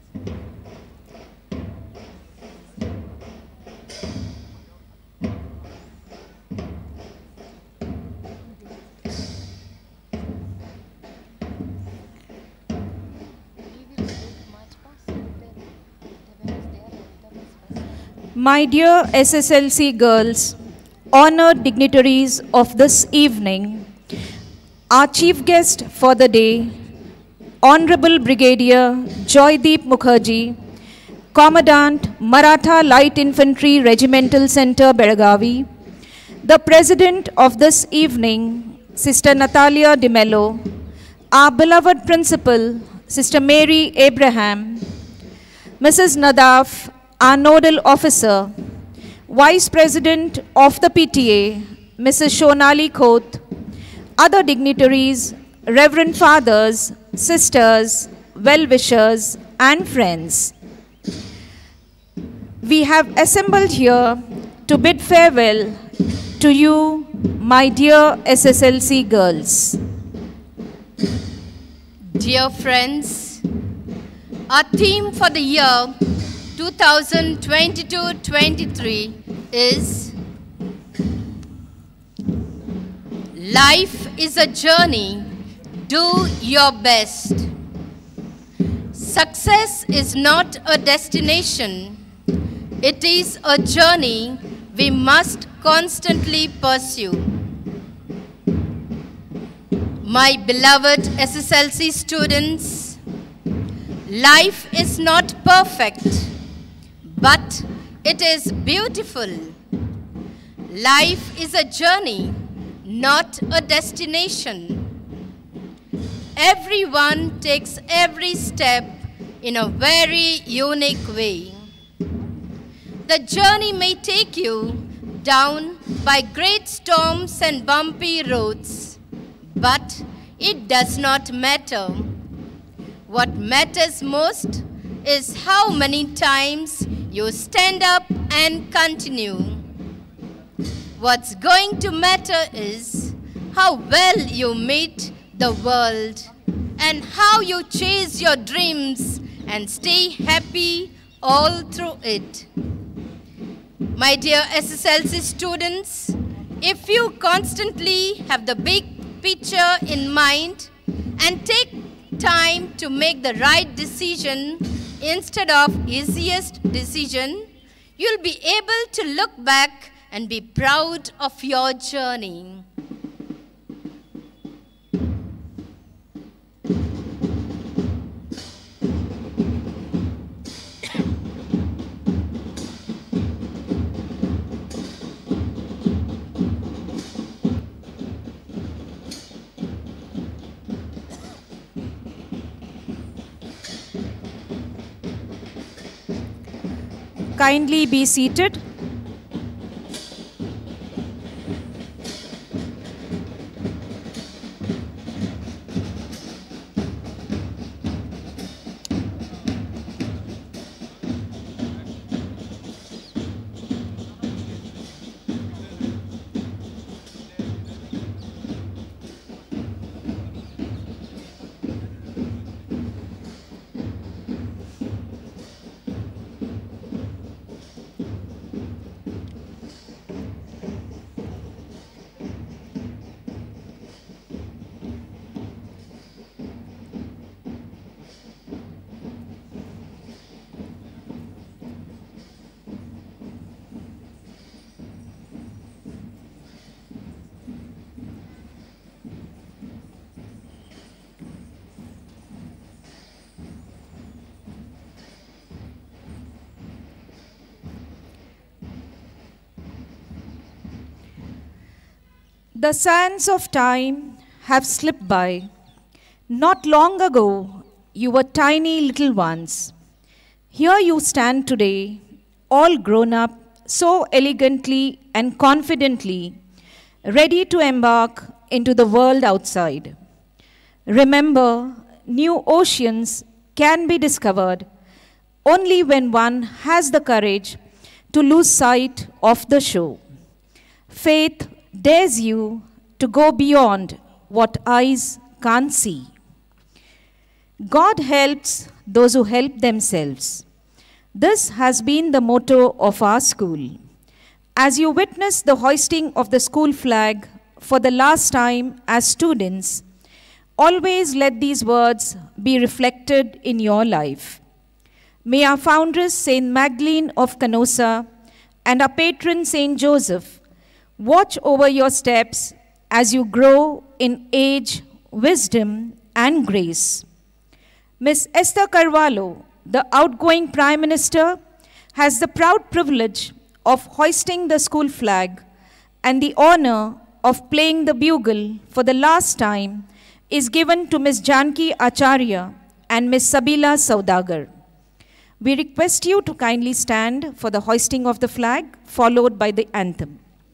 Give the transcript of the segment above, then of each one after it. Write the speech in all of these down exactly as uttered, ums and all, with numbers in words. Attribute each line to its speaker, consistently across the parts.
Speaker 1: My dear S S L C girls, honored dignitaries of this evening, our chief guest for the day, Honorable Brigadier Joydeep Mukherjee, Commandant Maratha Light Infantry Regimental Center, Belagavi, the President of this evening, Sister Natalia De Mello, our beloved Principal, Sister Mary Abraham, Missus Nadaf, our Nodal Officer, Vice President of the P T A, Missus Shonali Khoth, other dignitaries, Reverend Fathers, Sisters, well-wishers, and friends. We have assembled here to bid farewell to you, my dear S S L C girls.
Speaker 2: Dear friends, our theme for the year two thousand twenty-two twenty-three is Life is a journey, do your best. Success is not a destination, it is a journey we must constantly pursue. My beloved S S L C students, life is not perfect, but it is beautiful. Life is a journey, not a destination. Everyone takes every step in a very unique way. The journey may take you down by great storms and bumpy roads, but it does not matter. What matters most is how many times you stand up and continue. What's going to matter is how well you meet the world and how you chase your dreams and stay happy all through it. My dear S S L C students, if you constantly have the big picture in mind and take time to make the right decision instead of easiest decision, you'll be able to look back and be proud of your journey.
Speaker 1: Kindly be seated. The sands of time have slipped by. Not long ago, you were tiny little ones. Here you stand today, all grown up, so elegantly and confidently, ready to embark into the world outside. Remember, new oceans can be discovered only when one has the courage to lose sight of the shore. Faith dares you to go beyond what eyes can't see. God helps those who help themselves. This has been the motto of our school. As you witness the hoisting of the school flag for the last time as students, always let these words be reflected in your life. May our foundress, Saint Magdalene of Canossa, and our patron, Saint Joseph, watch over your steps as you grow in age, wisdom, and grace. Miss Esther Carvalho, the outgoing Prime Minister, has the proud privilege of hoisting the school flag, and the honor of playing the bugle for the last time is given to Miss Janki Acharya and Miss Sabila Saudagar. We request you to kindly stand for the hoisting of the flag, followed by the anthem.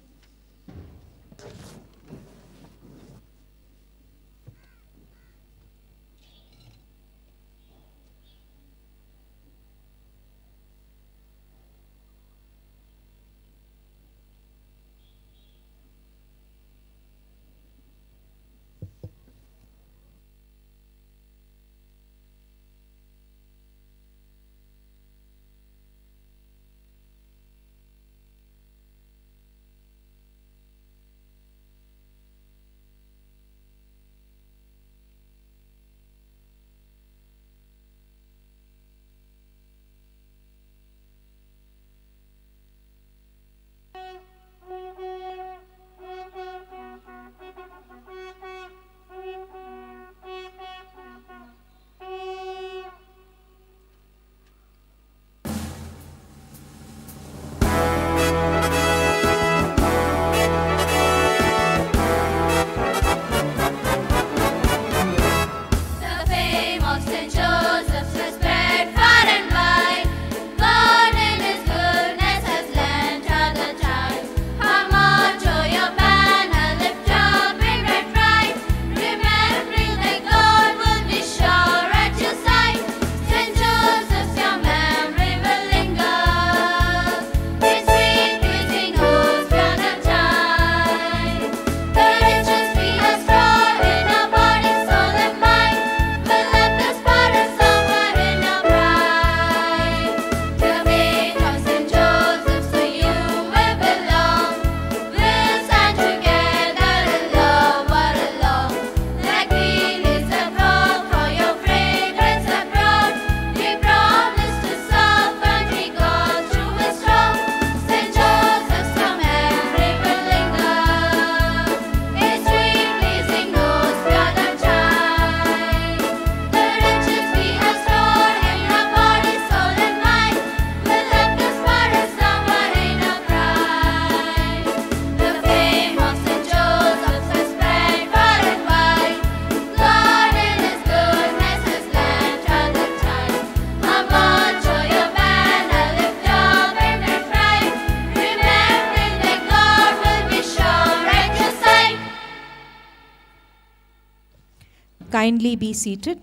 Speaker 1: Kindly be seated.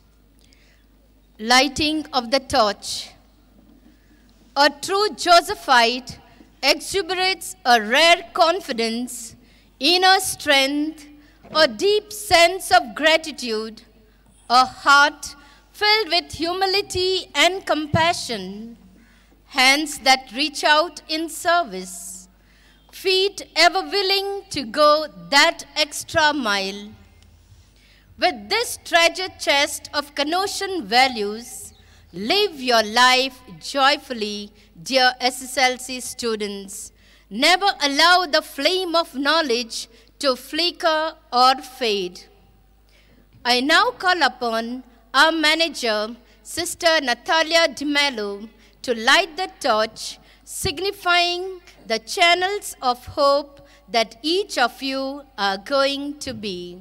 Speaker 2: Lighting of the torch. A true Josephite exuberates a rare confidence, inner strength, a deep sense of gratitude, a heart filled with humility and compassion, hands that reach out in service, feet ever willing to go that extra mile. With this treasure chest of Canossian values, live your life joyfully, dear S S L C students. Never allow the flame of knowledge to flicker or fade. I now call upon our manager, Sister Natalia Di Mello, to light the torch, signifying the channels of hope that each of you are going to be.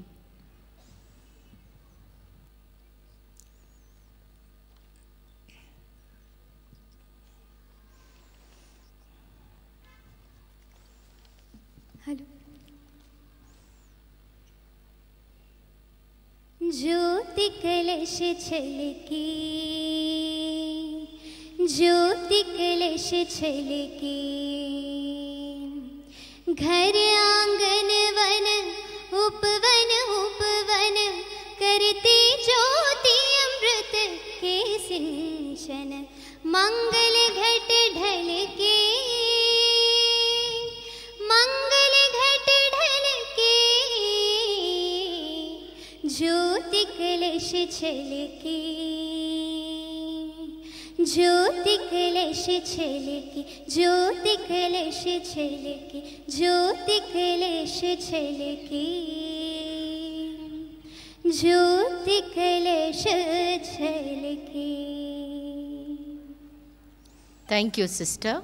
Speaker 3: ज्योति कलश छलके ज्योति कलश छलके घर आंगन one उपवन उपवन करते ज्योति अमृत के सिंचन मंगल घट ढल के मंगल घट ढल के ज्योति कलश छलके ज्योति कलश छलके ज्योति कलश छलके ज्योति कलश छलके ज्योति कलश छलके.
Speaker 2: Thank you, sister.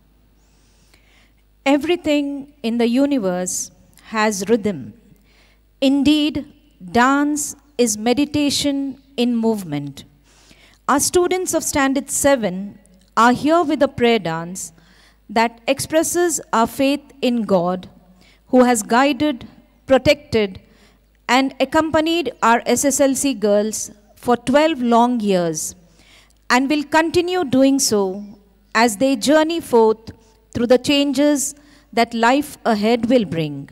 Speaker 1: Everything in the universe has rhythm. Indeed, dance is meditation in movement. Our students of Standard seven are here with a prayer dance that expresses our faith in God, who has guided, protected, and accompanied our S S L C girls for twelve long years, and will continue doing so as they journey forth through the changes that life ahead will bring.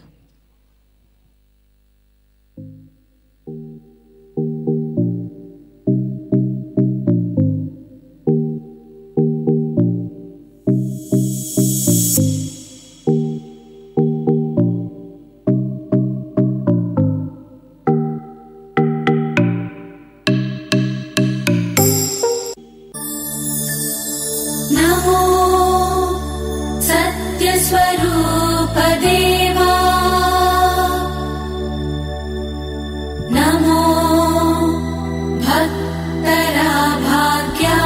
Speaker 4: स्वरूप देवा नमो भक्तरा भाग्या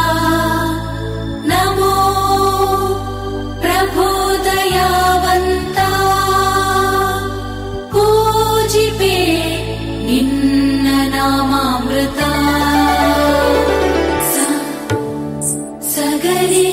Speaker 4: नमो प्रभु दयावंता पूजिपे निन्न नामामृता स सगरे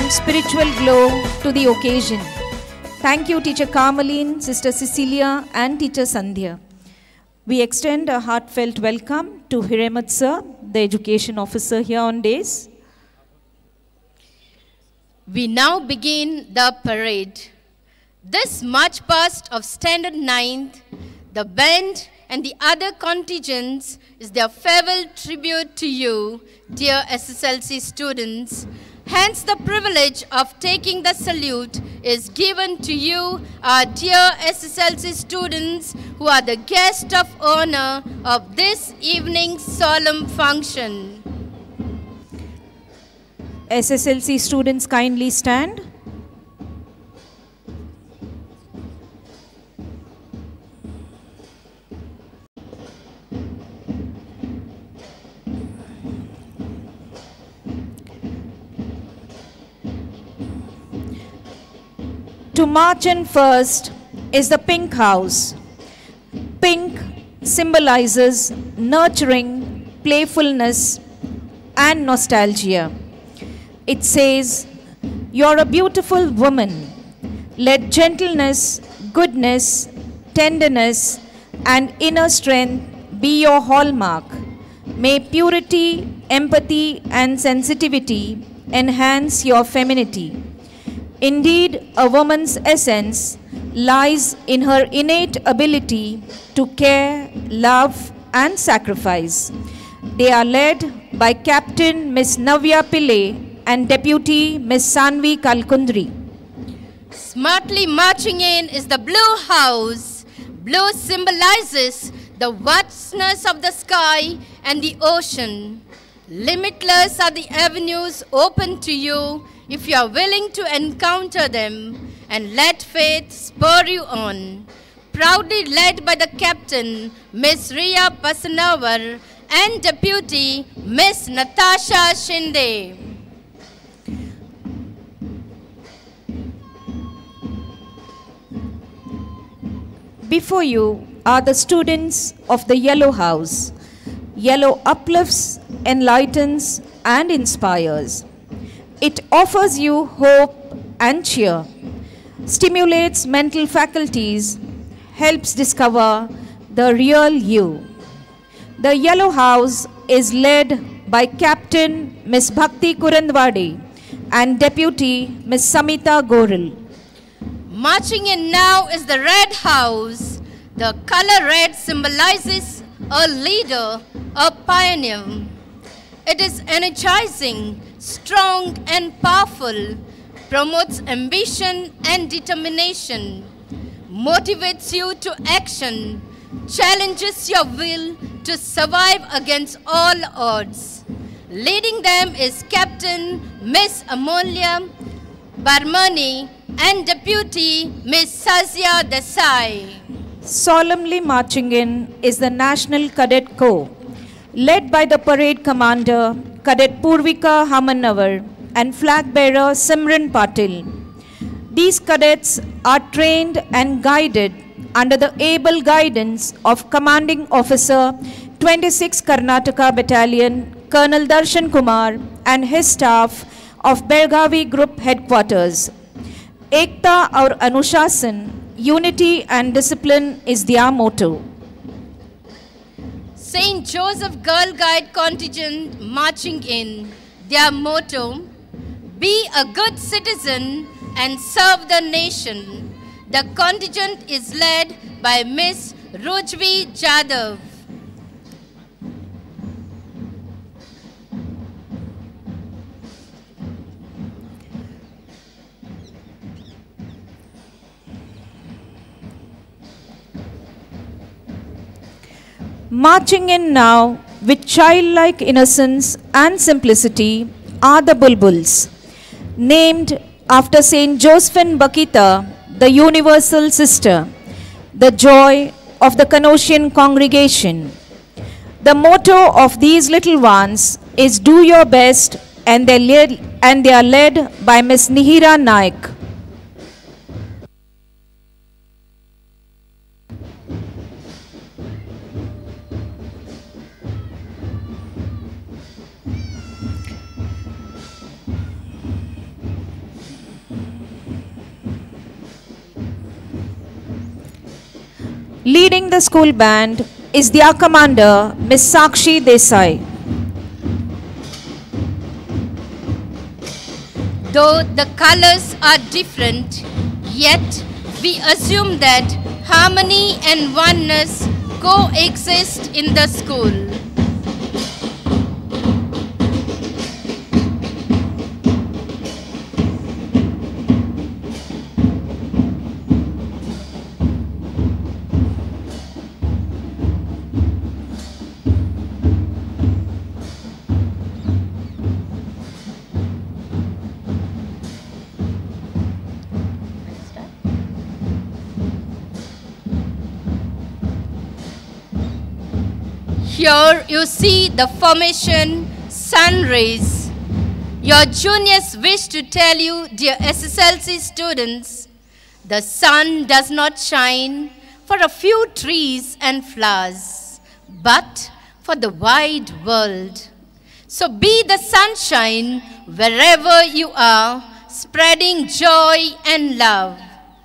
Speaker 1: and spiritual glow to the occasion. Thank you, Teacher Carmeline, Sister Cecilia, and Teacher Sandhya. We extend a heartfelt welcome to Hiremat Sir, the Education Officer here on days.
Speaker 2: We now begin the parade. This march past of Standard ninth, the band and the other contingents is their farewell tribute to you, dear S S L C students. Hence, the privilege of taking the salute is given to you, our dear S S L C students, who are the guest of honor of this evening's solemn function.
Speaker 1: S S L C students, kindly stand. To march in first is the pink house. Pink symbolizes nurturing, playfulness, and nostalgia. It says, "You're a beautiful woman. Let gentleness, goodness, tenderness, and inner strength be your hallmark. May purity, empathy, and sensitivity enhance your femininity. Indeed, a woman's essence lies in her innate ability to care, love, and sacrifice." They are led by Captain Miss Navya Pillai and Deputy Miss Sanvi Kalkundri.
Speaker 2: Smartly marching in is the blue house. Blue symbolizes the vastness of the sky and the ocean. Limitless are the avenues open to you if you are willing to encounter them and let faith spur you on. Proudly led by the Captain, Miss Riya Pasanavar, and Deputy, Miss Natasha Shinde.
Speaker 1: Before you are the students of the Yellow House. Yellow uplifts, enlightens, and inspires. It offers you hope and cheer, stimulates mental faculties, helps discover the real you. The Yellow House is led by Captain Miss Bhakti Kurandwade and Deputy Miss Samita Goril.
Speaker 2: Marching in now is the Red House. The color red symbolizes a leader, a pioneer. It is energizing, strong and powerful, promotes ambition and determination, motivates you to action, challenges your will to survive against all odds. Leading them is Captain Miss Amolya Barmani and Deputy Miss Sazia Desai.
Speaker 1: Solemnly marching in is the National Cadet Corps, led by the Parade Commander, Cadet Purvika Hamannavar, and Flag Bearer Simran Patil. These cadets are trained and guided under the able guidance of Commanding Officer twenty-six Karnataka Battalion, Colonel Darshan Kumar, and his staff of Belgavi Group Headquarters. Ekta aur Anushasan, unity and discipline is their motto.
Speaker 2: Saint Joseph Girl Guide contingent marching in. Their motto, "Be a good citizen and serve the nation." The contingent is led by Miss Rujvi Jadhav.
Speaker 1: Marching in now with childlike innocence and simplicity are the Bulbuls, named after Saint Josephine Bakita, the Universal Sister, the joy of the Canossian congregation. The motto of these little ones is "Do your best," and they led, and they are led by Miss Nihira Naik. Leading the school band is their commander, Miss Sakshi Desai.
Speaker 2: Though the colors are different, yet we assume that harmony and oneness coexist in the school. Here you see the formation sun rays. Your juniors wish to tell you, dear S S L C students, the sun does not shine for a few trees and flowers, but for the wide world. So be the sunshine wherever you are, spreading joy and love.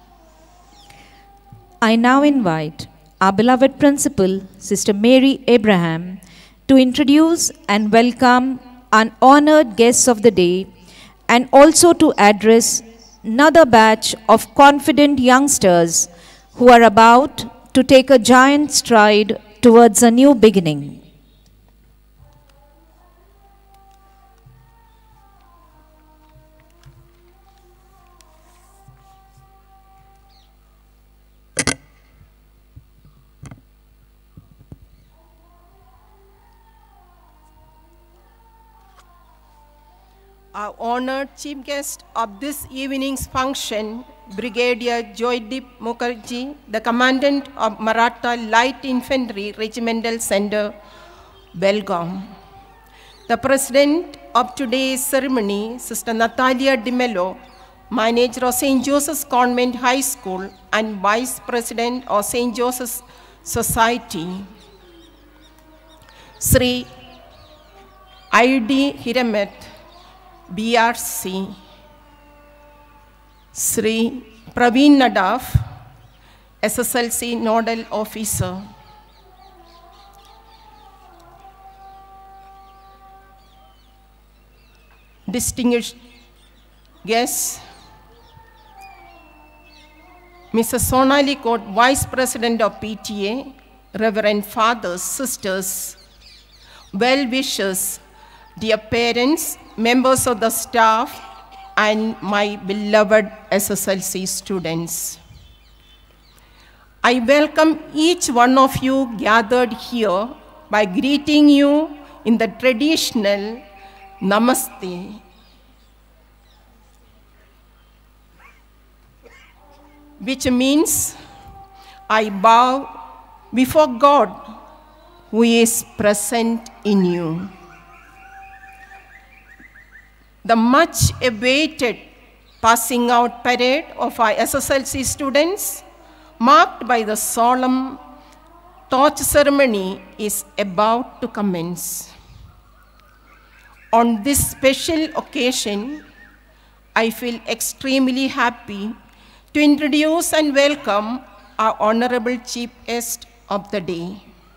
Speaker 1: I now invite our beloved principal, Sister Mary Abraham, to introduce and welcome an honored guests of the day and also to address another batch of confident youngsters who are about to take a giant stride towards a new beginning.
Speaker 5: Our honored chief guest of this evening's function, Brigadier Joydeep Mukherjee, the Commandant of Maratha Light Infantry Regimental Center, Belgaum. The President of today's ceremony, Sister Natalia Di Mello, Manager of Saint Joseph's Convent High School and Vice President of Saint Joseph's Society, Sri I D Hiramet, B R C, Sri Praveen Nadaf, S S L C Nodal Officer, distinguished guests, Missus Sonali Kot, Vice President of P T A, Reverend Fathers, Sisters, well-wishers, dear parents, members of the staff, and my beloved S S L C students. I welcome each one of you gathered here by greeting you in the traditional Namaste. Which means I bow before God who is present in you. The much awaited passing out parade of our S S L C students, marked by the solemn torch ceremony, is about to commence. On this special occasion, I feel extremely happy to introduce and welcome our honorable chief guest of the day.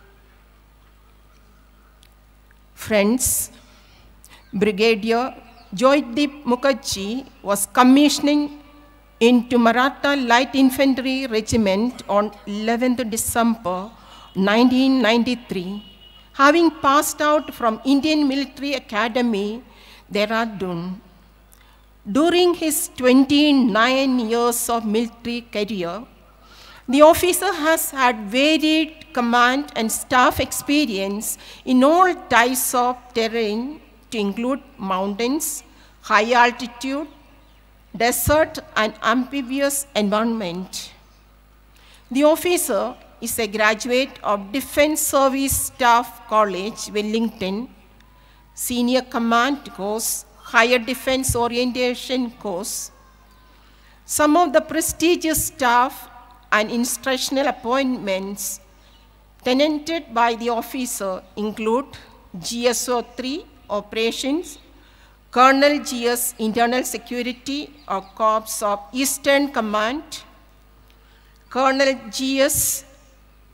Speaker 5: Friends, Brigadier Joydeep Mukherjee was commissioning into Maratha Light Infantry Regiment on eleventh December nineteen ninety-three, having passed out from Indian Military Academy, Dehradun. During his twenty-nine years of military career, the officer has had varied command and staff experience in all types of terrain, to include mountains, high altitude, desert, and amphibious environment. The officer is a graduate of Defense Service Staff College, Wellington, Senior Command Course, Higher Defense Orientation Course. Some of the prestigious staff and instructional appointments tenanted by the officer include G S O three Operations, Colonel G S Internal Security or Corps of Eastern Command, Colonel G S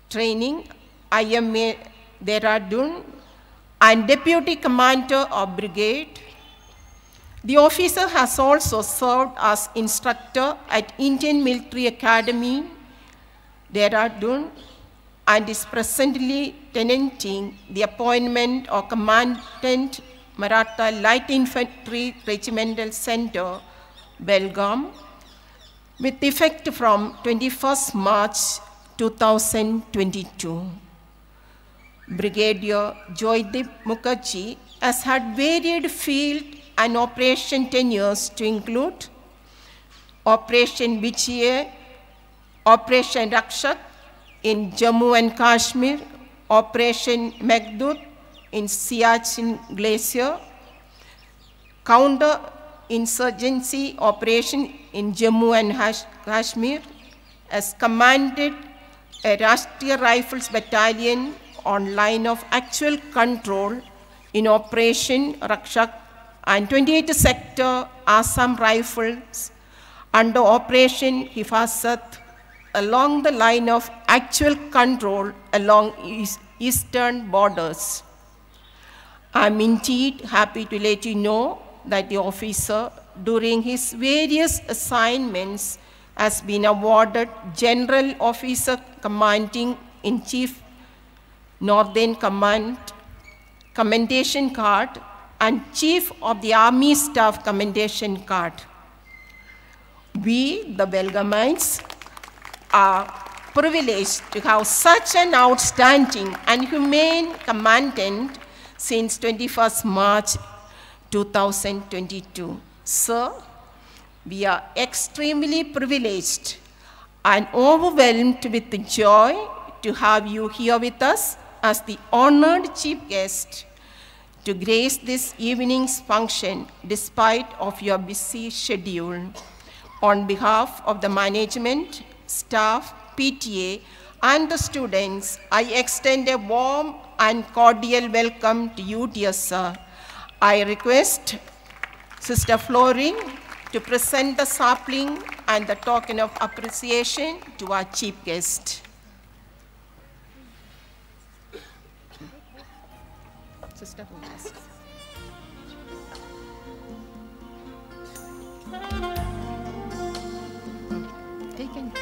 Speaker 5: Training, I M A Dehradun, and Deputy Commander of Brigade. The officer has also served as instructor at Indian Military Academy, Dehradun, and is presently tenanting the appointment of Commandant Maratha Light Infantry Regimental Center, Belgaum, with effect from twenty-first March two thousand twenty-two. Brigadier Joydeep Mukherjee has had varied field and operation tenures to include Operation Vijay, Operation Rakshak in Jammu and Kashmir, Operation Meghdut in Siachen Glacier, counter-insurgency operation in Jammu and Kashmir, has commanded a Rashtriya Rifles Battalion on line of actual control in Operation Rakshak, and twenty-eighth Sector Assam Rifles under Operation Hifazat along the line of actual control along east eastern borders. I'm indeed happy to let you know that the officer, during his various assignments, has been awarded General Officer Commanding in Chief Northern Command Commendation Card and Chief of the Army Staff Commendation Card. We, the Belgamites, are privileged to have such an outstanding and humane commandant since twenty-first March two thousand twenty-two. Sir, we are extremely privileged and overwhelmed with joy to have you here with us as the honored chief guest to grace this evening's function despite of your busy schedule. On behalf of the management, staff, P T A, and the students, I extend a warm and cordial welcome to you, dear sir. I request Sister Flory to present the sapling and the token of appreciation to our chief guest. Sister, please. Taken.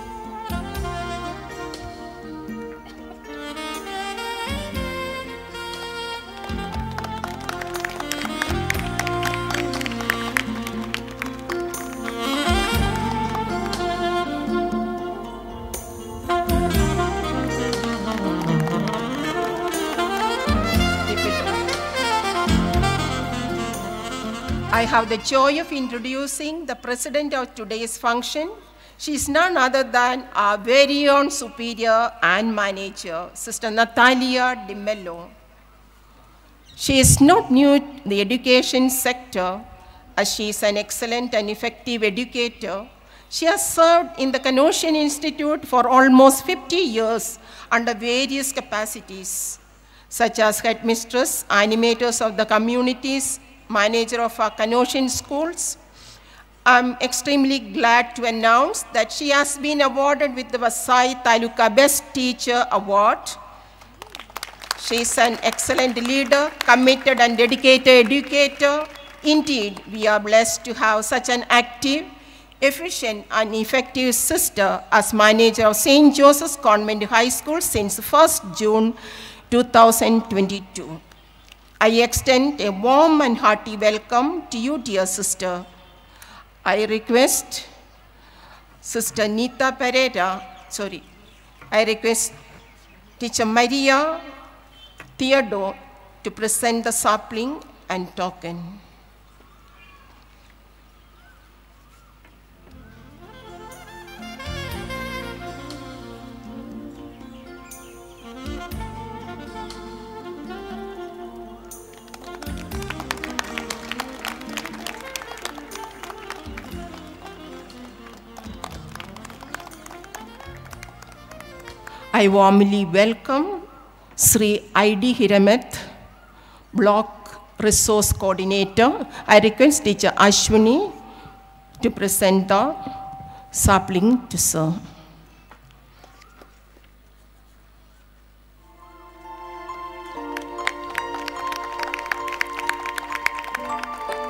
Speaker 5: I have the joy of introducing the president of today's function. She is none other than our very own superior and manager, Sister Natalia Di Mello. She is not new to the education sector, as she is an excellent and effective educator. She has served in the Canossian Institute for almost fifty years under various capacities, such as headmistress, animators of the communities, manager of our Canossian schools. I'm extremely glad to announce that she has been awarded with the Vasai Taluka Best Teacher Award. She is an excellent leader, committed and dedicated educator. Indeed, we are blessed to have such an active, efficient and effective sister as manager of Saint Joseph's Convent High School since first June two thousand twenty-two. I extend a warm and hearty welcome to you, dear sister. I request Sister Nita Pereira, sorry, I request Teacher Maria Theodore to present the sapling and token. I warmly welcome Sri I D Hiramath, Block Resource Coordinator. I request Teacher Ashwini to present the sapling to sir.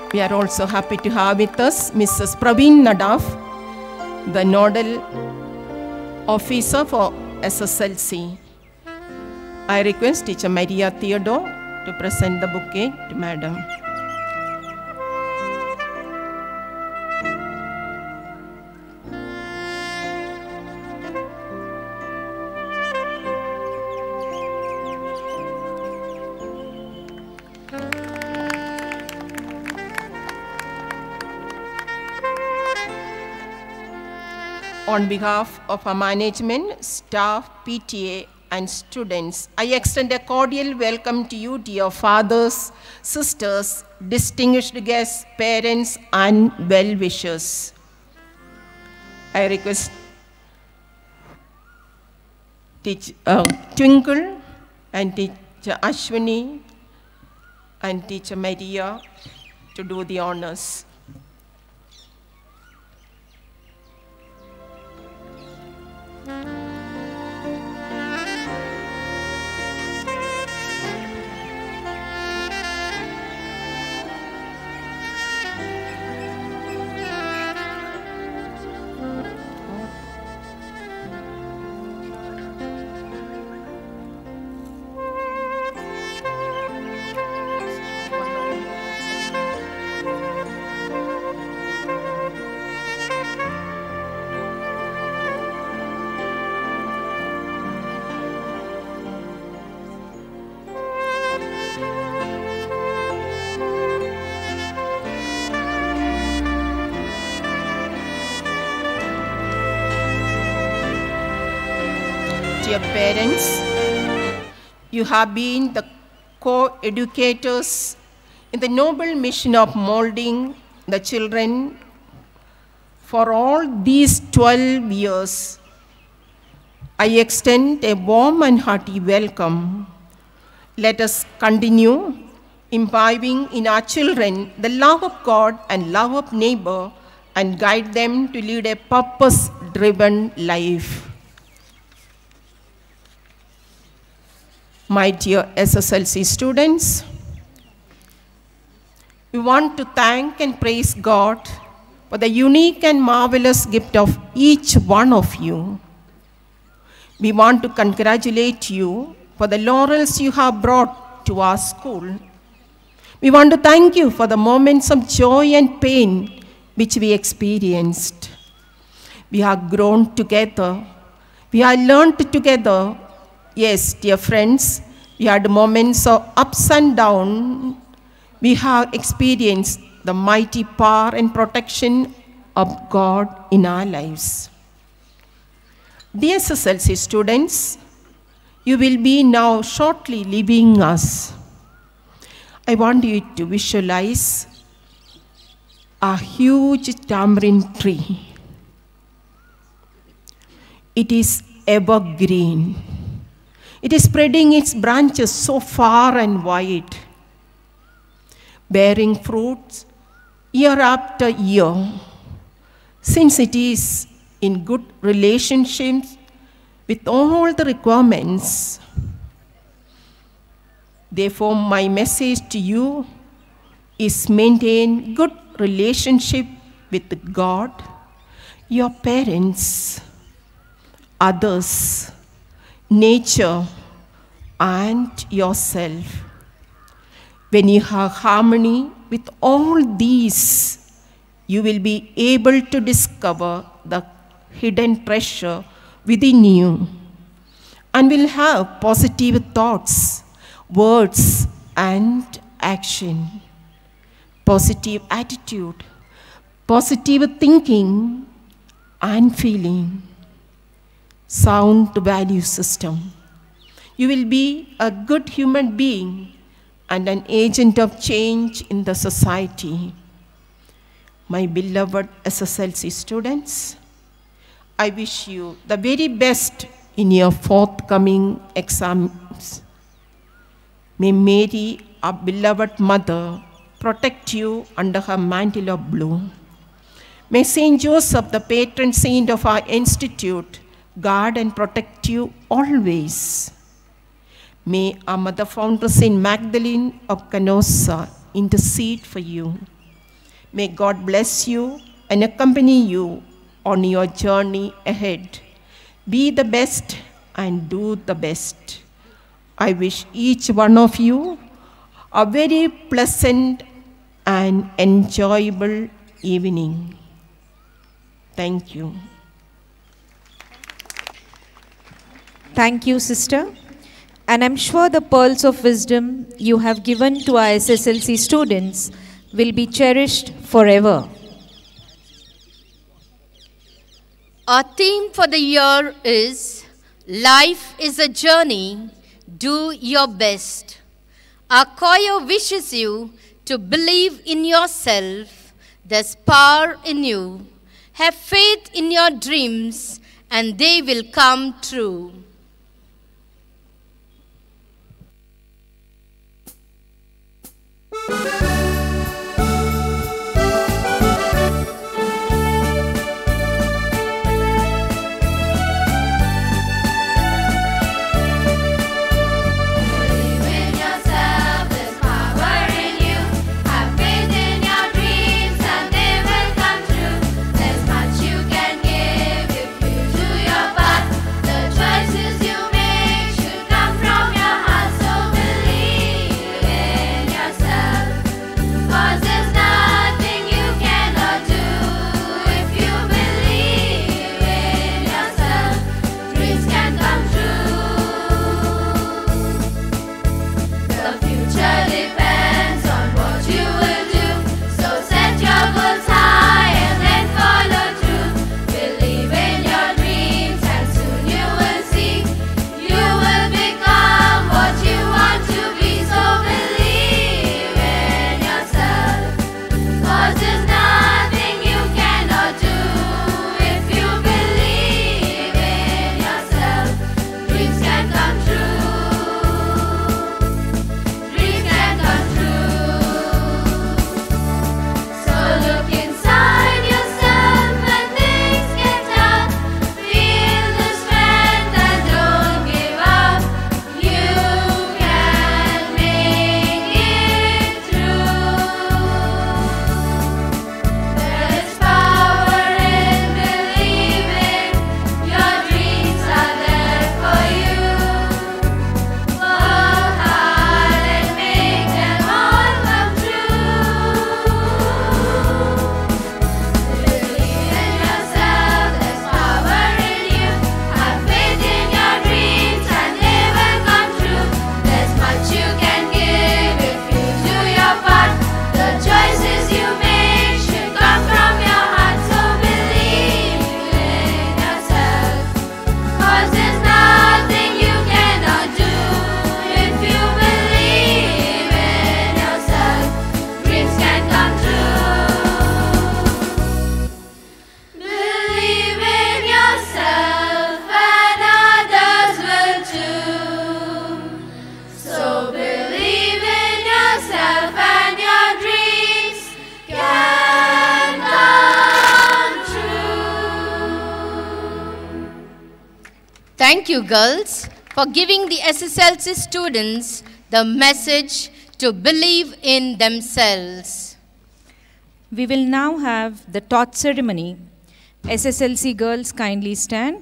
Speaker 5: We are also happy to have with us Missus Praveen Nadav, the Nodal Officer for S S L C. I request Teacher Maria Theodore to present the bouquet to Madam. On behalf of our management, staff, P T A, and students, I extend a cordial welcome to you, dear fathers, sisters, distinguished guests, parents, and well-wishers. I request Teacher uh, Twinkle and Teacher Ashwini and Teacher Maria to do the honors. Dear parents, you have been the co-educators in the noble mission of molding the children for all these twelve years. I extend a warm and hearty welcome. Let us continue imbibing in our children the love of God and love of neighbor and guide them to lead a purpose-driven life. My dear S S L C students, we want to thank and praise God for the unique and marvelous gift of each one of you. We want to congratulate you for the laurels you have brought to our school. We want to thank you for the moments of joy and pain which we experienced. We have grown together. We have learned together. Yes, dear friends, we had moments of ups and downs. We have experienced the mighty power and protection of God in our lives. Dear S S L C students, you will be now shortly leaving us. I want you to visualize a huge tamarind tree. It is evergreen. It is spreading its branches so far and wide, bearing fruits year after year, since it is in good relationships with all the requirements. Therefore, my message to you is maintain good relationship with God, your parents, others, nature, and yourself. When you have harmony with all these, you will be able to discover the hidden treasure within you and will have positive thoughts, words, and action, positive attitude, positive thinking and feeling, sound value system. You will be a good human being and an agent of change in the society. My beloved S S L C students, I wish you the very best in your forthcoming exams. May Mary, our beloved mother, protect you under her mantle of blue. May Saint Joseph, the patron saint of our institute, guard and protect you always. May our Mother Founder Saint Magdalene of Canossa intercede for you. May God bless you and accompany you on your journey ahead. Be the best and do the best. I wish each one of you a very pleasant and enjoyable evening. Thank you.
Speaker 1: Thank you, sister. And I'm sure the pearls of wisdom you have given to our S S L C students will be cherished forever.
Speaker 2: Our theme for the year is Life is a Journey, Do Your Best. Our choir wishes you to believe in yourself, there's power in you. Have faith in your dreams and they will come true. Thank you, girls, for giving the S S L C students the message to believe in themselves.
Speaker 1: We will now have the torch ceremony. S S L C girls, kindly stand.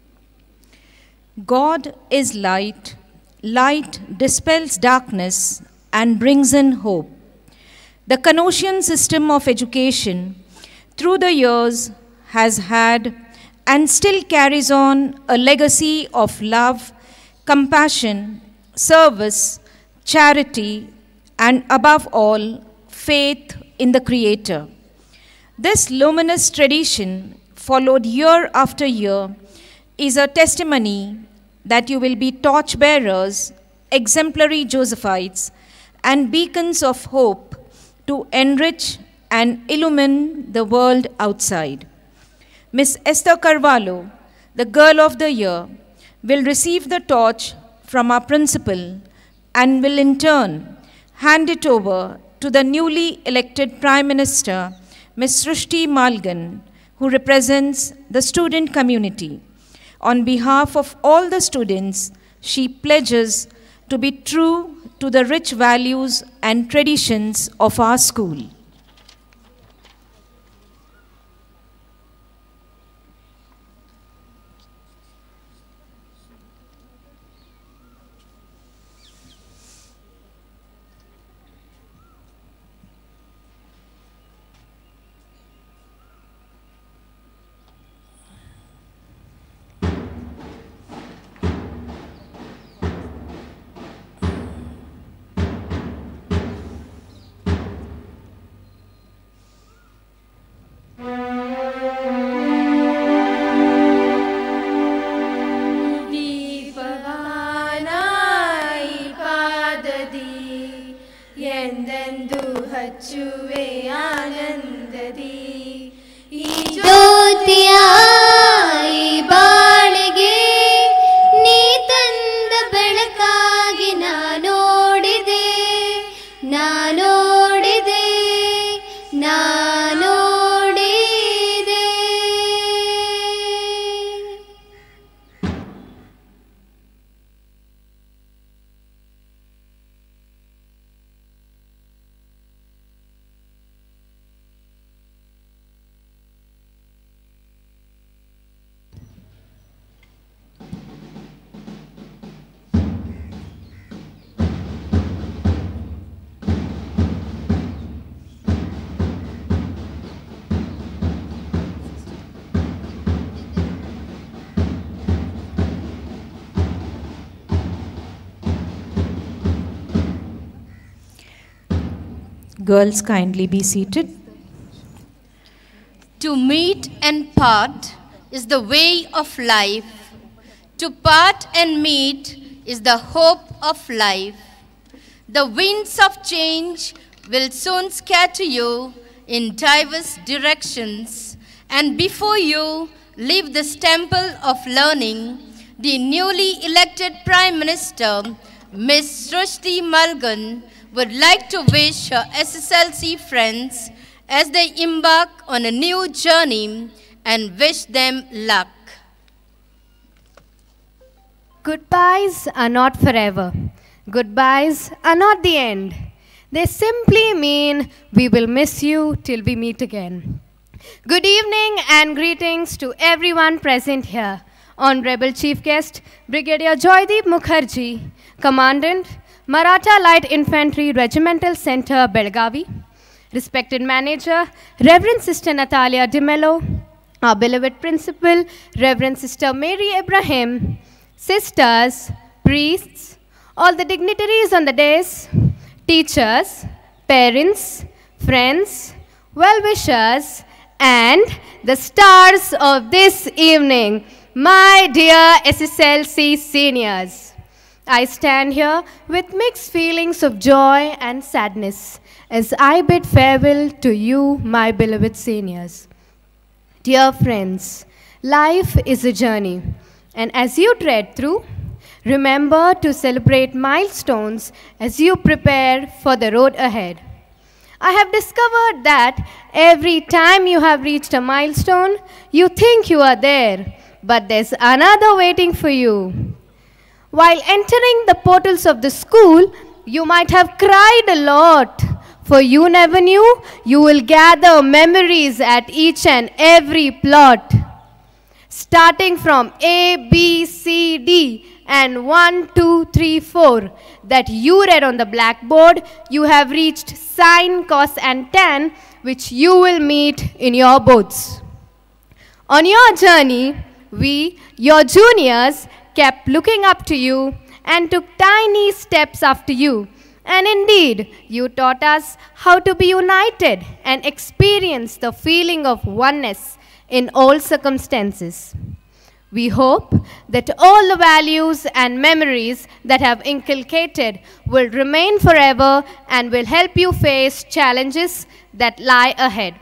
Speaker 1: God is light. Light dispels darkness and brings in hope. The Canossian system of education through the years has had and still carries on a legacy of love, compassion, service, charity, and above all, faith in the Creator. This luminous tradition, followed year after year, is a testimony that you will be torchbearers, exemplary Josephites, and beacons of hope to enrich and illumine the world outside. Miss Esther Carvalho, the Girl of the Year, will receive the torch from our principal and will in turn hand it over to the newly elected Prime Minister, Miss Srishti Malgan, who represents the student community. On behalf of all the students, she pledges to be true to the rich values and traditions of our school.
Speaker 6: ಹಚ್ಚುವೆ ಆನಂದದಿ ಈ
Speaker 3: ಜ್ಯೋತಿಯ ಈ ಬಾಳಿಗೆ ನೀ ತಂದ ಬೆಳಕಾಗಿ ನಾನೋಡಿದೆ ನಾನೋಡಿದೆ ನಾನೋಡಿದೆ.
Speaker 1: Girls, kindly be seated.
Speaker 2: To meet and part is the way of life. To part and meet is the hope of life. The winds of change will soon scatter you in diverse directions, and before you leave this temple of learning, the newly elected Prime Minister, Miss Srushti Mulligan, would like to wish her S S L C friends as they embark on a new journey and wish them luck.
Speaker 7: Goodbyes are not forever. Goodbyes are not the end. They simply mean we will miss you till we meet again. Good evening and greetings to everyone present here. Honorable Chief Guest, Brigadier Joydeep Mukherjee, Commandant, Maratha Light Infantry Regimental Center, Belgavi. Respected Manager, Reverend Sister Natalia De Mello, our beloved Principal, Reverend Sister Mary Ibrahim, sisters, priests, all the dignitaries on the dais, teachers, parents, friends, well-wishers, and the stars of this evening, my dear S S L C seniors. I stand here with mixed feelings of joy and sadness as I bid farewell to you, my beloved seniors. Dear friends, life is a journey, and as you tread through, remember to celebrate milestones as you prepare for the road ahead. I have discovered that every time you have reached a milestone, you think you are there, but there's another waiting for you. While entering the portals of the school, you might have cried a lot, for you never knew you will gather memories at each and every plot. Starting from A, B, C, D, and one, two, three, four that you read on the blackboard, you have reached sine, cos, and tan, which you will meet in your boards. On your journey, we, your juniors, kept looking up to you and took tiny steps after you. And indeed, you taught us how to be united and experience the feeling of oneness in all circumstances. We hope that all the values and memories that have inculcated will remain forever and will help you face challenges that lie ahead.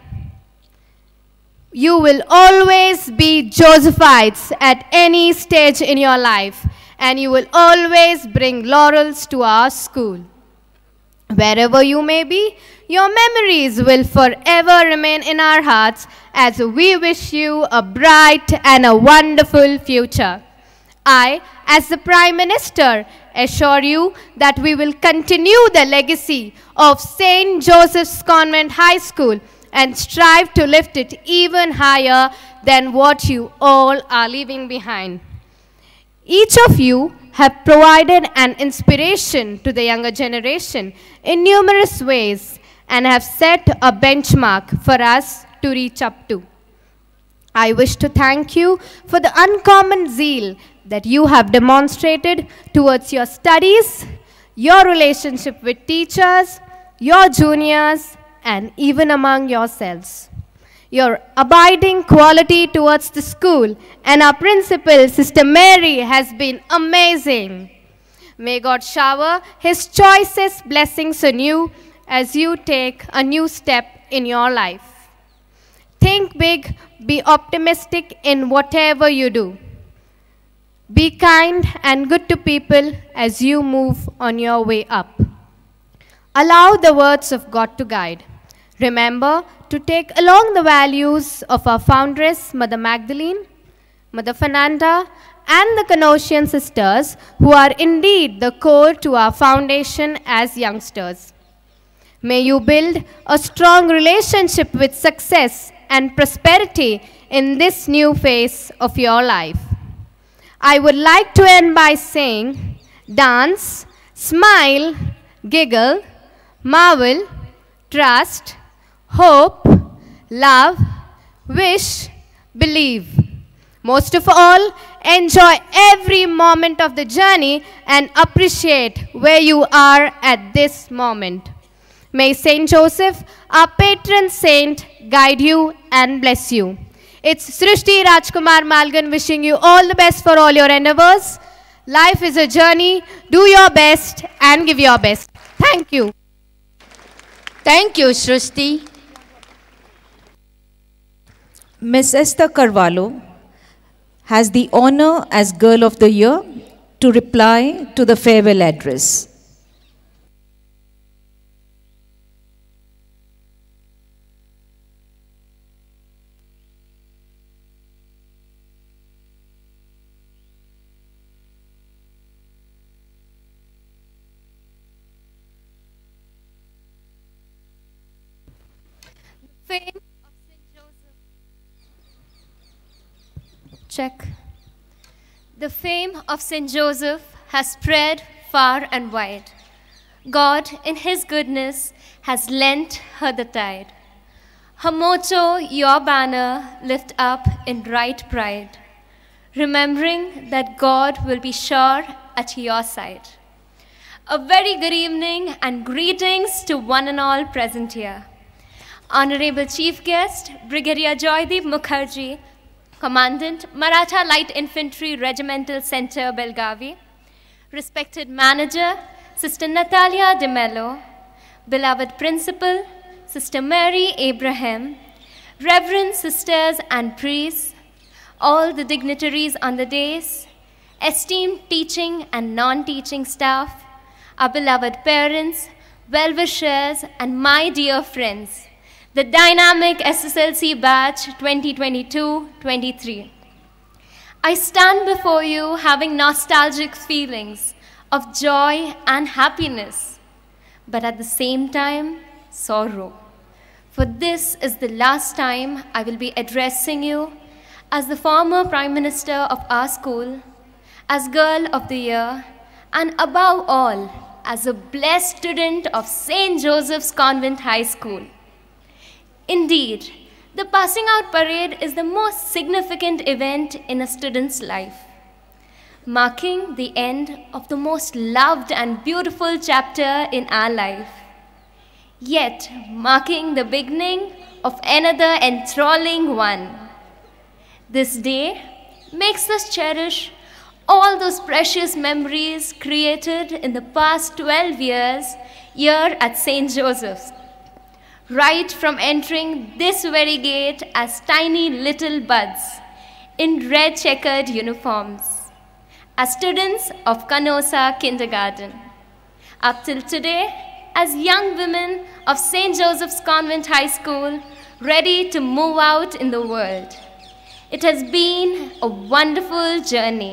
Speaker 7: You will always be Josephites at any stage in your life, and you will always bring laurels to our school. Wherever you may be, your memories will forever remain in our hearts as we wish you a bright and a wonderful future. I, as the Prime Minister, assure you that we will continue the legacy of Saint Joseph's Convent High School and strive to lift it even higher than what you all are leaving behind. Each of you have provided an inspiration to the younger generation in numerous ways and have set a benchmark for us to reach up to. I wish to thank you for the uncommon zeal that you have demonstrated towards your studies, your relationship with teachers, your juniors, and even among yourselves. Your abiding quality towards the school and our principal, Sister Mary, has been amazing. May God shower His choicest blessings on you as you take a new step in your life. Think big, be optimistic in whatever you do. Be kind and good to people as you move on your way up. Allow the words of God to guide. Remember to take along the values of our foundress, Mother Magdalene, Mother Fernanda, and the Canossian sisters, who are indeed the core to our foundation as youngsters. May you build a strong relationship with success and prosperity in this new phase of your life. I would like to end by saying, dance, smile, giggle, marvel, trust, hope, love, wish, believe. Most of all, enjoy every moment of the journey and appreciate where you are at this moment. May Saint Joseph, our patron saint, guide you and bless you. It's Srishti Rajkumar Malgan wishing you all the best for all your endeavors. Life is a journey. Do your best and give your best. Thank you.
Speaker 2: Thank you, Srishti.
Speaker 1: Miss Esther Carvalho has the honor as Girl of the Year to reply to the farewell address.
Speaker 8: Fame of Saint Joseph. Check. The fame of Saint Joseph has spread far and wide. God, in His goodness, has lent her the tide. Her motto, your banner, lift up in right pride, remembering that God will be sure at your side. A very good evening and greetings to one and all present here. Honorable Chief Guest, Brigadier Joydeep Mukherjee, Commandant, Maratha Light Infantry Regimental Center, Belgavi, respected Manager, Sister Natalia De Mello, beloved Principal, Sister Mary Abraham, Reverend Sisters and Priests, all the dignitaries on the dais, esteemed teaching and non-teaching staff, our beloved parents, well-wishers, and my dear friends, the dynamic S S L C batch twenty twenty-two twenty-three. I stand before you having nostalgic feelings of joy and happiness, but at the same time, sorrow. For this is the last time I will be addressing you as the former Prime Minister of our school, as Girl of the Year, and above all, as a blessed student of Saint Joseph's Convent High School. Indeed, the passing out parade is the most significant event in a student's life, marking the end of the most loved and beautiful chapter in our life, yet marking the beginning of another enthralling one. This day makes us cherish all those precious memories created in the past twelve years here at Saint Joseph's. Right from entering this very gate as tiny little buds in red checkered uniforms, as students of Canossa Kindergarten, up till today as young women of Saint Joseph's Convent High School, ready to move out in the world. It has been a wonderful journey.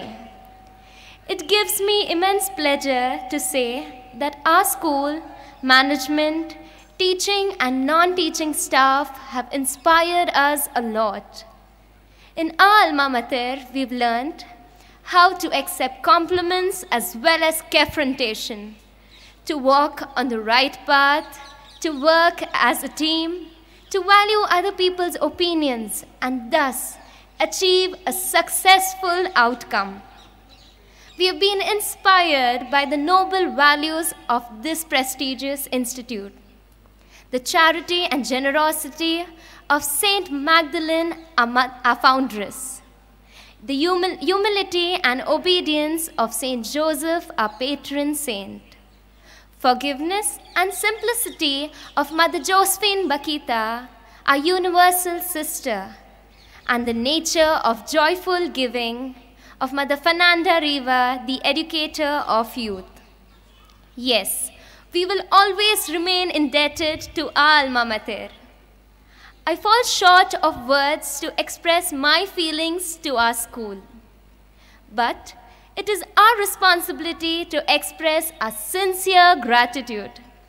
Speaker 8: It gives me immense pleasure to say that our school, management, teaching and non-teaching staff have inspired us a lot. In our alma mater, we've learned how to accept compliments as well as confrontation, to walk on the right path, to work as a team, to value other people's opinions, and thus achieve a successful outcome. We have been inspired by the noble values of this prestigious institute. The charity and generosity of Saint Magdalene, our foundress. The humil humility and obedience of Saint Joseph, our patron saint. forgiveness, and simplicity of Mother Josephine Bakita, our universal sister, and the nature of joyful giving of Mother Fernanda Riva, the educator of youth. Yes, we will always remain indebted to our alma mater. I fall short of words to express my feelings to our school, but it is our responsibility to express our sincere gratitude.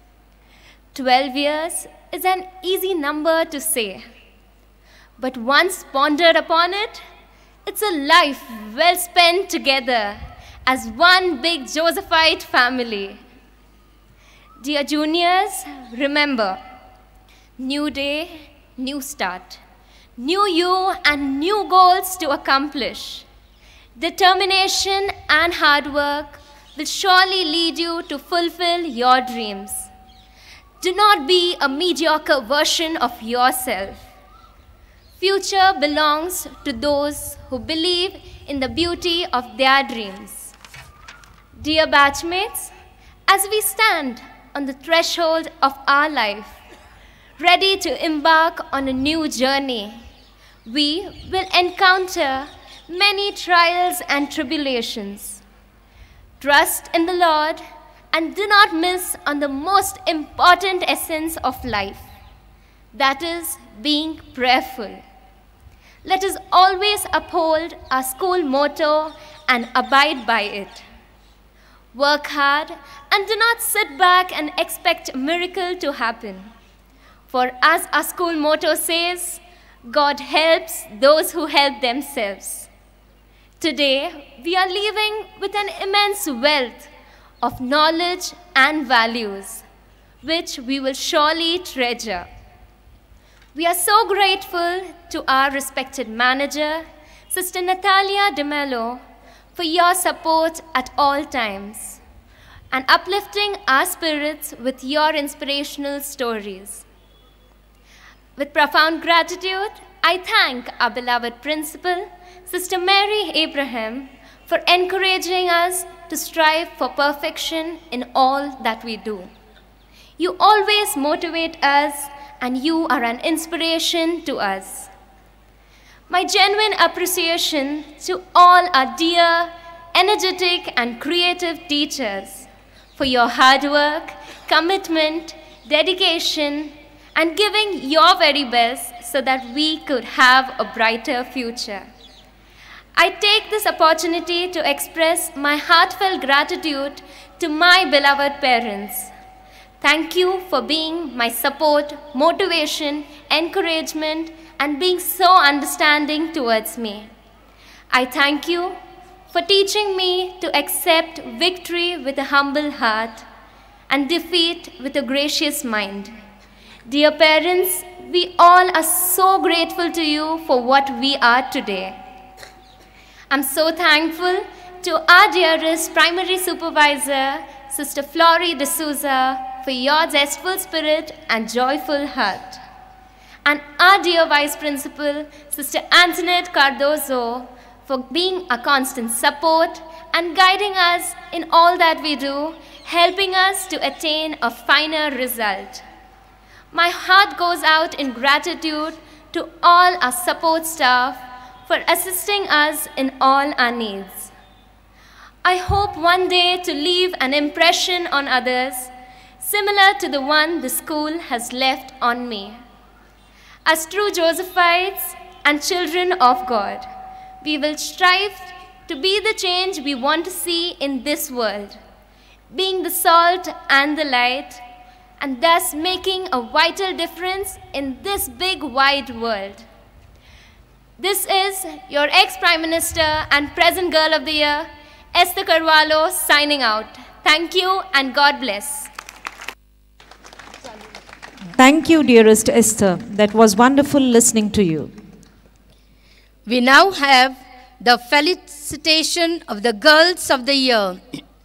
Speaker 8: Twelve years is an easy number to say, but once pondered upon it, it's a life well spent together as one big Josephite family. Dear juniors, remember, new day, new start, new you and new goals to accomplish. Determination and hard work will surely lead you to fulfill your dreams. Do not be a mediocre version of yourself. Future belongs to those who believe in the beauty of their dreams. Dear batchmates, as we stand on the threshold of our life, ready to embark on a new journey, we will encounter many trials and tribulations. Trust in the Lord and do not miss on the most important essence of life, that is being prayerful. Let us always uphold our school motto and abide by it. Work hard and do not sit back and expect a miracle to happen. For as our school motto says, God helps those who help themselves. Today, we are leaving with an immense wealth of knowledge and values, which we will surely treasure. We are so grateful to our respected manager, Sister Natalia De Mello, for your support at all times and uplifting our spirits with your inspirational stories. With profound gratitude, I thank our beloved principal, Sister Mary Abraham, for encouraging us to strive for perfection in all that we do. You always motivate us, and you are an inspiration to us. My genuine appreciation to all our dear, energetic, and creative teachers for your hard work, commitment, dedication, and giving your very best so that we could have a brighter future. I take this opportunity to express my heartfelt gratitude to my beloved parents. Thank you for being my support, motivation, encouragement, and being so understanding towards me. I thank you for teaching me to accept victory with a humble heart and defeat with a gracious mind. Dear parents, we all are so grateful to you for what we are today. I'm so thankful to our dearest primary supervisor, Sister Flory D'Souza, for your zestful spirit and joyful heart. And our dear Vice Principal, Sister Antoinette Cardozo, for being a constant support and guiding us in all that we do, helping us to attain a finer result. My heart goes out in gratitude to all our support staff for assisting us in all our needs. I hope one day to leave an impression on others similar to the one the school has left on me. As true Josephites and children of God, we will strive to be the change we want to see in this world, being the salt and the light, and thus making a vital difference in this big wide world. This is your ex-Prime Minister and present Girl of the Year, Esther Carvalho, signing out. Thank you and God bless.
Speaker 1: Thank you, dearest Esther. That was wonderful listening to you.
Speaker 2: We now have the felicitation of the Girls of the Year.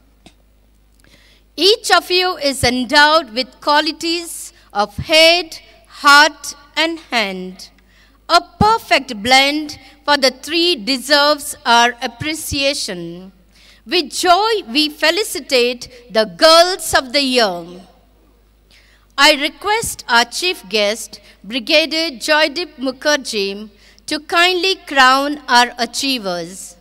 Speaker 2: Each of you is endowed with qualities of head, heart, and hand. A perfect blend, for the three deserves our appreciation. With joy, we felicitate the Girls of the Year. I request our chief guest, Brigadier Joydip Mukherjee, to kindly crown our achievers.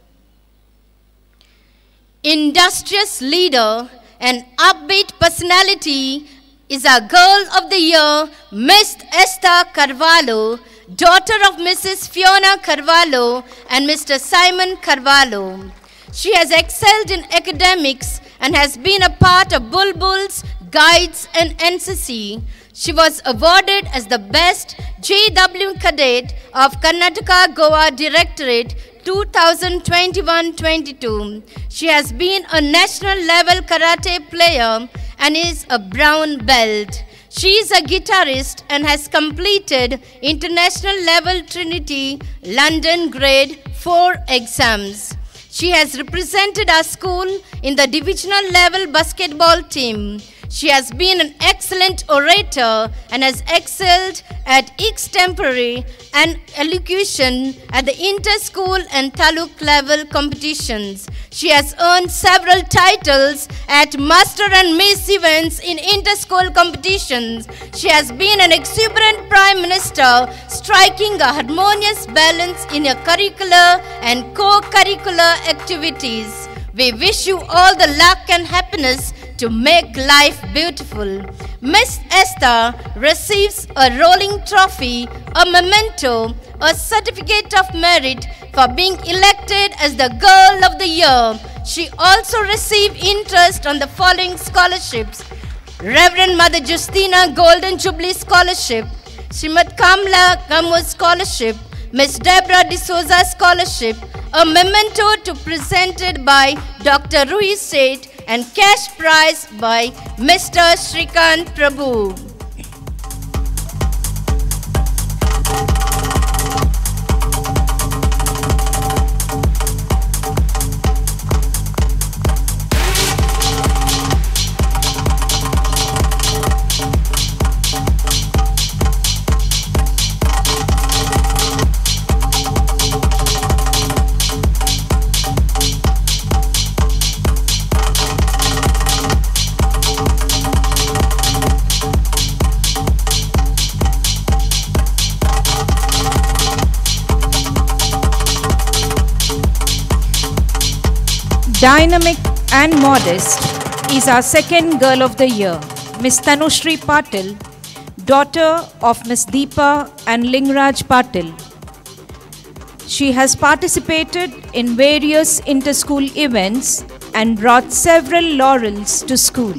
Speaker 2: Industrious leader and upbeat personality is our Girl of the Year, Miss Esther Carvalho, daughter of Missus Fiona Carvalho and Mister Simon Carvalho. She has excelled in academics and has been a part of Bulbuls, Guides and N C C. She was awarded as the best J W Cadet of Karnataka Goa Directorate two thousand twenty-one twenty-two. She has been a national level karate player and is a brown belt. She is a guitarist and has completed international level Trinity London grade four exams. She has represented our school in the divisional level basketball team. She has been an excellent orator and has excelled at extempore and elocution at the inter-school and taluk level competitions. She has earned several titles at Master and Miss events in inter-school competitions. She has been an exuberant Prime Minister, striking a harmonious balance in her curricular and co-curricular activities. We wish you all the luck and happiness to make life beautiful. Miss Esther receives a rolling trophy, a memento, a certificate of merit for being elected as the Girl of the Year. She also received interest on the following scholarships: Reverend Mother Justina Golden Jubilee Scholarship, Srimad Kamla Gamu Scholarship, Miss Deborah D'Souza Scholarship, a memento to presented by Doctor Rui Seth, and cash prize by Mister Shrikant Prabhu.
Speaker 1: Dynamic and modest is our second Girl of the Year, Miss Tanushri Patil, daughter of Miss Deepa and Lingraj Patil. She has participated in various inter-school events and brought several laurels to school.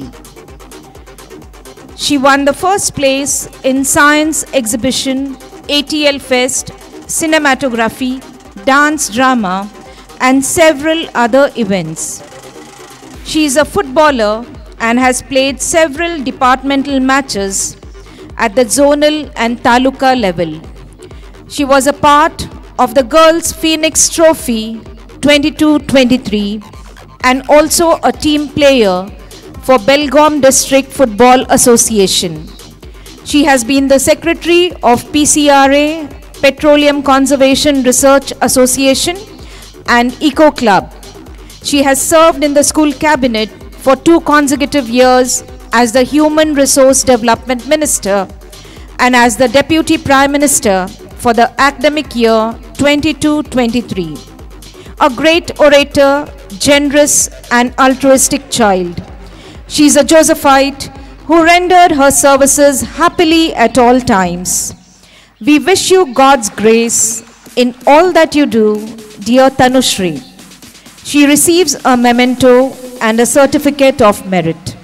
Speaker 1: She won the first place in Science Exhibition, A T L Fest, Cinematography, Dance Drama, and several other events. She is a footballer and has played several departmental matches at the zonal and taluka level. She was a part of the Girls Phoenix Trophy twenty-two twenty-three and also a team player for Belgaum District Football Association. She has been the secretary of P C R A, Petroleum Conservation Research Association, and Eco Club. She has served in the school cabinet for two consecutive years as the Human Resource Development Minister and as the Deputy Prime Minister for the academic year twenty-two twenty-three. A great orator, generous and altruistic child. She is a Josephite who rendered her services happily at all times. We wish you God's grace in all that you do, dear Tanushri. She receives a memento and a certificate of merit.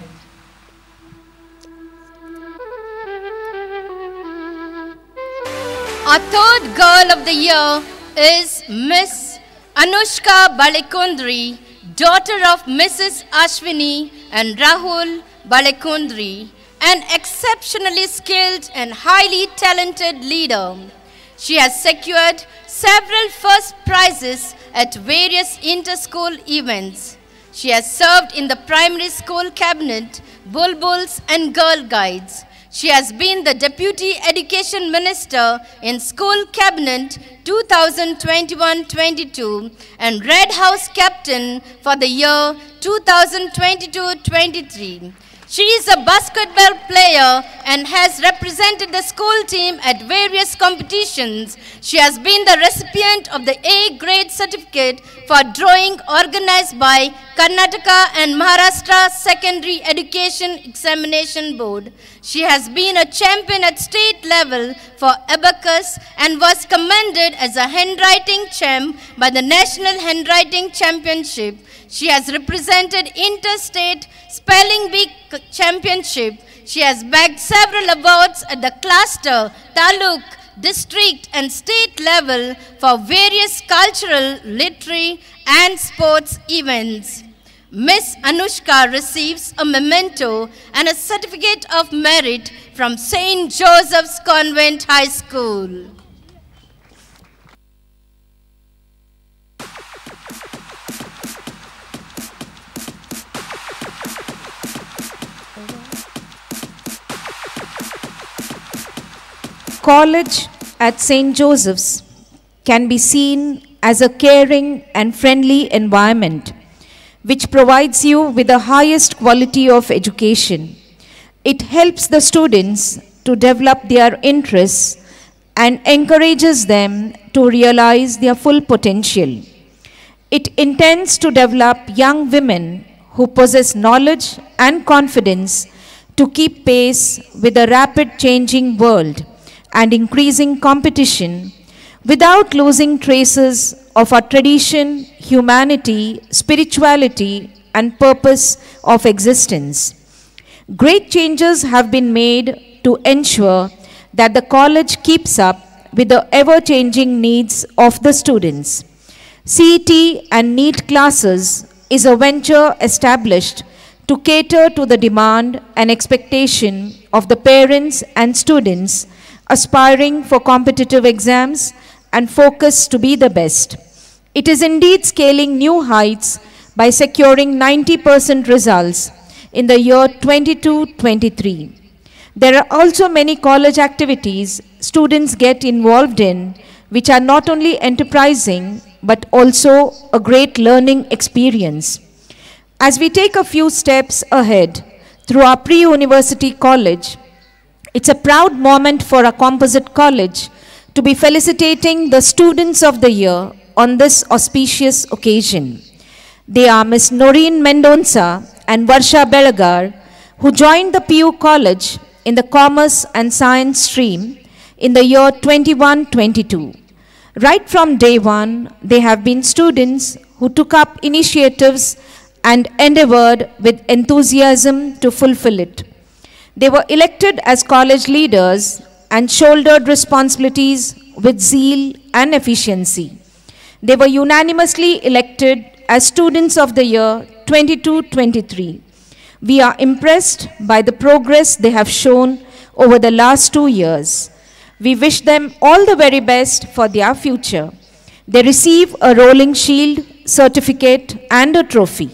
Speaker 2: Our third Girl of the Year is Miss Anushka Balekundri, daughter of Missus Ashwini and Rahul Balekundri, an exceptionally skilled and highly talented leader. She has secured several first prizes at various inter-school events. She has served in the primary school cabinet, Bulbuls and Girl Guides. She has been the Deputy Education Minister in School Cabinet two thousand twenty-one twenty-two and Red House Captain for the year two thousand twenty-two twenty-three. She is a basketball player and has represented the school team at various competitions. She has been the recipient of the A grade certificate for drawing organized by Karnataka and Maharashtra Secondary Education Examination Board. She has been a champion at state level for abacus and was commended as a handwriting champ by the National Handwriting Championship. She has represented interstate spelling bee championship. She has bagged several awards at the cluster, taluk, district and state level for various cultural, literary and sports events. Miss Anushka receives a memento and a certificate of merit from Saint Joseph's Convent High School.
Speaker 1: College at Saint Joseph's can be seen as a caring and friendly environment which provides you with the highest quality of education. It helps the students to develop their interests and encourages them to realize their full potential. It intends to develop young women who possess knowledge and confidence to keep pace with the rapid changing world and increasing competition without losing traces of our tradition, humanity, spirituality, and purpose of existence. Great changes have been made to ensure that the college keeps up with the ever-changing needs of the students. C E T and NEET classes is a venture established to cater to the demand and expectation of the parents and students aspiring for competitive exams and focus to be the best. It is indeed scaling new heights by securing ninety percent results in the year twenty-two twenty-three. There are also many college activities students get involved in which are not only enterprising but also a great learning experience. As we take a few steps ahead through our pre-university college, it's a proud moment for our composite college to be felicitating the students of the year on this auspicious occasion. They are Miss Noreen Mendonca and Varsha Belagar, who joined the P U College in the Commerce and Science stream in the year twenty-one twenty-two. Right from day one, they have been students who took up initiatives and endeavored with enthusiasm to fulfill it. They were elected as college leaders and shouldered responsibilities with zeal and efficiency. They were unanimously elected as Students of the Year twenty-two twenty-three. We are impressed by the progress they have shown over the last two years. We wish them all the very best for their future. They receive a rolling shield, certificate and a trophy.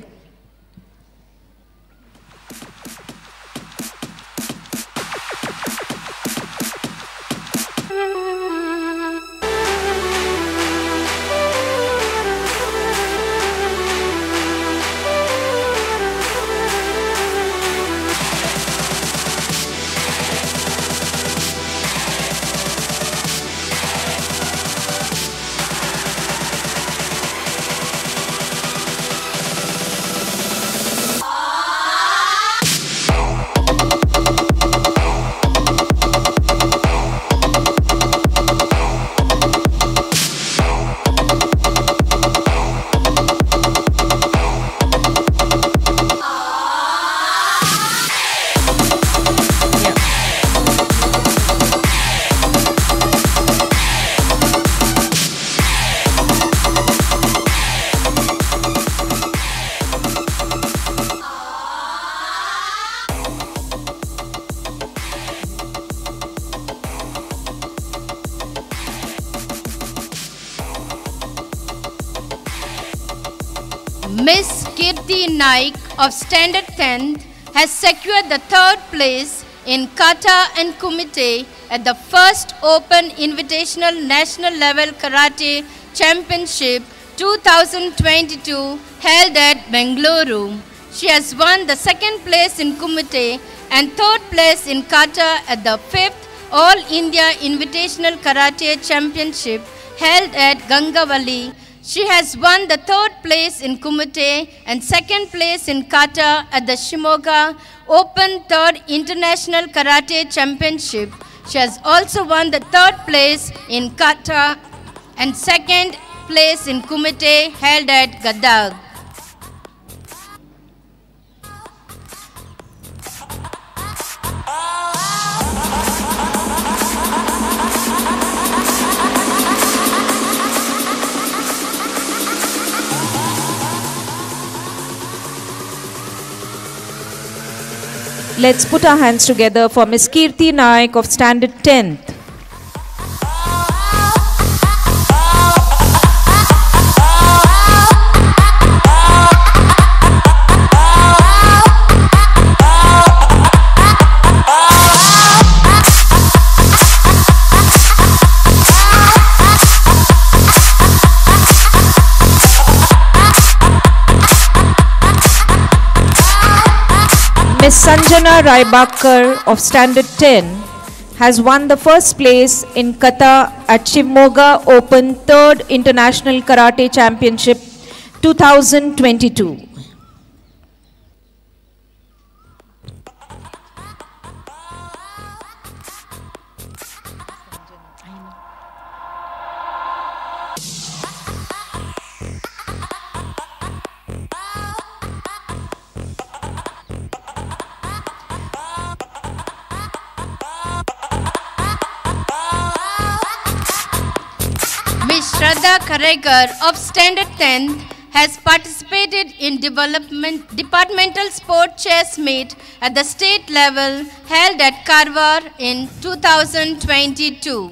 Speaker 2: Miss Kirti Naik of Standard tenth has secured the third place in Kata and Kumite at the first Open Invitational National Level Karate Championship two thousand twenty-two held at Bengaluru. She has won the second place in Kumite and third place in Kata at the fifth All India Invitational Karate Championship held at Gangavali. She has won the third place in Kumite and second place in Kata at the Shimoga Open Third International Karate Championship. She has also won the third place in Kata and second place in Kumite held at Gadag.
Speaker 1: Let's put our hands together for Miss Kirti Naik of Standard tenth. Miss Sanjana Raibakar of Standard ten has won the first place in Kata at Shimoga Open third International Karate Championship two thousand twenty-two.
Speaker 2: Shraddha Karekar of Standard tenth has participated in development departmental sport chess meet at the state level held at Karwar in two thousand twenty-two.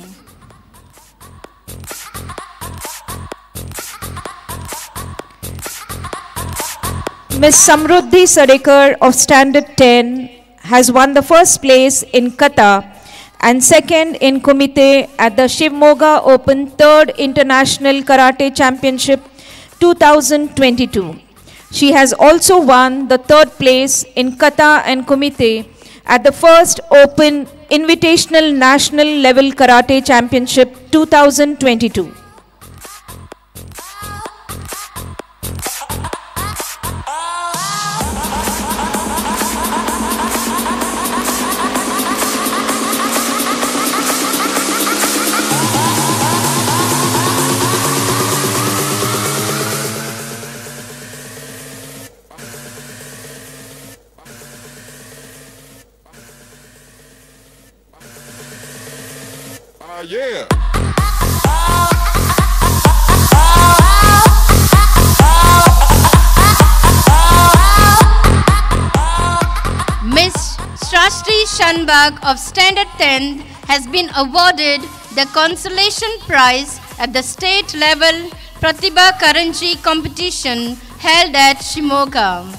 Speaker 1: Miss Samruddhi Sadekar of Standard ten has won the first place in Kata and second in Kumite at the Shimoga Open third International Karate Championship two thousand twenty-two. She has also won the third place in Kata and Kumite at the first Open Invitational National Level Karate Championship two thousand twenty-two.
Speaker 9: Yeah.
Speaker 2: Miss Shrastri Shanbag of Standard tenth has been awarded the consolation prize at the state level Pratibha Karanji competition held at Shimoga.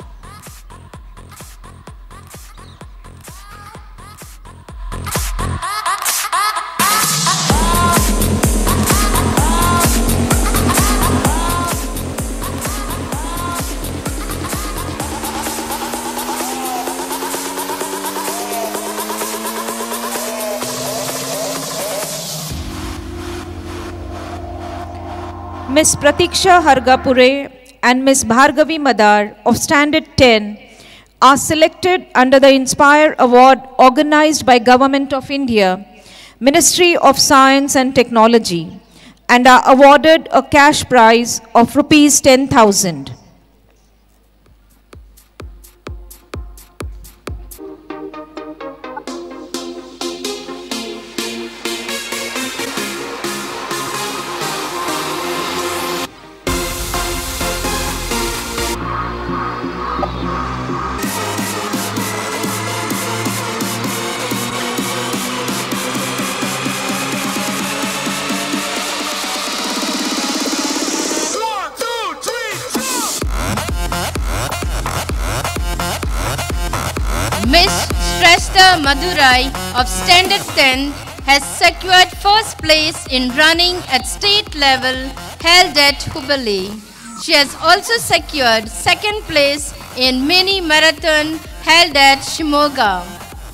Speaker 1: Miss Pratiksha Hargapure and Miss Bhargavi Madar of Standard ten are selected under the Inspire Award organized by Government of India, Ministry of Science and Technology, and are awarded a cash prize of rupees ten thousand.
Speaker 2: Miss Shrestha Madurai of Standard ten has secured first place in running at state level held at Hubballi. She has also secured second place in mini marathon held at Shimoga.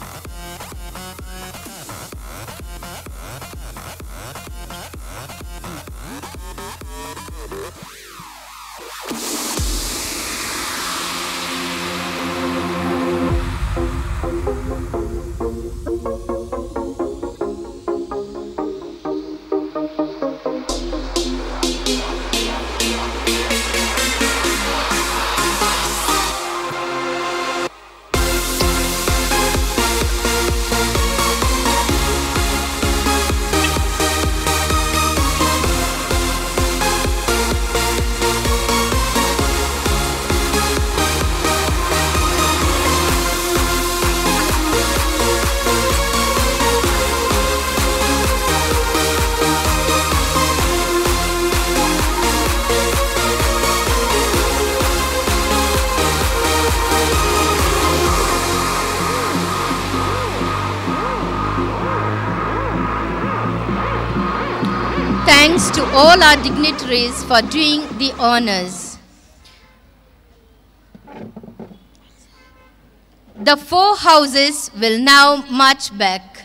Speaker 2: Thanks to all our dignitaries for doing the honors. The four houses will now march back.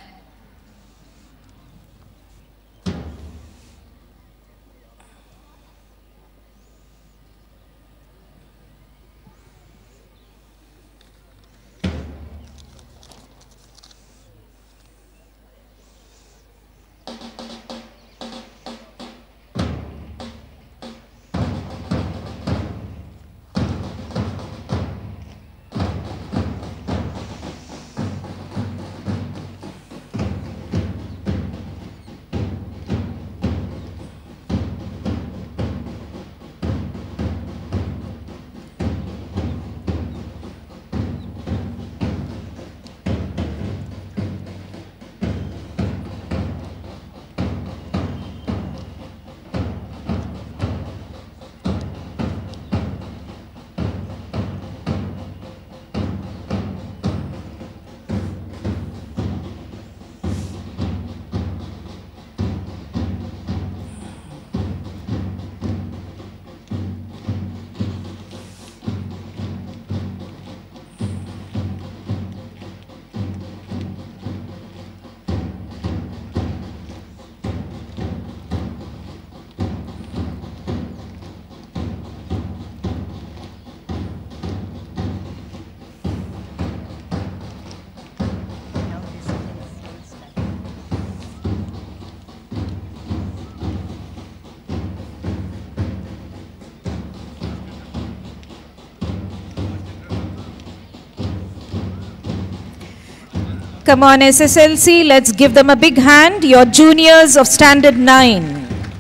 Speaker 1: Come on, S S L C, let's give them a big hand. Your juniors of Standard nine.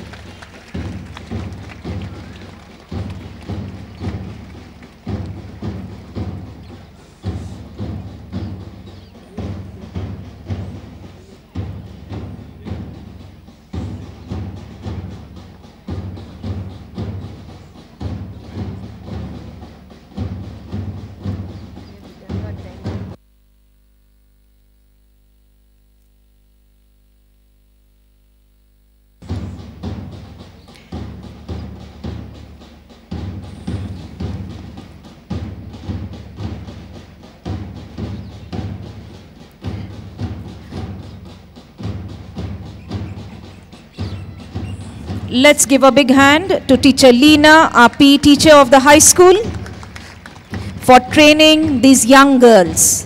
Speaker 1: Let's give a big hand to teacher Leena, our P E teacher of the high school, for training these young girls.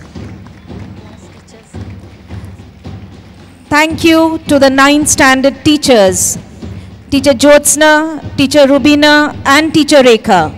Speaker 1: Thank you to the ninth standard teachers, teacher Jyotsna, teacher Rubina and teacher Rekha.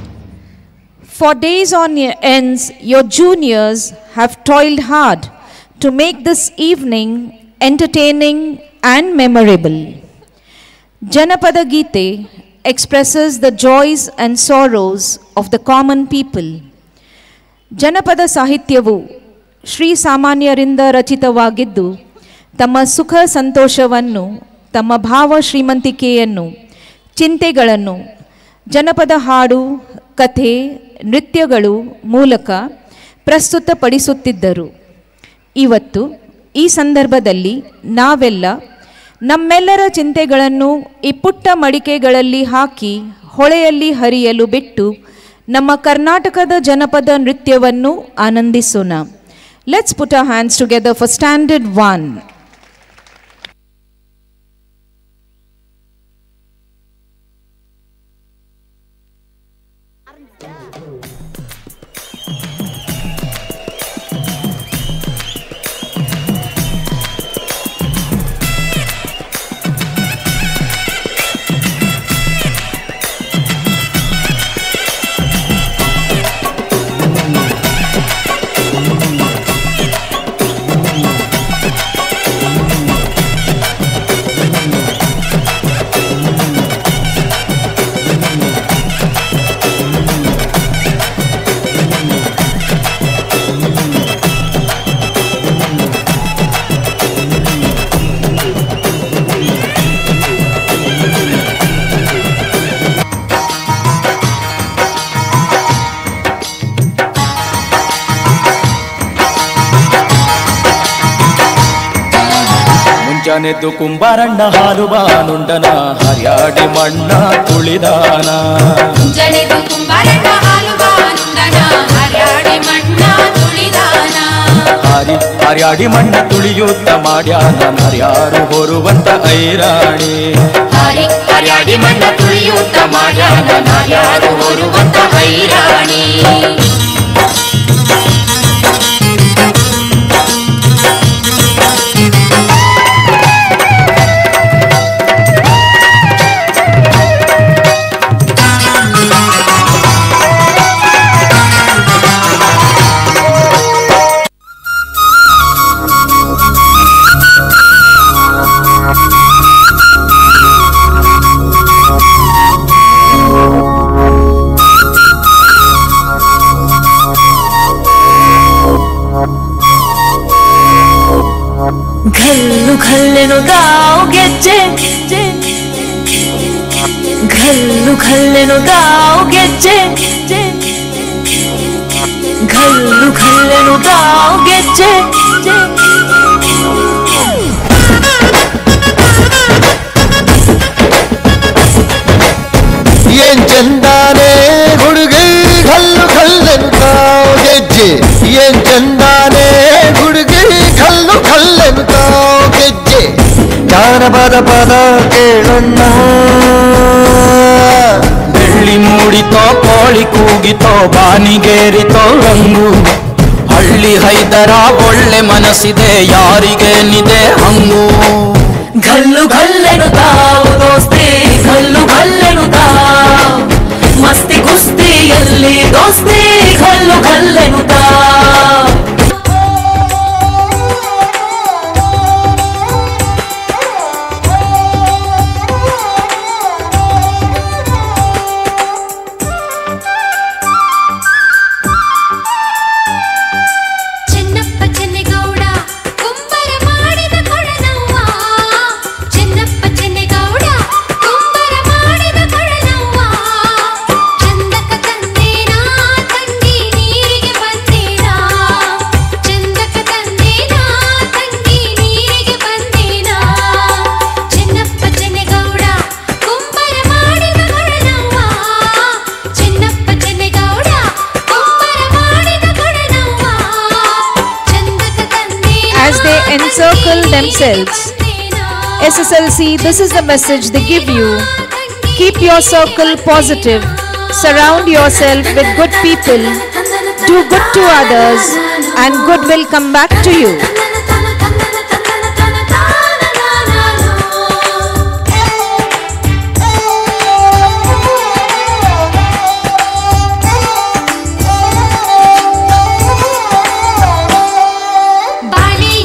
Speaker 1: For days on ends, your juniors have toiled hard to make this evening entertaining and memorable. Janapada Gite expresses the joys and sorrows of the common people. ಜನಪದ ಸಾಹಿತ್ಯವು ಶ್ರೀ ಸಾಮಾನ್ಯರಿಂದ ರಚಿತವಾಗಿದ್ದು ತಮ್ಮ ಸುಖ ಸಂತೋಷವನ್ನು, ತಮ್ಮ ಭಾವ ಶ್ರೀಮಂತಿಕೆಯನ್ನು, ಚಿಂತೆಗಳನ್ನು ಜನಪದ ಹಾಡು, ಕಥೆ, ನೃತ್ಯಗಳು ಮೂಲಕ ಪ್ರಸ್ತುತಪಡಿಸುತ್ತಿದ್ದರು. ಇವತ್ತು ಈ ಸಂದರ್ಭದಲ್ಲಿ ನಾವೆಲ್ಲ ನಮ್ಮೆಲ್ಲರ ಚಿಂತೆಗಳನ್ನು ಈ ಪುಟ್ಟ ಮಡಿಕೆಗಳಲ್ಲಿ ಹಾಕಿ ಹೊಳೆಯಲ್ಲಿ ಹರಿಯಲು ಬಿಟ್ಟು ನಮ್ಮ ಕರ್ನಾಟಕದ ಜನಪದ ನೃತ್ಯವನ್ನು ಆನಂದಿಸೋಣ. Let's put our hands together for standard one.
Speaker 9: ಜನೆದು ಕುಂಬಾರಣ್ಣ ಹಾಲು ಬಾನುಂಡನ ಹರ್ಯಾಡಿ ಮಣ್ಣ ತುಳಿದಾನ.
Speaker 4: ಜನೆದು ಕುಂಬಾರಣ್ಣ ಹಾಲು ಬಾನುಂಡನ ಹರ್ಯಾಡಿ ಮಣ್ಣ ತುಳಿದಾನ.
Speaker 9: ಹರಿ ಹರ್ಯಾಡಿ ಮಣ್ಣ ತುಳಿಯುತ್ತ ಮಾಡ್ಯಾನ ಹರ್ಯಾರು ಹೊರುವಂತ ಐರಾಣಿ.
Speaker 4: ಹರಿ ಹರ್ಯಾಡಿ ಮಣ್ಣ ತುಳಿಯುತ್ತ ಮಾಡ್ಯಾನ ಹರ್ಯಾರು ಹೊರುವಂತ ಐರಾಣಿ.
Speaker 10: घल्लू घल्लेनो दाव ಗೆಜ್ಜೆ, घल्लू घल्लेनो दाव ಗೆಜ್ಜೆ, घल्लू घल्लेनो दाव ಗೆಜ್ಜೆ.
Speaker 11: ಏನ್ ಚಂದಾನೆ ಹುಡುಗಿ ಘಲ್ಲು ಘಲ್ಲೆನು ತಾವ್ ಗೆಜ್ಜೆ, ಏನ್ ಚಂದಾನೆ ಹುಡುಗಿ ಘಲ್ಲು ಘಲ್ಲೆನು ತಾವ್ ಗೆಜ್ಜೆ. ಜಾನಪದ ಪದ ಕೇಳಣ್ಣ,
Speaker 9: ಬೆಳ್ಳಿ ಮೂಡಿತೋ ಕೋಳಿ ಕೂಗಿತೋ ಬಾನಿಗೇರಿತೋ ರಂಗು. ಹಳ್ಳಿ ಹೈದರ ಒಳ್ಳೆ ಮನಸ್ಸಿದೆ ಯಾರಿಗೇನಿದೆ ಹಂಗು.
Speaker 10: घल्लू घल्लेनु ताव दोस्ती, घल्लू घल्लेनु ताव मस्ती गुस्ती यल्ली दोस्ती, घल्लू घल्लेनु ताव.
Speaker 1: Encircle themselves. S S L C, this is the message they give you. Keep your circle positive. Surround yourself with good people. Do good to others and good will come back to you.
Speaker 4: ಬಾಳಿ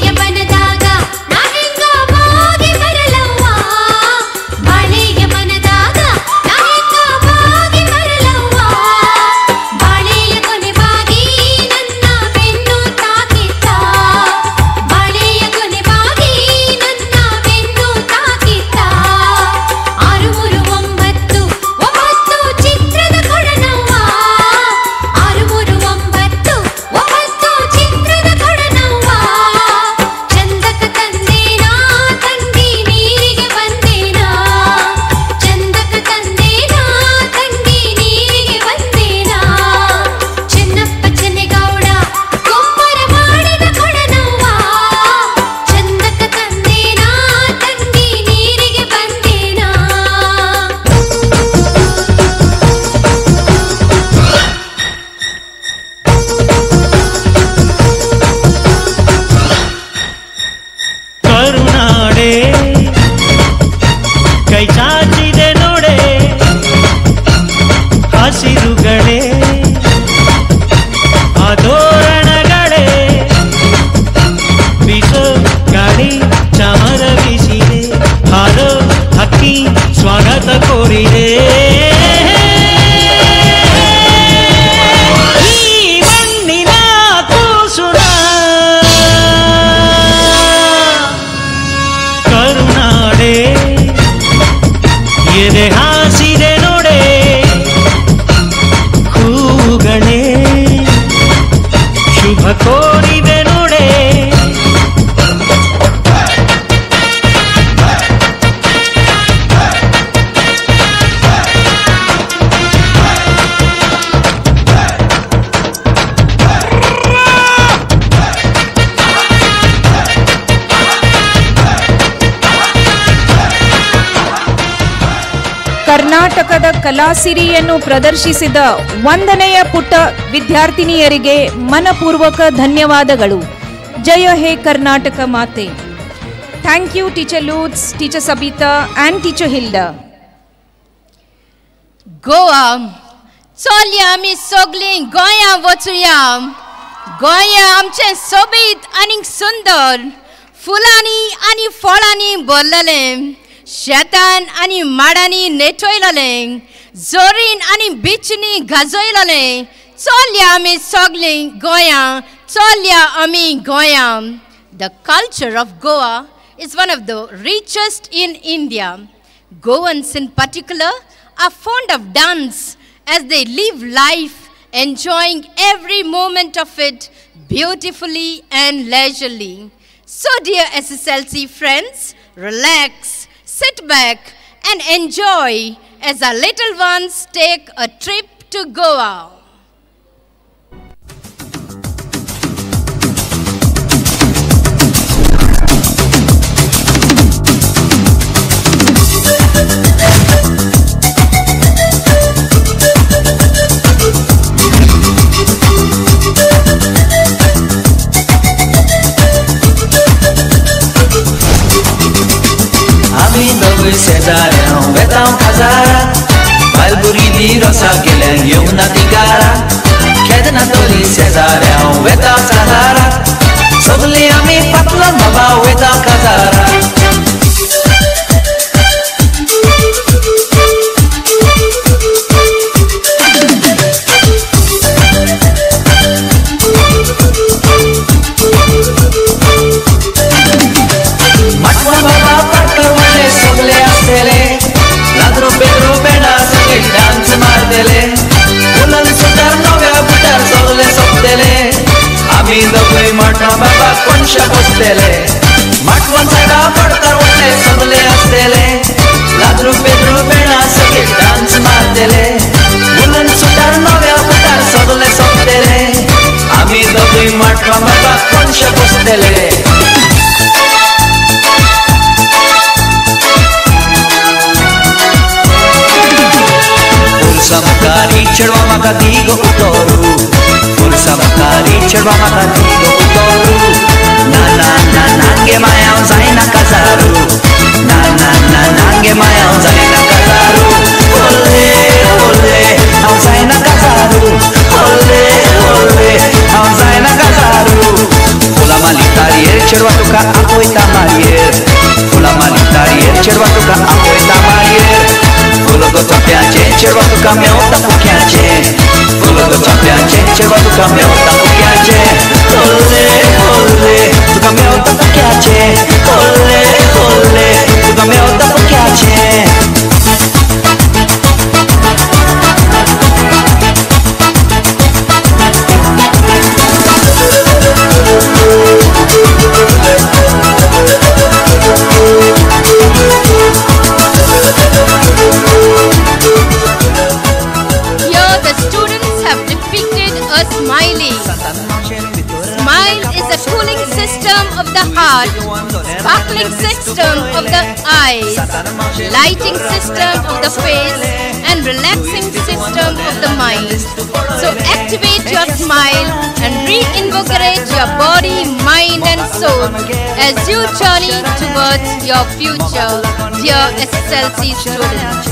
Speaker 10: ಕೋರಿದೆ ನೋಡೆ
Speaker 1: ಕರ್ನಾಟಕದ ಕಲಾಸಿರಿಯನ್ನು ಪ್ರದರ್ಶಿಸಿದ ವಂದನೆಯ ಪುಟ್ಟ ವಿದ್ಯಾರ್ಥಿನಿಯರಿಗೆ ಮನಪೂರ್ವಕ ಧನ್ಯವಾದಗಳು. ಜಯ ಹೇ ಕರ್ನಾಟಕ ಮಾತೆ. ಥ್ಯಾಂಕ್ ಯು ಟೀಚರ್ ಲೂಟ್ಸ್, teacher Sabita and teacher Hilda.
Speaker 2: Goa, Solyam is sogling Goya Votsuyam. Goya amche sobit aning sundar. Fulani ani folani bollalem. Shatan ani madani netoilale. Zorin ani bichni gazoilale. Solyam is sogling Goya. Solya ami Goya. The culture of Goa is one of the richest in India. Goans in particular are fond of dance as they live life enjoying every moment of it beautifully and leisurely. So dear S S L C friends, relax, sit back and enjoy as our little ones take a trip to Goa.
Speaker 10: Cesarão, Betão Casara, Balburi di Rosa Guilhem, Yuna Tigara, Kedna Toli Cesarão, Betão Casara, Sobli Ami Patla Maba, Betão Casara. Matwa Baba Patla Wale Sogle Astele, Ladro Pedro Bena Sogle Dance Mardele, Ulan Sundar Novya Butar Sogle Soptele, Ami Dogwe Matwa Baba Konsha Postele, Matwan Sada Padtar Wale Sogle Astele, Ladro Pedro Bena Sogle Dance Mardele, Ulan Sundar Novya Butar Sogle Soptele, Ami Dogwe Matwa Baba Konsha Postele. Samkari chedwa maka digo utoru, full samkari chedwa maka digo utoru. Na na na nange maya zaina kazaru, na na na nange maya zaina kazaru. Ole ole au zaina kazaru, ole ole au zaina kazaru. Fula malitarier chedwa tuka apoita marier, fula malitarier chedwa tuka apoita marier. Fulo do tapiace, cerva tu cameo ta puchiace. Fulo do tapiace, cerva tu cameo ta puchiace. Olle, olle, tu cameo ta puchiace. Olle, olle, tu cameo ta puchiace.
Speaker 2: Sparkling system of the eyes, lighting system of the face, and relaxing system of the mind. So activate your smile and reinvigorate your body, mind and soul as you journey towards your future, dear S S L C students.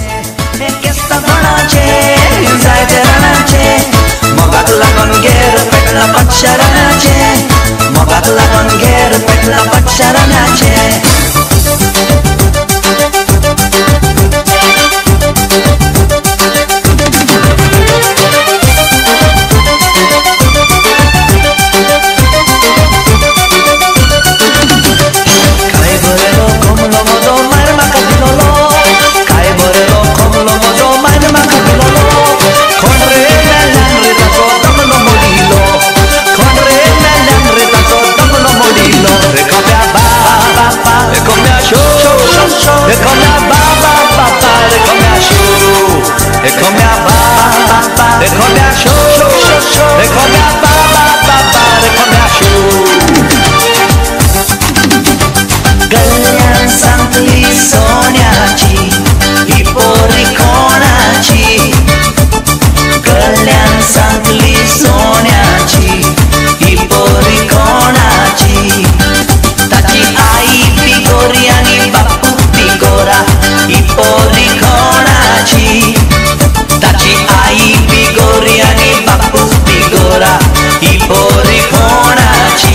Speaker 2: Mogat lagon ger petla pacharanache, Mogat lagon ger petla pacharanache. Kai borelo como lo modo mar makadilolo, Kai borelo como lo modo mar makadilolo. Corre la langre da todo lo modilo.
Speaker 10: पोरी कोणाची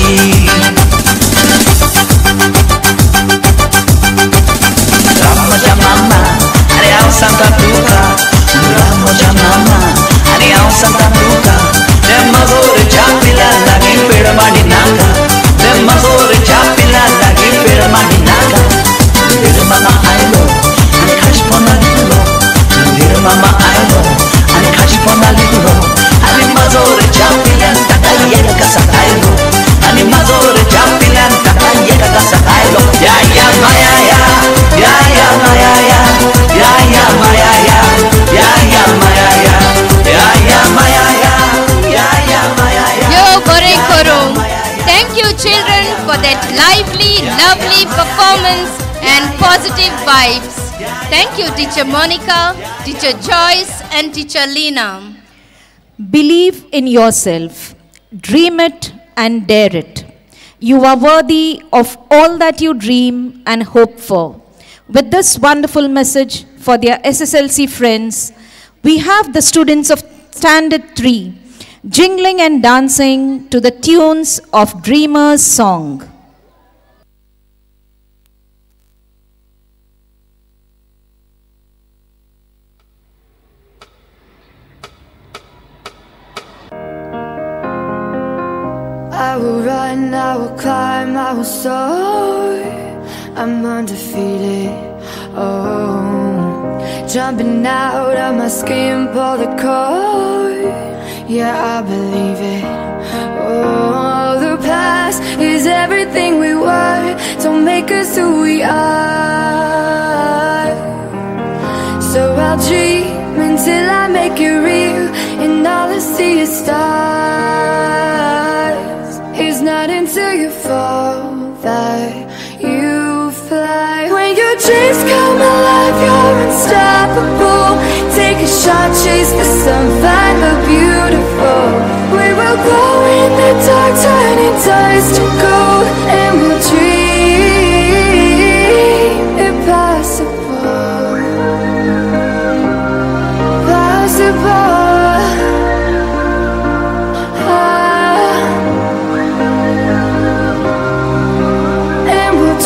Speaker 10: रामोच्या मामा अरे हांव सांगता तुका रामोच्या मामा अरे हांव सांगता तुका ते मगोरच्या पिला लागीं पेड माडी नाका ते मगोरच्या पिला लागीं पेड माडी नाका धीर मामा आयलो आनी खाशपणा दिलो धीर मामा आयलो आनी खाशपणा दिलो आनी मगोरच्या पिल्यान ताका एक कसा आयलो आनी मगोरच्या पिल्यान ताका एक कसा आयलो या या माया या या या माया या या या माया या या या माया या या या माया या या या माया या
Speaker 2: Yo Bore Koro. Thank you children for that lively, lovely performance and positive vibes. Thank you Teacher Monica, Teacher Joyce and Teacher Lena.
Speaker 1: Believe in yourself, dream it and dare it. You are worthy of all that you dream and hope for. With this wonderful message for their S S L C friends, we have the students of Standard three jingling and dancing to the tunes of Dreamer's song.
Speaker 6: I will run, I will climb, I will soar. I'm undefeated. Oh, jumping out of my skin, pull the cord. Yeah, I believe it. Oh, the past is everything we were. Don't make us who we are. So I'll dream until I make it real, and all I see is stars. It's not until you fall that you fly. When your dreams come alive, you're unstoppable. Take a shot, chase the sun, find the beautiful. We will glow in the dark, turning dust to gold, and we'll dream impossible. Possible. Ah. And we'll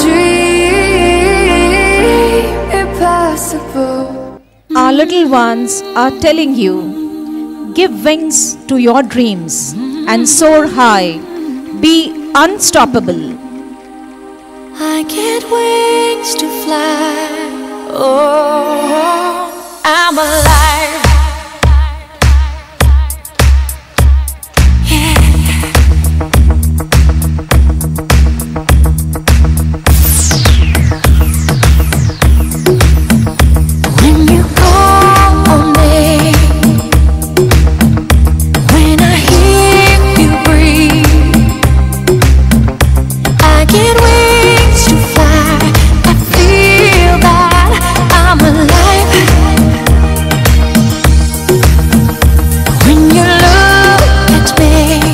Speaker 6: dream impossible.
Speaker 1: Our little ones are telling you, give wings to your dreams and soar high. Be unstoppable.
Speaker 6: I get wings to fly. Oh, I'm alive. Yeah. When you call on me, when I hear you breathe, I get wings to fly. I feel that I'm alive. When you look at me,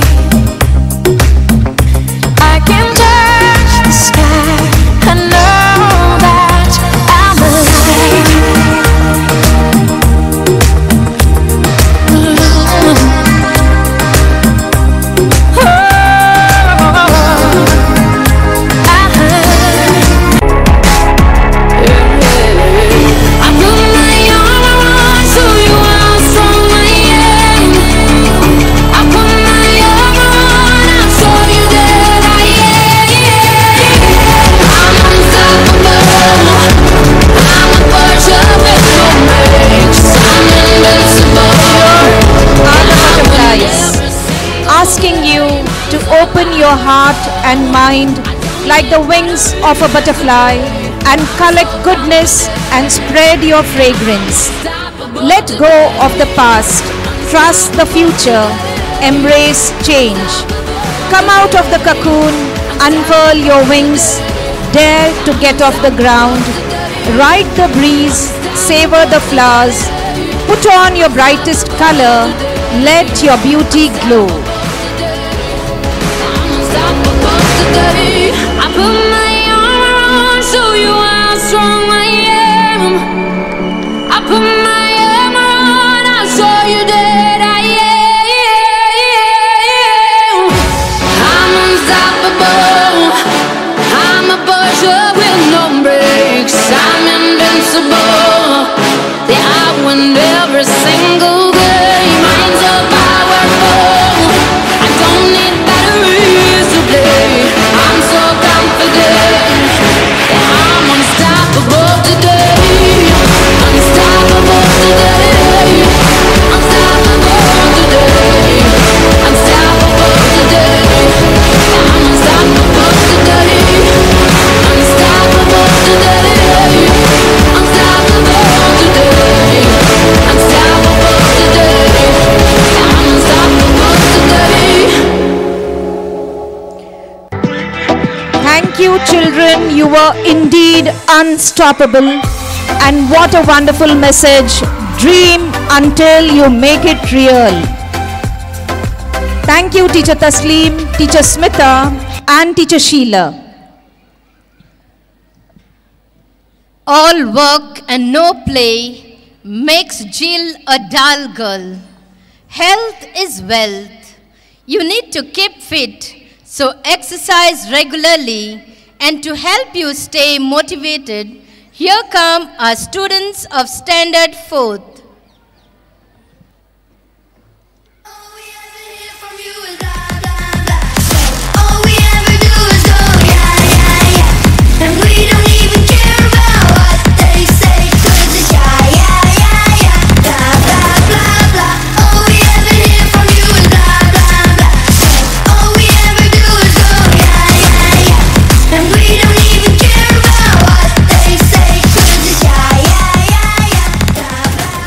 Speaker 6: I can touch the sky. I know that I'm alive. I put my arm around so you how strong I am. I put my arm around and show you that I am. I'm unstoppable. I'm a perfect romance. I'm invincible.
Speaker 1: Are the butterflies asking you to open your heart and mind like the wings of a butterfly and collect goodness and spread your fragrance. Let go of the past, trust the future, embrace change. Come out of the cocoon, unfurl your wings, dare to get off the ground, ride the breeze, savor the flowers, put on your brightest color, let your beauty glow.
Speaker 6: I put my arm around, show you how strong I am. I put my arm around, I'll show you that I am.
Speaker 12: invincible. They outwin every single day. Minds are powerful. I don't need batteries to play. I'm so confident. Yeah, I'm unstoppable today. Unstoppable today. Unstoppable today. Unstoppable today. I'm unstoppable today. Unstoppable today. Unstoppable today. Unstoppable today. I'm unstoppable today.
Speaker 1: Thank you, children. You were indeed unstoppable. And what a wonderful message. Dream until you make it real. Thank you, Teacher Tasleem, Teacher Smita, and Teacher Sheila.
Speaker 2: All work and no play makes Jill a dull girl. Health is wealth. You need to keep fit, so exercise regularly. And to help you stay motivated, here come our students of Standard Fourth.
Speaker 3: And we don't even care about what they say, 'cause it's yeah, yeah, yeah, yeah, blah, blah, blah, blah. All we ever hear from you is blah, blah, blah. All we ever do is go yeah, yeah, yeah. And we don't even care about what they say, 'cause it's yeah, yeah, yeah, yeah, blah, blah,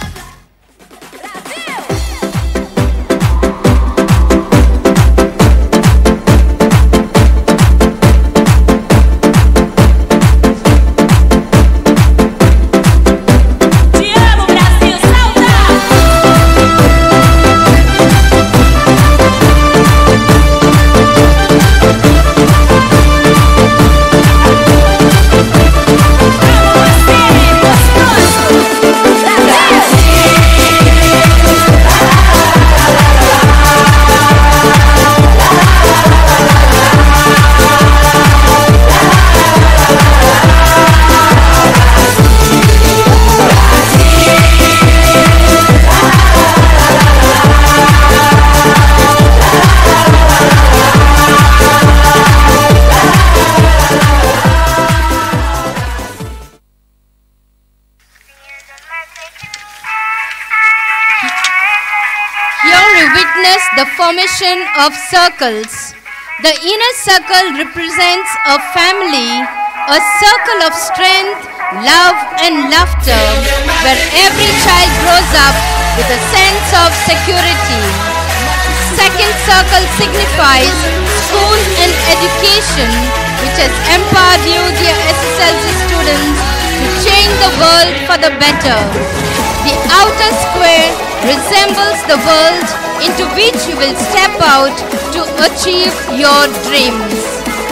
Speaker 2: The formation of circles. The inner circle represents a family, a circle of strength, love and laughter, where every child grows up with a sense of security. Second circle signifies school and education, which has empowered you, dear S S L C students, to change the world for the better. The outer square resembles the world into which you will step out to achieve your dreams.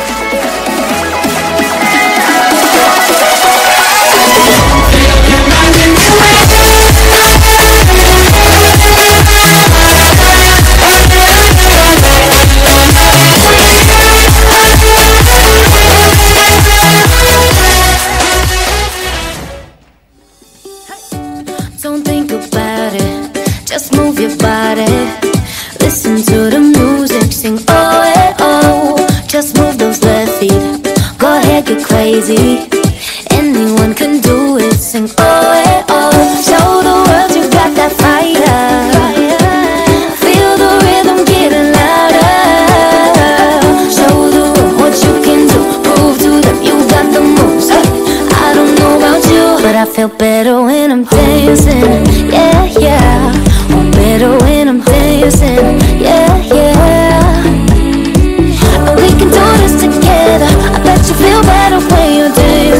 Speaker 12: Don't think about it, just move your body. Listen to the music, sing oh eh, oh. Just move those left feet, go ahead, get crazy. Anyone can do it, sing oh eh, oh. Show the world you got that fire. Feel the rhythm getting louder. Show the world what you can do, prove to them you got the moves. I don't know about you, but I feel better when I'm dancing. Yeah, yeah. I'm better when I'm dancing. Yeah, yeah. And we can do this together. I bet you feel better when you're dancing.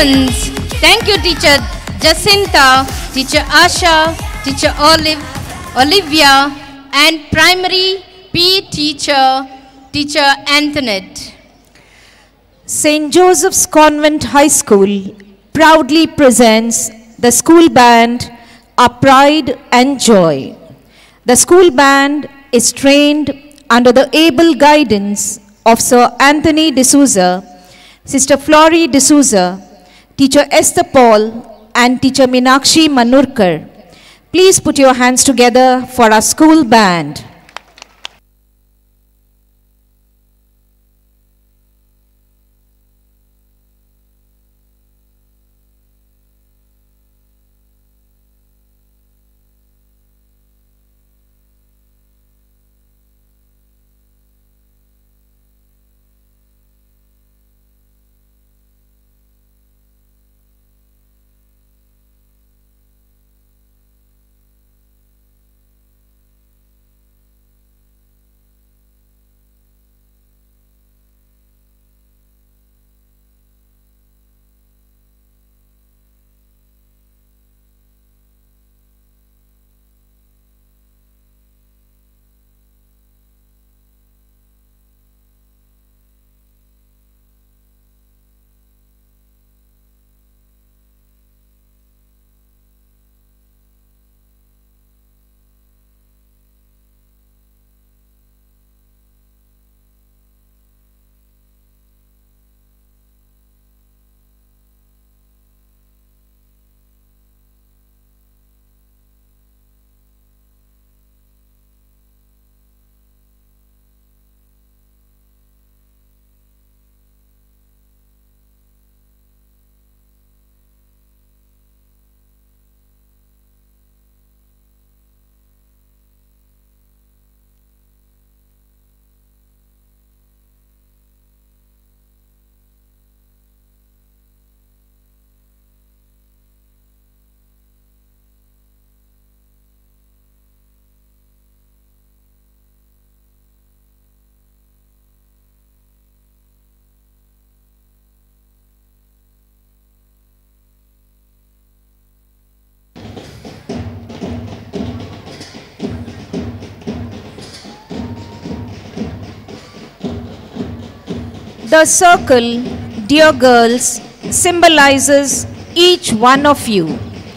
Speaker 2: students. Thank you, teacher Jacinta, teacher Asha, teacher Olive, Olivia, and primary P E teacher, teacher Antoinette.
Speaker 1: Saint Joseph's Convent High School proudly presents the school band, Our Pride and Joy. The school band is trained under the able guidance of Sir Anthony D'Souza, Sister Flory D'Souza, Teacher Esther Paul, and Teacher Meenakshi Manurkar. Please put your hands together for our school band. The circle, dear girls, symbolizes each one of you.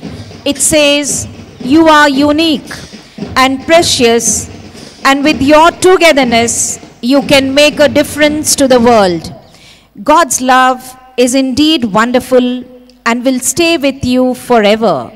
Speaker 1: It says, you are unique and precious, and with your togetherness, you can make a difference to the world. God's love is indeed wonderful and will stay with you forever.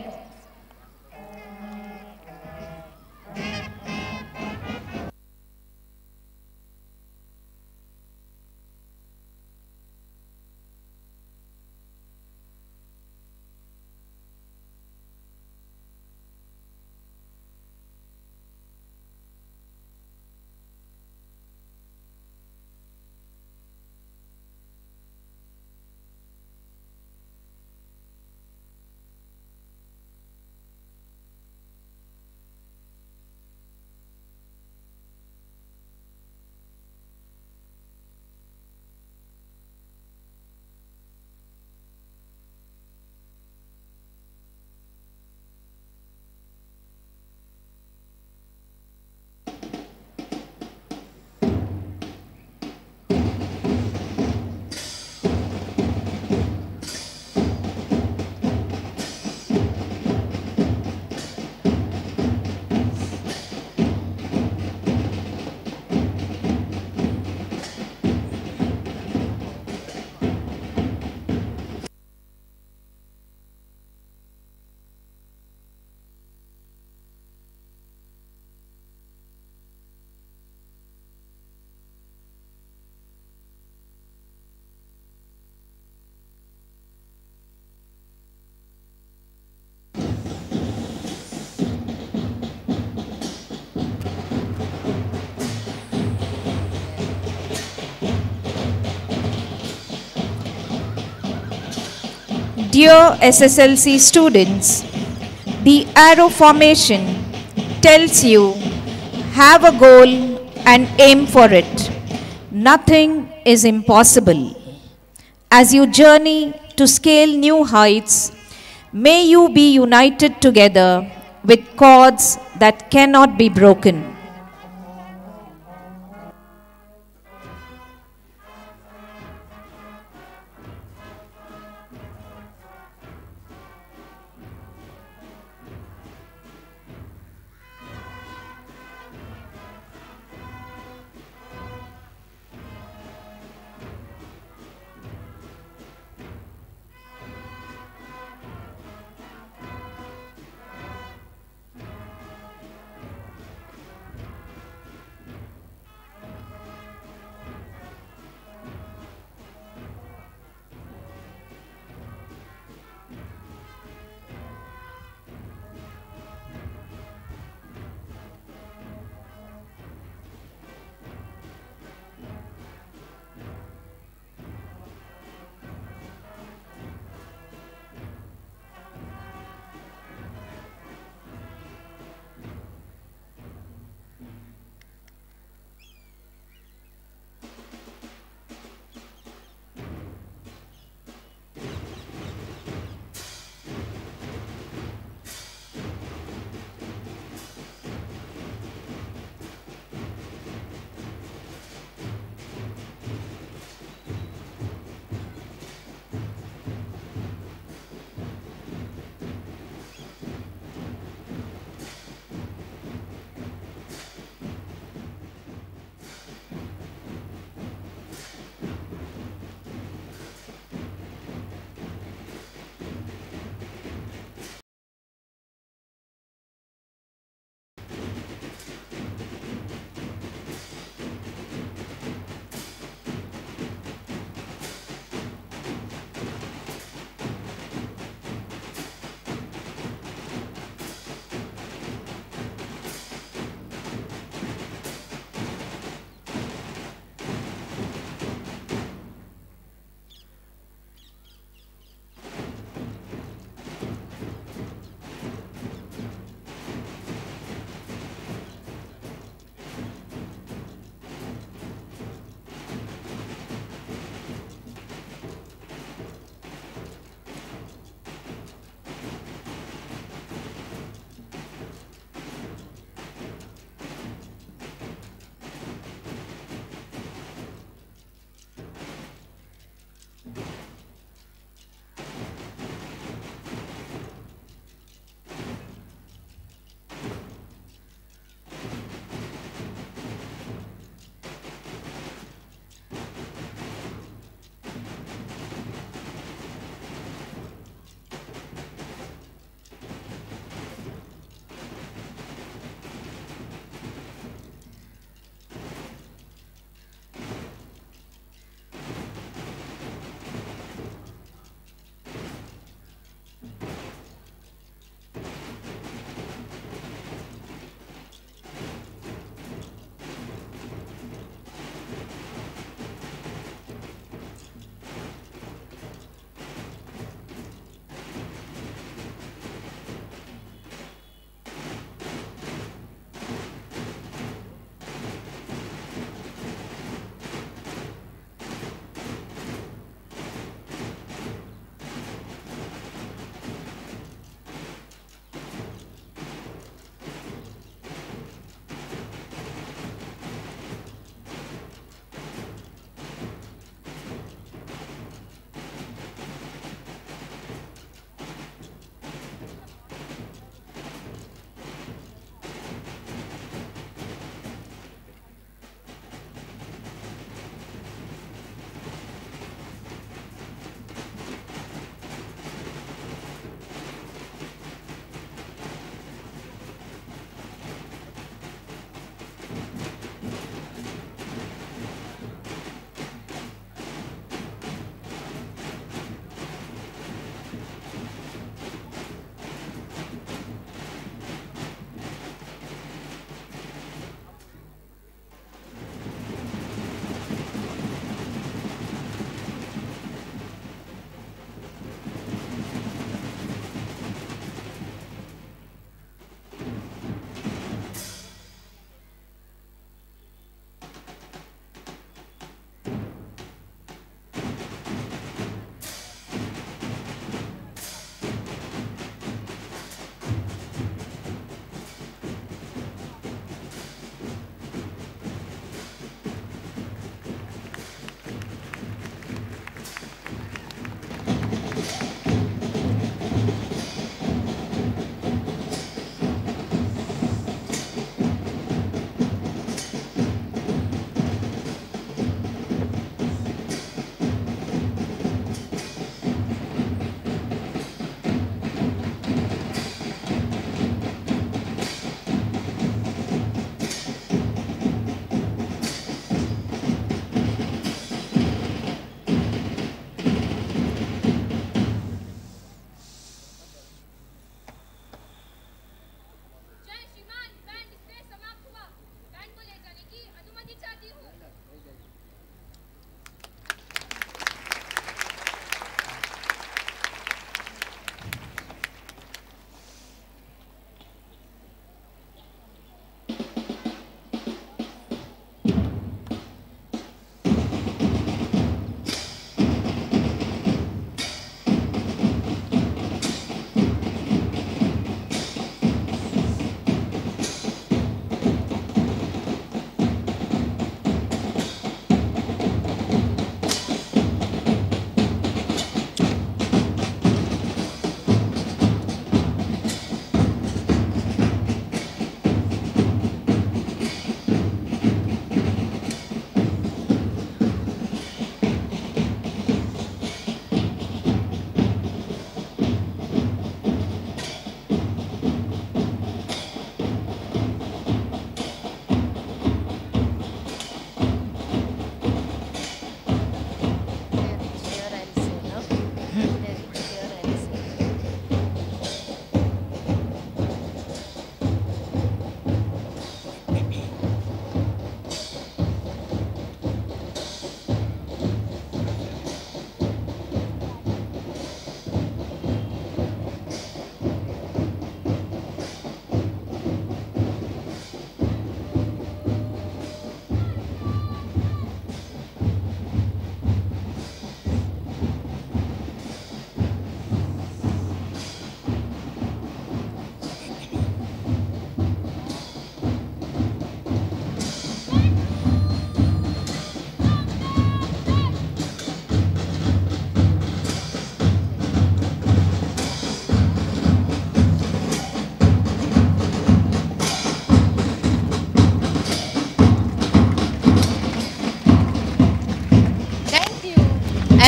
Speaker 1: Dear S S L C students, the arrow formation tells you have a goal and aim for it. Nothing is impossible. As you journey to scale new heights, may you be united together with cords that cannot be broken.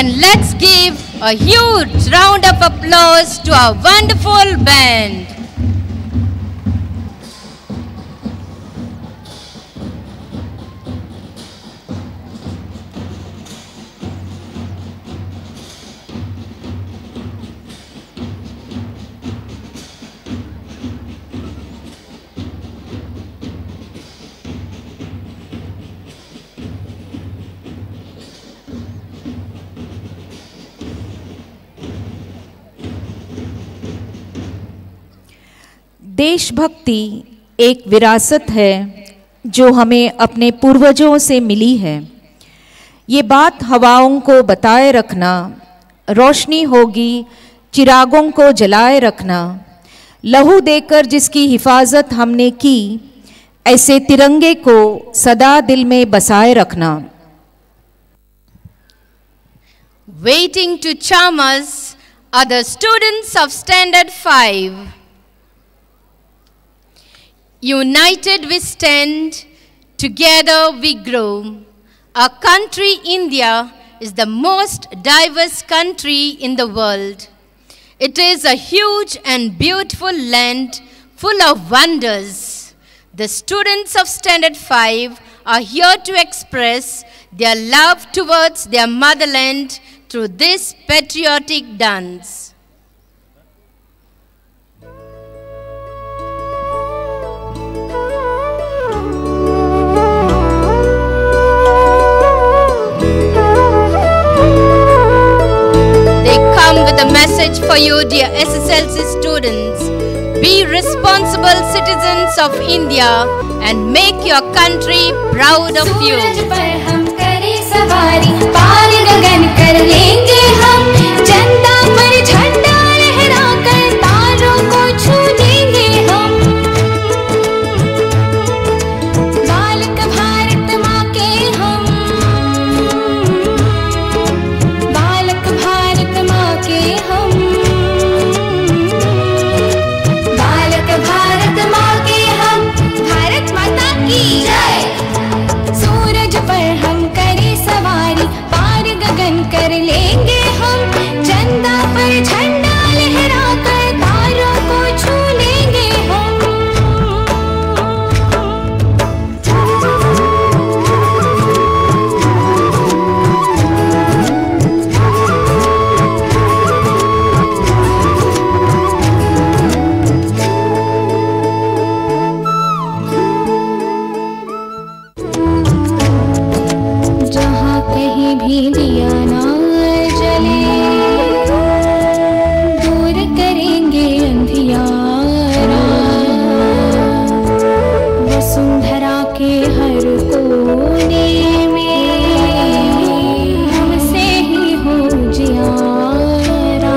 Speaker 2: And let's give a huge round of applause to our wonderful band.
Speaker 1: देशभक्ति एक विरासत है जो हमें अपने पूर्वजों से मिली है। ये बात हवाओं को बताए रखना, रोशनी होगी चिरागों को जलाए रखना, लहू देकर जिसकी हिफाजत हमने की, ऐसे तिरंगे को सदा दिल में बसाए रखना।
Speaker 2: Waiting to charm us are the students of Standard five. United we stand, together we grow. Our country, India, is the most diverse country in the world. It is a huge and beautiful land full of wonders. The students of Standard five are here to express their love towards their motherland through this patriotic dance. With a message for you, dear S S L C students. Be responsible citizens of India and make your country proud of you.
Speaker 3: सूरज पर हम करें सवारी, पार गगन कर लेंगे हम, चंदा पर झंडा लहरा कर तारों को छू देंगे हम। बालक भारत माँ के हम, बालक भारत माँ के हम, बालक भारत माँ के हम, भारत माता की जय। सूरज पर हम करें सवारी, पार गगन कर लेंगे हम, चंदा पर झंडा लहरा कर तारों को छू लेंगे हम। जहाँ कहीं भी दिया ना जले, दूर करेंगे अंधियारा। वसुंधरा के हर कोने में हमसे ही हो जियारा।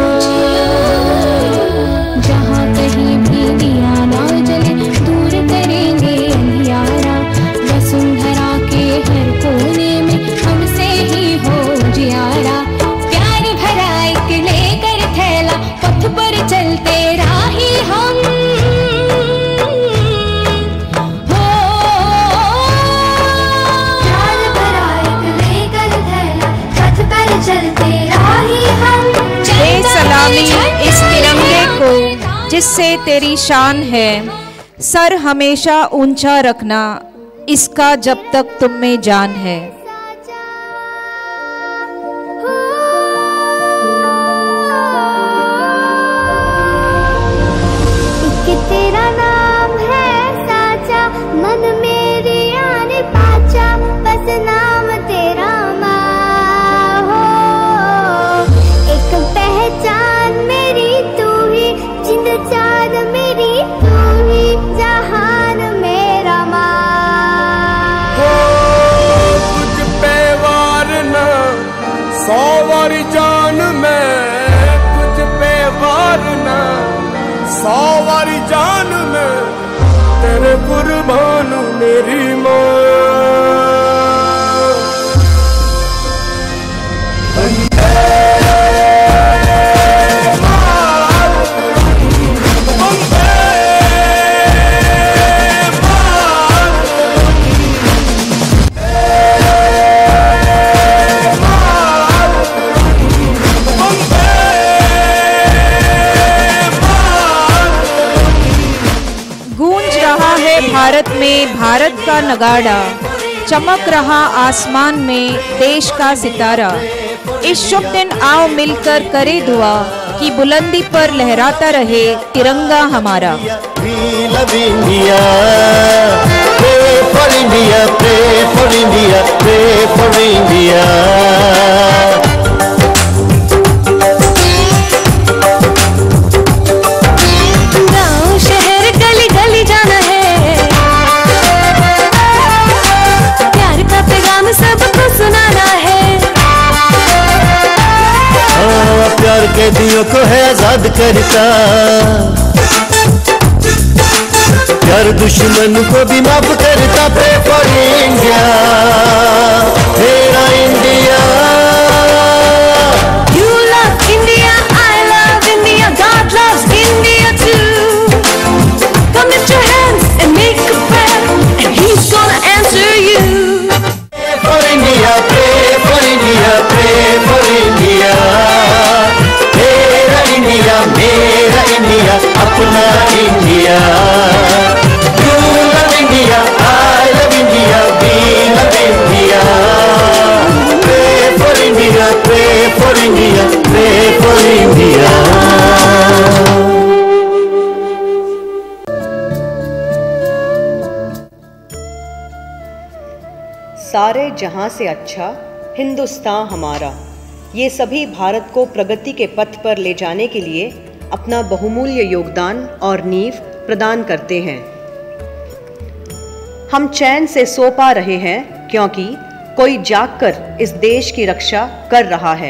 Speaker 3: जहाँ कहीं भी दिया ना जले, दूर करेंगे अंधियारा। वसुंधरा के हर कोने में हमसे ही हो जियारा। प्यार भरा एक लेकर थैला, पथ पर चलते राही हम। हो प्यार भरा एक लेकर थैला, पथ पर चलते राही हम।
Speaker 1: दे सलामी इस तिरंगे को जिससे तेरी शान है, सर हमेशा ऊंचा रखना इसका जब तक तुम में जान है।
Speaker 3: एक तेरा नाम है साचा, मन मेरी आने पाचा, बस नाम तेरा माँ हो। एक पहचान मेरी तू ही, जिंद चाँद मेरी तू ही, जहान मेरा माँ।
Speaker 13: तुझ पे वारना सौ वारी जान में, तुझ पे वारना सौ वारी जान में, तेरे कुर्बान मेरी माँ।
Speaker 1: में भारत का नगाड़ा, चमक रहा आसमान में देश का सितारा। इस शुभ दिन आओ मिलकर करे दुआ कि बुलंदी पर लहराता रहे तिरंगा हमारा।
Speaker 11: We love India, pray for India, pray for India, pray for India.
Speaker 12: गाँव शहर गली गली जाना है, प्यार का पैगाम सबको सुनाना है।
Speaker 11: हाँ, प्यार के दियों को है आजाद करता, प्यार दुश्मन को भी माफ करता। Pray for India, मेरा India.
Speaker 12: You love India, I love India, God loves India too. Come lift your hands and make a prayer, and He's gonna answer you.
Speaker 11: Pray for India, pray for India, pray for India. मेरा India, मेरा India, अपना India.
Speaker 14: सारे जहां से अच्छा हिंदुस्तान हमारा, ये सभी भारत को प्रगति के पथ पर ले जाने के लिए अपना बहुमूल्य योगदान और नींव प्रदान करते हैं। हम चैन से सो पा रहे हैं क्योंकि कोई जागकर इस देश की रक्षा कर रहा है।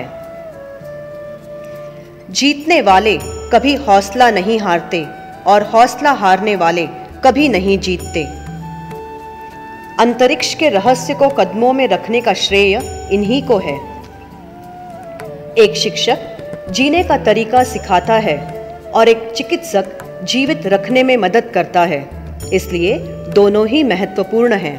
Speaker 14: जीतने वाले कभी हौसला नहीं हारते और हौसला हारने वाले कभी नहीं जीतते। अंतरिक्ष के रहस्य को कदमों में रखने का श्रेय इन्हीं को है। एक शिक्षक जीने का तरीका सिखाता है और एक चिकित्सक जीवित रखने में मदद करता है, इसलिए दोनों ही महत्वपूर्ण हैं।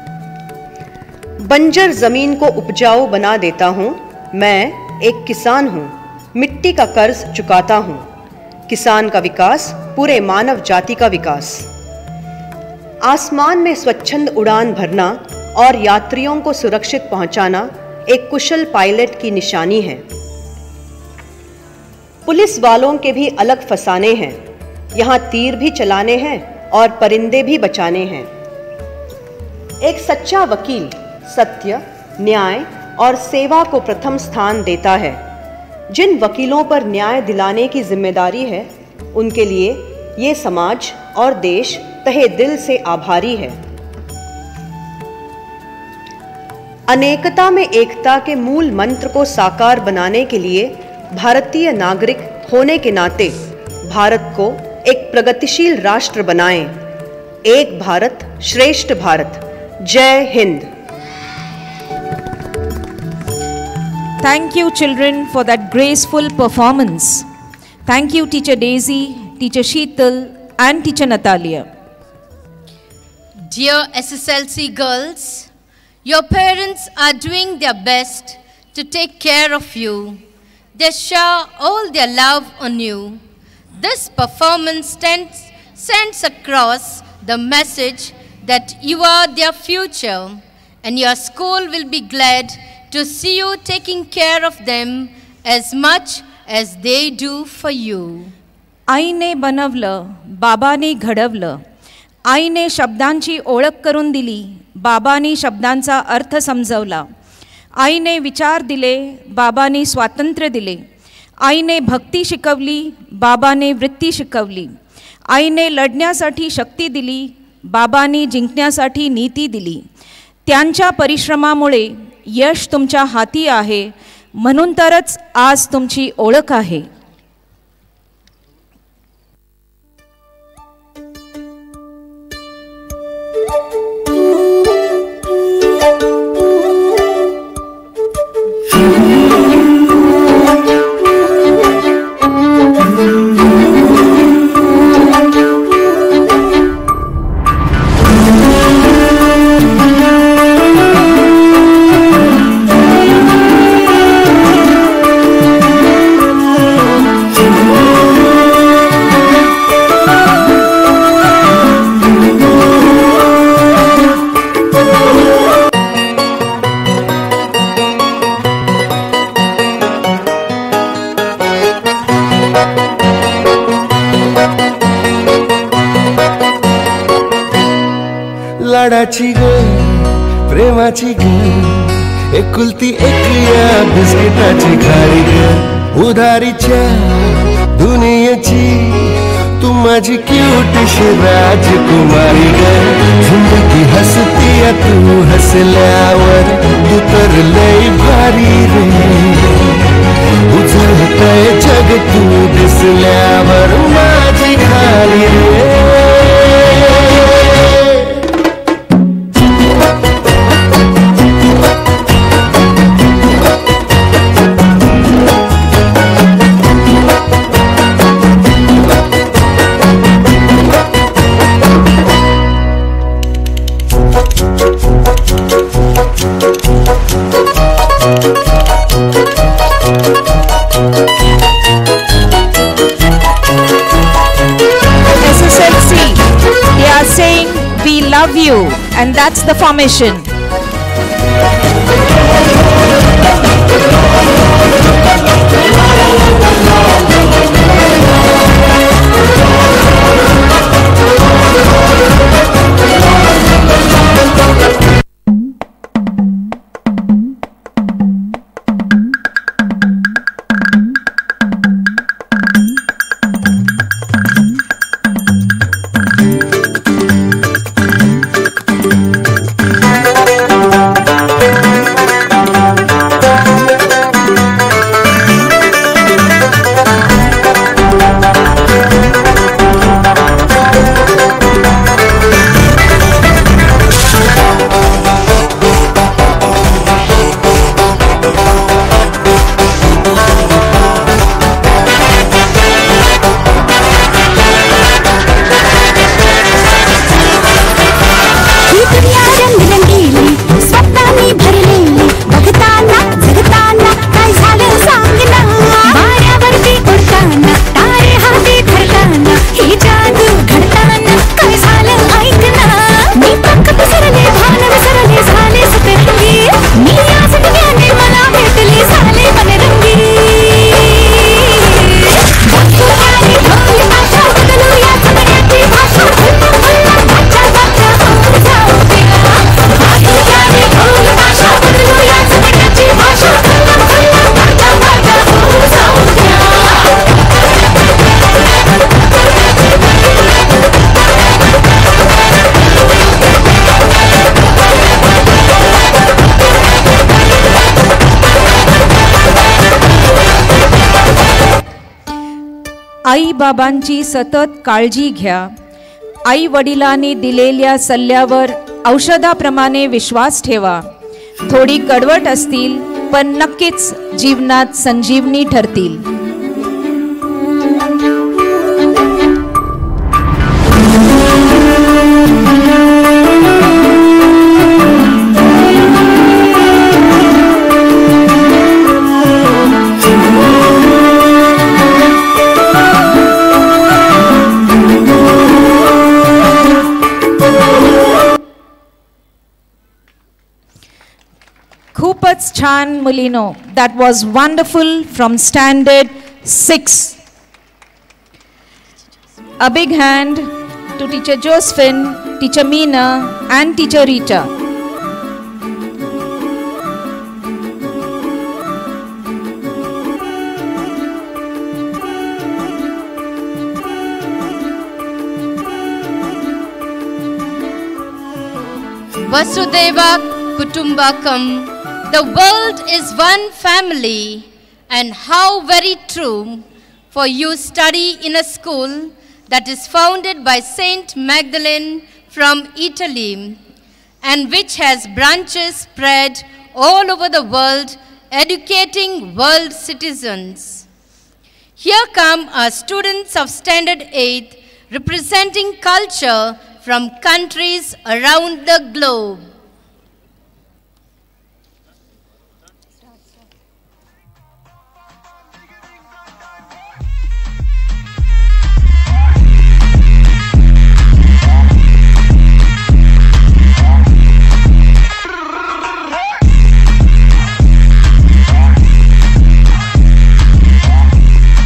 Speaker 14: बंजर जमीन को उपजाऊ बना देता हूं, मैं एक किसान हूं, मिट्टी का कर्ज चुकाता हूं। किसान का विकास पूरे मानव जाति का विकास। आसमान में स्वच्छंद उड़ान भरना और यात्रियों को सुरक्षित पहुंचाना एक कुशल पायलट की निशानी है। पुलिस वालों के भी अलग फसाने हैं, यहाँ तीर भी चलाने हैं और परिंदे भी बचाने हैं। एक सच्चा वकील सत्य, न्याय और सेवा को प्रथम स्थान देता है। जिन वकीलों पर न्याय दिलाने की जिम्मेदारी है, उनके लिए ये समाज और देश तहे दिल से आभारी है। अनेकता में एकता के मूल मंत्र को साकार बनाने के लिए भारतीय नागरिक होने के नाते भारत को एक प्रगतिशील राष्ट्र बनाएं। एक भारत श्रेष्ठ भारत। जय Hind.
Speaker 1: Thank you, children, for that graceful performance. Thank you, Teacher Daisy, Teacher Sheetal, and Teacher Natalia.
Speaker 2: Dear S S L C girls, your parents are doing their best to take care of you. They shower all their love on you. This performance stands, sends across the message that you are their future, and your school will be glad to see you taking care of them as much as they do for you.
Speaker 1: आईने बनवलं, बाबांनी घडवलं. आईने शब्दांची ओळख करून दिली, बाबांनी शब्दांचा अर्थ समजवला. आईने विचार दिले, बाबांनी स्वातंत्र्य दिले. आईने भक्ती शिकवली, बाबांनी वृत्ती शिकवली. आईने लढण्यासाठी शक्ती दिली, बाबांनी जिंकण्यासाठी नीती दिली. त्यांच्या परिश्रमामुळे यश तुमच्या हाती आहे, म्हणून तरच आज तुमची ओळख आहे.
Speaker 15: लाडाची ग प्रेमाची ग एकुलती एक या बिस्किटाची खारी ग उधारीच्या दुनियेची तू माझी क्यूटशी राजकुमारी ग जिंदगी हसती तू हसल्यावर तू तर लय भारी रे उजळतय जग तू दिसल्यावर माझी खाली रे
Speaker 1: Love you, and that's the formation. आई बाबांची सतत काळजी घ्या. आई वडिलांनी दिलेल्या सल्ल्यावर औषधाप्रमाणे विश्वास ठेवा. थोडी कडवट असतील पण नक्कीच जीवनात संजीवनी ठरतील. खूपच छान मुलीनो. That was wonderful from standard six. A big hand to teacher Josephine, teacher Meena and teacher Rita.
Speaker 2: Vasudeva Kutumbakam. The world is one family, and how very true, for you study in a school that is founded by Saint Magdalene from Italy, and which has branches spread all over the world, educating world citizens. Here come our students of Standard eighth, representing culture from countries around the globe.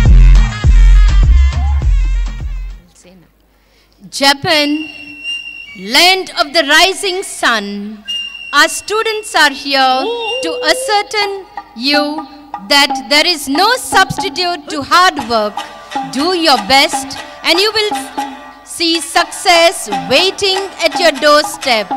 Speaker 2: Japan, land of the rising sun, our students are here to ascertain you that there is no substitute to hard work. Do your best and you will see success waiting at your doorstep.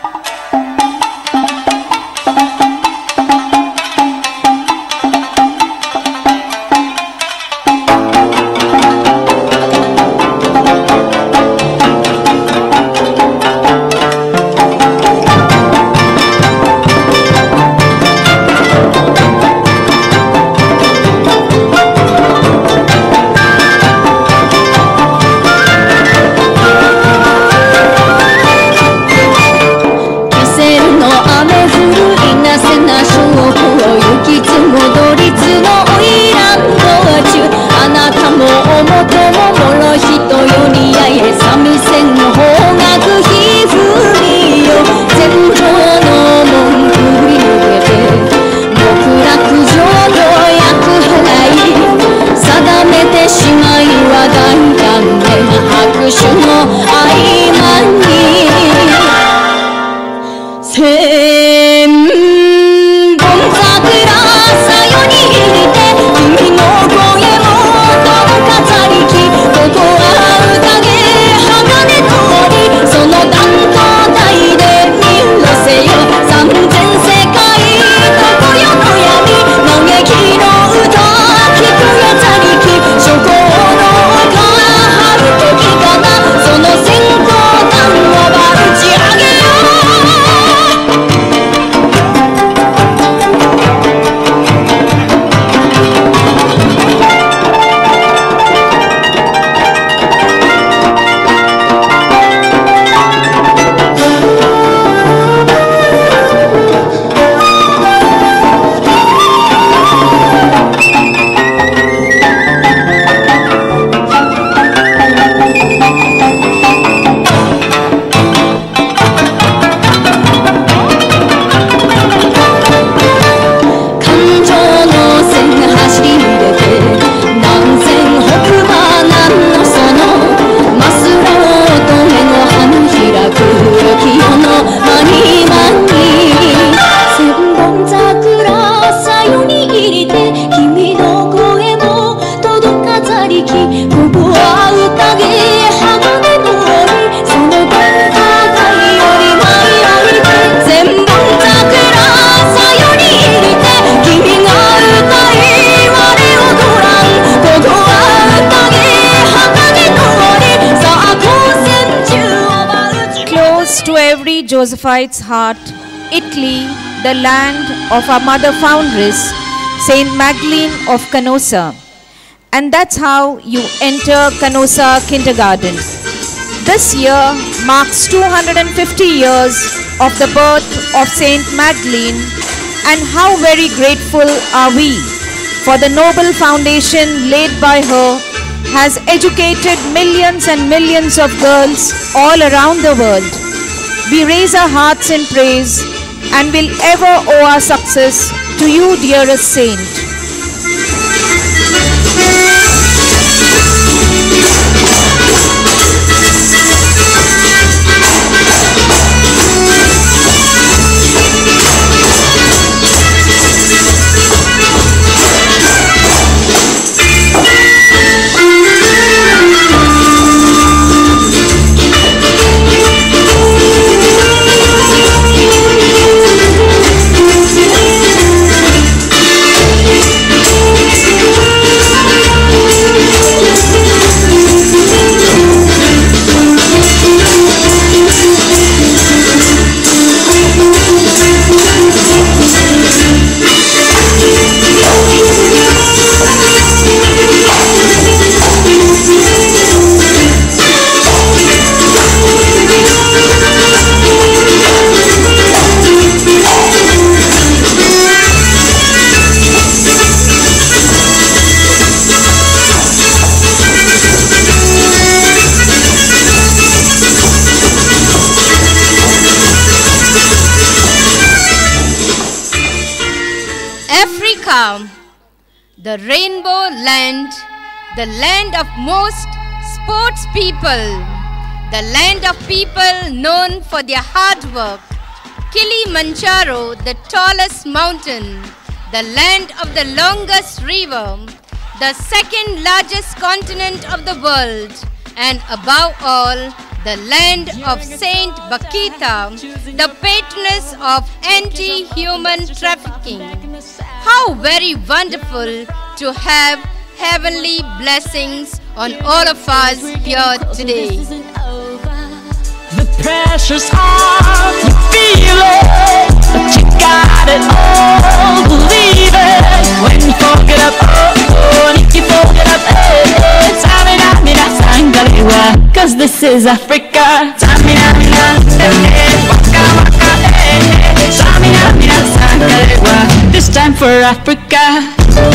Speaker 1: Josephite's heart, Italy, the land of our mother foundress, Saint Magdalene of Canossa. And that's how you enter Canossa Kindergarten. This year marks two hundred fifty years of the birth of Saint Magdalene, and how very grateful are we for the noble foundation laid by her has educated millions and millions of girls all around the world. We raise our hearts in praise and will ever owe our success to you, dearest saint.
Speaker 2: The rainbow land, the land of most sports people, the land of people known for their hard work, Kilimanjaro, the tallest mountain, the land of the longest river, the second largest continent of the world, and above all, the land of Saint Bakita, the patroness of anti-human trafficking. How very wonderful to have heavenly blessings on all of us here today.
Speaker 16: The pressure's on, you feel it, but you got it all, believe it. When you forget up, oh, oh, and if you forget up, eh, eh, Samina, mina, sangalewa, cause this is Africa. Samina, mina, eh, eh, waka, waka, eh, eh, Samina, mina, sangalewa, this time for Africa.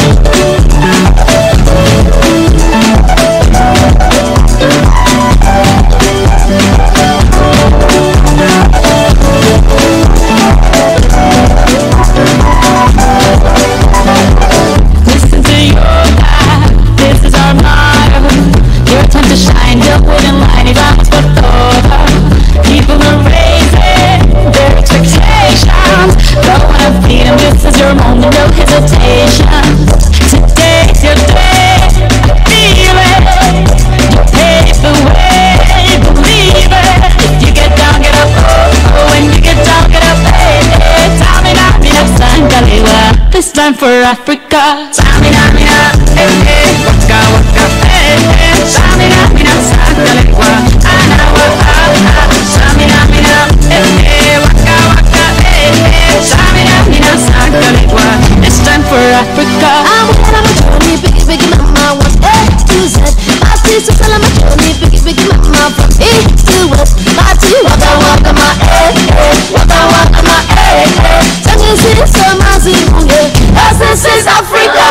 Speaker 16: Listen to your life, this is our motto. Your time to shine, your wooden line, y vamos por todo. People are raising their expectations. Go on and feed them, this is your moment, no hesitation. Today's your day, feel it. You pave the way, believe it. If you get down, get up, oh, oh. When you get down, get up, hey, hey. Samina, mina, sangalewa, this time for Africa. Samina, mina, hey, hey. Waka, waka, hey, hey. Samina, mina, sangalewa, anawa, ah, ah. Samina, mina, hey, hey. Waka, waka, hey, hey. Samina, mina, sangalewa, this time for Africa.
Speaker 12: I'm on a journey, biggie, biggie, mama, what's A to Z? My sister tell my journey, biggie, biggie, mama, from east to west. My tea, waka, waka, my eh, eh, waka, waka, my eh, eh. Tangi si so mazimunge, as this is Africa.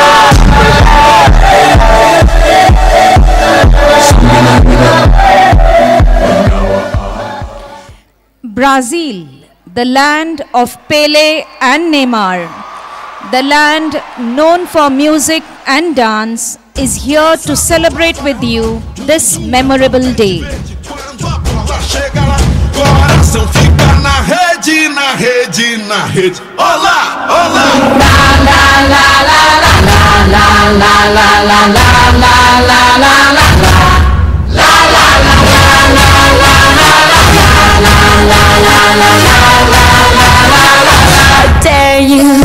Speaker 1: Brazil, the land of Pele and Neymar, the land known for music and dance, is here to celebrate with you this memorable day.
Speaker 17: Coração fica na rede, na rede, na rede. Olá, olá. La la la la la la la la la la la la la la la la. La la la la la la la la la la la la la. I dare you.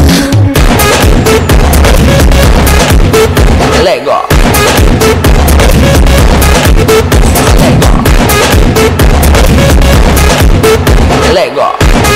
Speaker 17: Let go. Let go.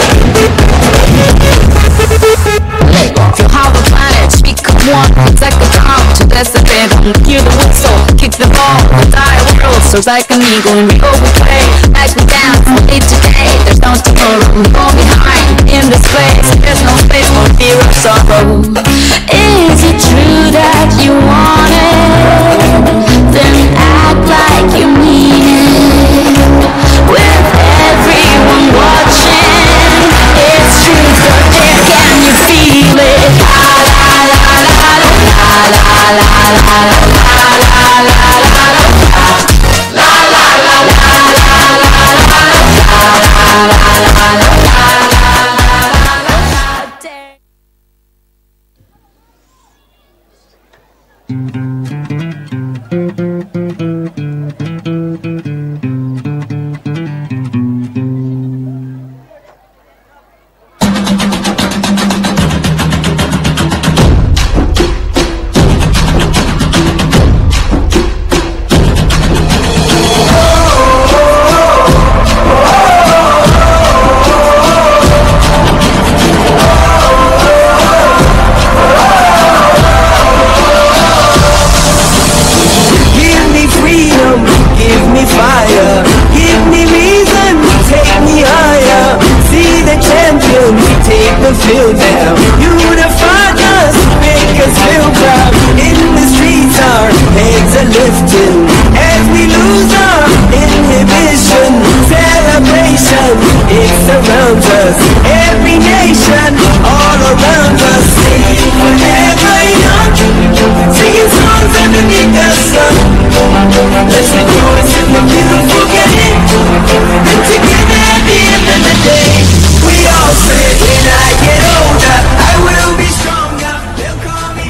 Speaker 17: Let go.
Speaker 16: Feel how the planets become one. It's like a drum to decibel. Hear the whistle, kick the ball. The entire world soars like an eagle and we overplay. As we dance from day to day, there's no tomorrow. We fall behind in this place. There's no space for fear of sorrow. Is it true that you want it? Then act like you mean it. With everyone watching, it's true, so there, can you feel it? La la la la la la la la la la la la la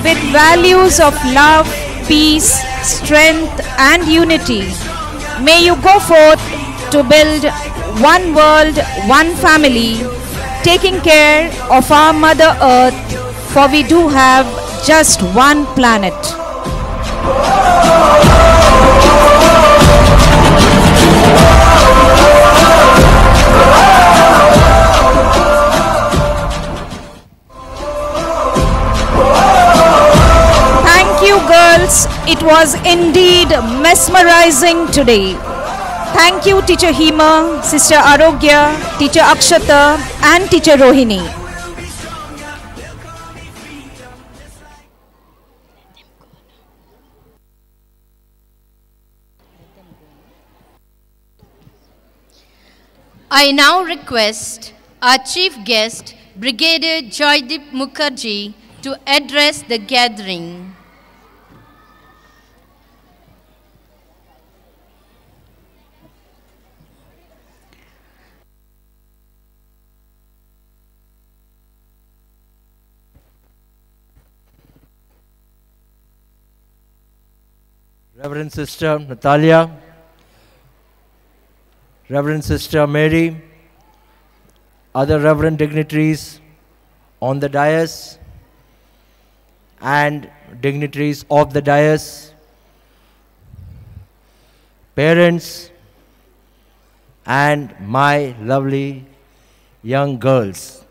Speaker 1: with values of love, peace, strength, and unity. May you go forth to build one world, one family, taking care of our Mother Earth, for we do have just one planet. Thank you, girls. It was indeed mesmerizing today. Thank you, Teacher Hema, Sister Arogya, Teacher Akshata, and Teacher Rohini.
Speaker 2: I now request our chief guest, Brigadier Joydeep Mukherjee, to address the gathering.
Speaker 18: Reverend Sister Natalia, Reverend Sister Mary, other Reverend dignitaries on the dais, and dignitaries of the dais, parents, and my lovely young girls.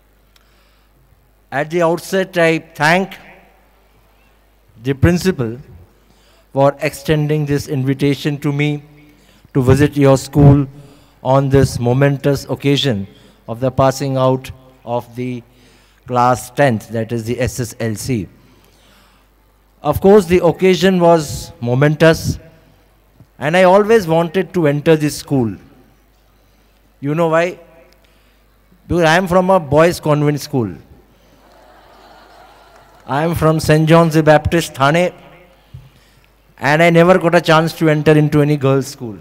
Speaker 18: At the outset, I thank the principal for extending this invitation to me to visit your school on this momentous occasion of the passing out of the class tenth, that is the S S L C. Of course, the occasion was momentous, and I always wanted to enter this school. You know why? Because I am from a boys' convent school. I am from Saint John's the Baptist, Thane, and I never got a chance to enter into any girls' school.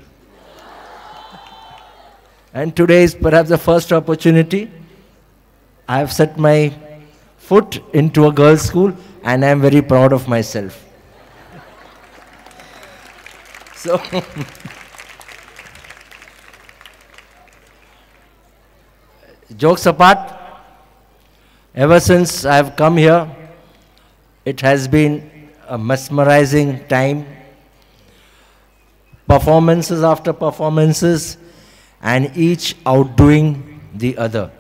Speaker 18: And today is perhaps the first opportunity. I have set my foot into a girls' school, and I am very proud of myself. So, jokes apart, ever since I have come here, it has been a mesmerizing time. Performances after performances, and each outdoing the other.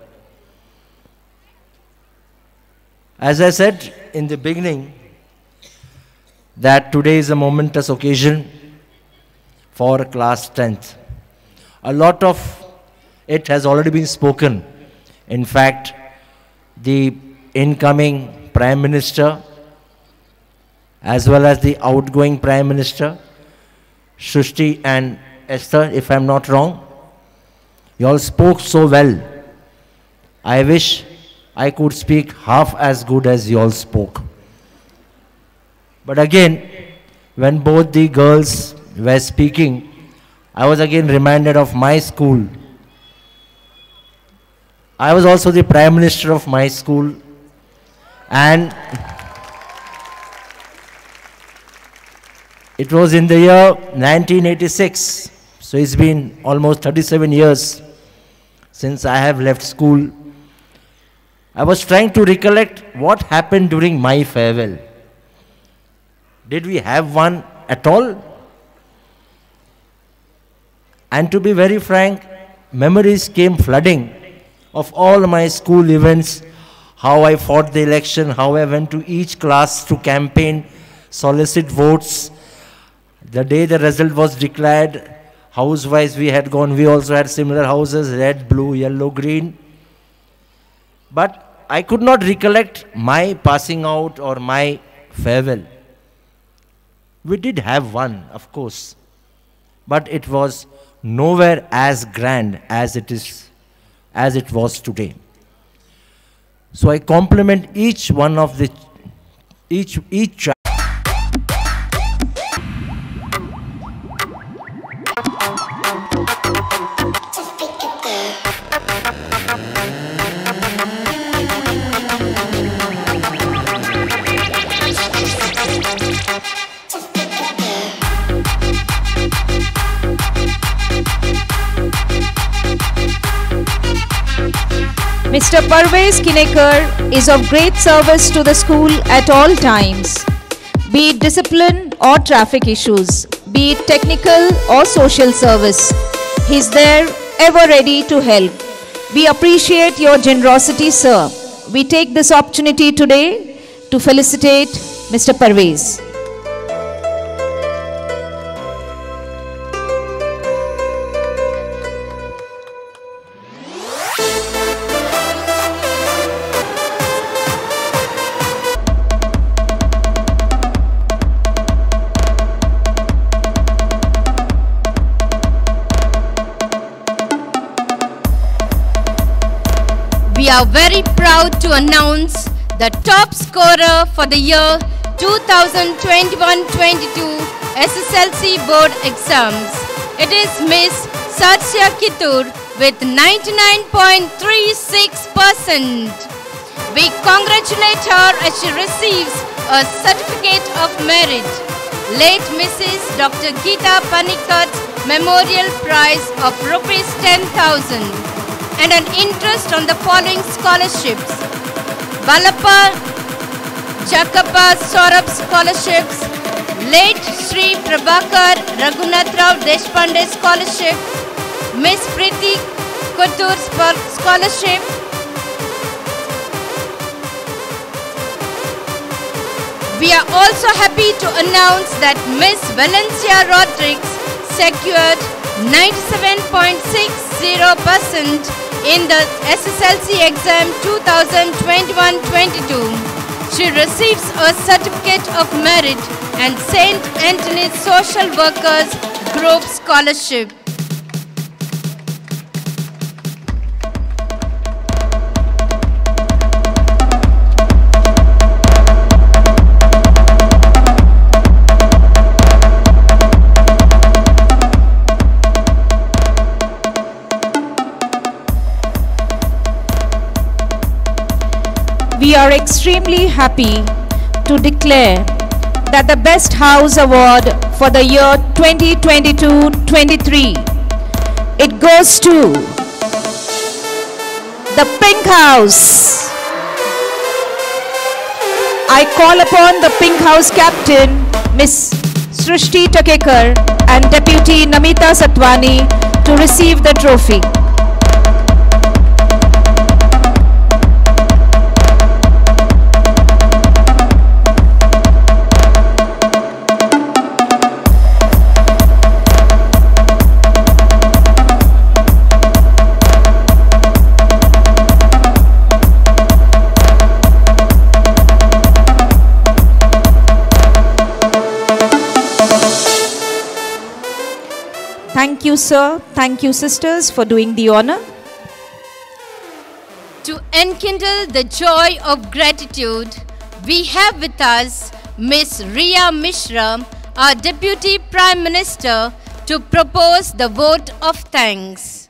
Speaker 18: As I said in the beginning, that today is a momentous occasion for class tenth. A lot of it has already been spoken. In fact, the incoming Prime Minister, as well as the outgoing Prime Minister, Shrishti and Esther, if I'm not wrong, you all spoke so well. I wish I could speak half as good as you all spoke. But again, when both the girls were speaking, I was again reminded of my school. I was also the Prime Minister of my school, and it was in the year nineteen eighty-six, so it's been almost thirty-seven years since I have left school. I was trying to recollect what happened during my farewell. Did we have one at all? And to be very frank, memories came flooding of all my school events, how I fought the election, how I went to each class to campaign, solicit votes. The day the result was declared, house-wise we had gone, we also had similar houses, red, blue, yellow, green. But I could not recollect my passing out or my farewell. We did have one, of course, but it was nowhere as grand as it is, as it was today. So I compliment each one of the, each, each child.
Speaker 1: Mister Parvez Kinekar is of great service to the school at all times, be it discipline or traffic issues, be it technical or social service. He is there ever ready to help. We appreciate your generosity, sir. We take this opportunity today to felicitate Mister Parvez.
Speaker 2: We are very proud to announce the top scorer for the year two thousand twenty-one twenty-two S S L C board exams. It is Miss Satya Kittur with ninety-nine point three six percent. We congratulate her as she receives a certificate of merit. Late Missus Doctor Geeta Panikat Memorial Prize of rupees ten thousand. And an interest on the following scholarships: Balappa Jakappa Saurabh scholarships, late Sri Prabhakar Raghunath Rao Deshpande scholarship, Miss Preeti Kuttur scholarship, we are also happy to announce that Miss Valencia Rodriguez secured ninety-seven point six zero percent in the S S L C exam two thousand twenty-one twenty-two. She receives a certificate of merit and Saint Anthony's Social Workers Group scholarship.
Speaker 1: We are extremely happy to declare that the Best House Award for the year twenty twenty-two twenty-three, it goes to the Pink House. I call upon the Pink House captain, Miss Srishti Takekar, and Deputy Namita Satwani to receive the trophy. Thank you, sir. Thank you, sisters, for doing the honor.
Speaker 2: To enkindle the joy of gratitude, we have with us Miss Riya Mishra, our Deputy Prime Minister, to propose the vote of thanks.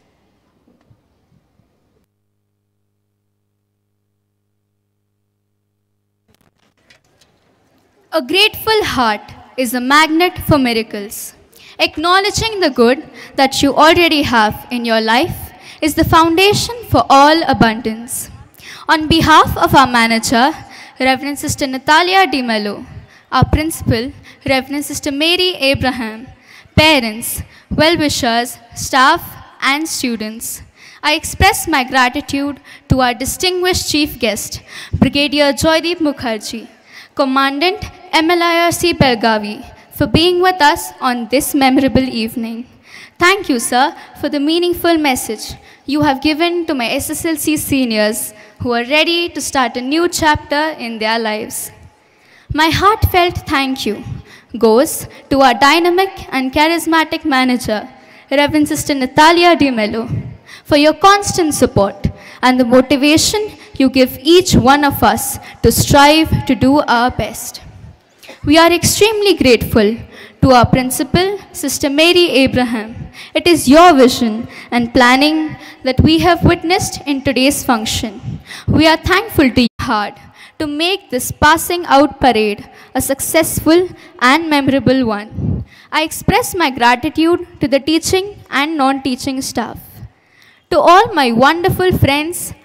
Speaker 19: A grateful heart is a magnet for miracles. Acknowledging the good that you already have in your life is the foundation for all abundance. On behalf of our manager, Reverend Sister Natalia Di Mello, our principal, Reverend Sister Mary Abraham, parents, well-wishers, staff, and students, I express my gratitude to our distinguished chief guest, Brigadier Joydeep Mukherjee, Commandant M L I R C Belgavi, for being with us on this memorable evening. Thank you, sir, for the meaningful message you have given to my S S L C seniors who are ready to start a new chapter in their lives. My heartfelt thank you goes to our dynamic and charismatic manager, Reverend Sister Natalia Di Mello, for your constant support and the motivation you give each one of us to strive to do our best. We are extremely grateful to our principal, Sister Mary Abraham. It is your vision and planning that we have witnessed in today's function. We are thankful to you hard to make this passing out parade a successful and memorable one. I express my gratitude to the teaching and non-teaching staff. To all my wonderful friends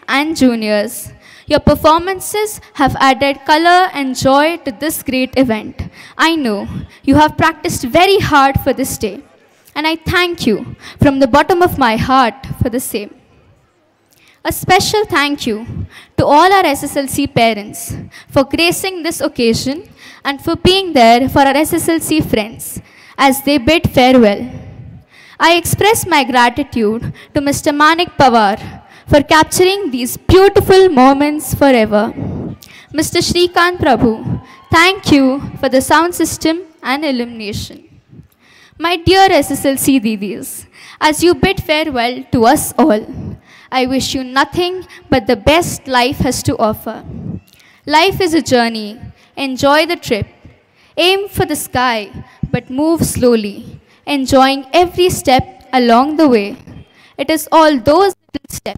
Speaker 19: and juniors. Your performances have added color and joy to this great event. I know you have practiced very hard for this day, and I thank you from the bottom of my heart for the same. A special thank you to all our S S L C parents for gracing this occasion and for being there for our S S L C friends as they bid farewell. I express my gratitude to Mister Manik Pawar for capturing these beautiful moments forever. Mister Shrikant Prabhu, thank you for the sound system and illumination. My dear S S L C Didis, as you bid farewell to us all, I wish you nothing but the best life has to offer. Life is a journey. Enjoy the trip. Aim for the sky, but move slowly, enjoying every step along the way. It is all those little steps.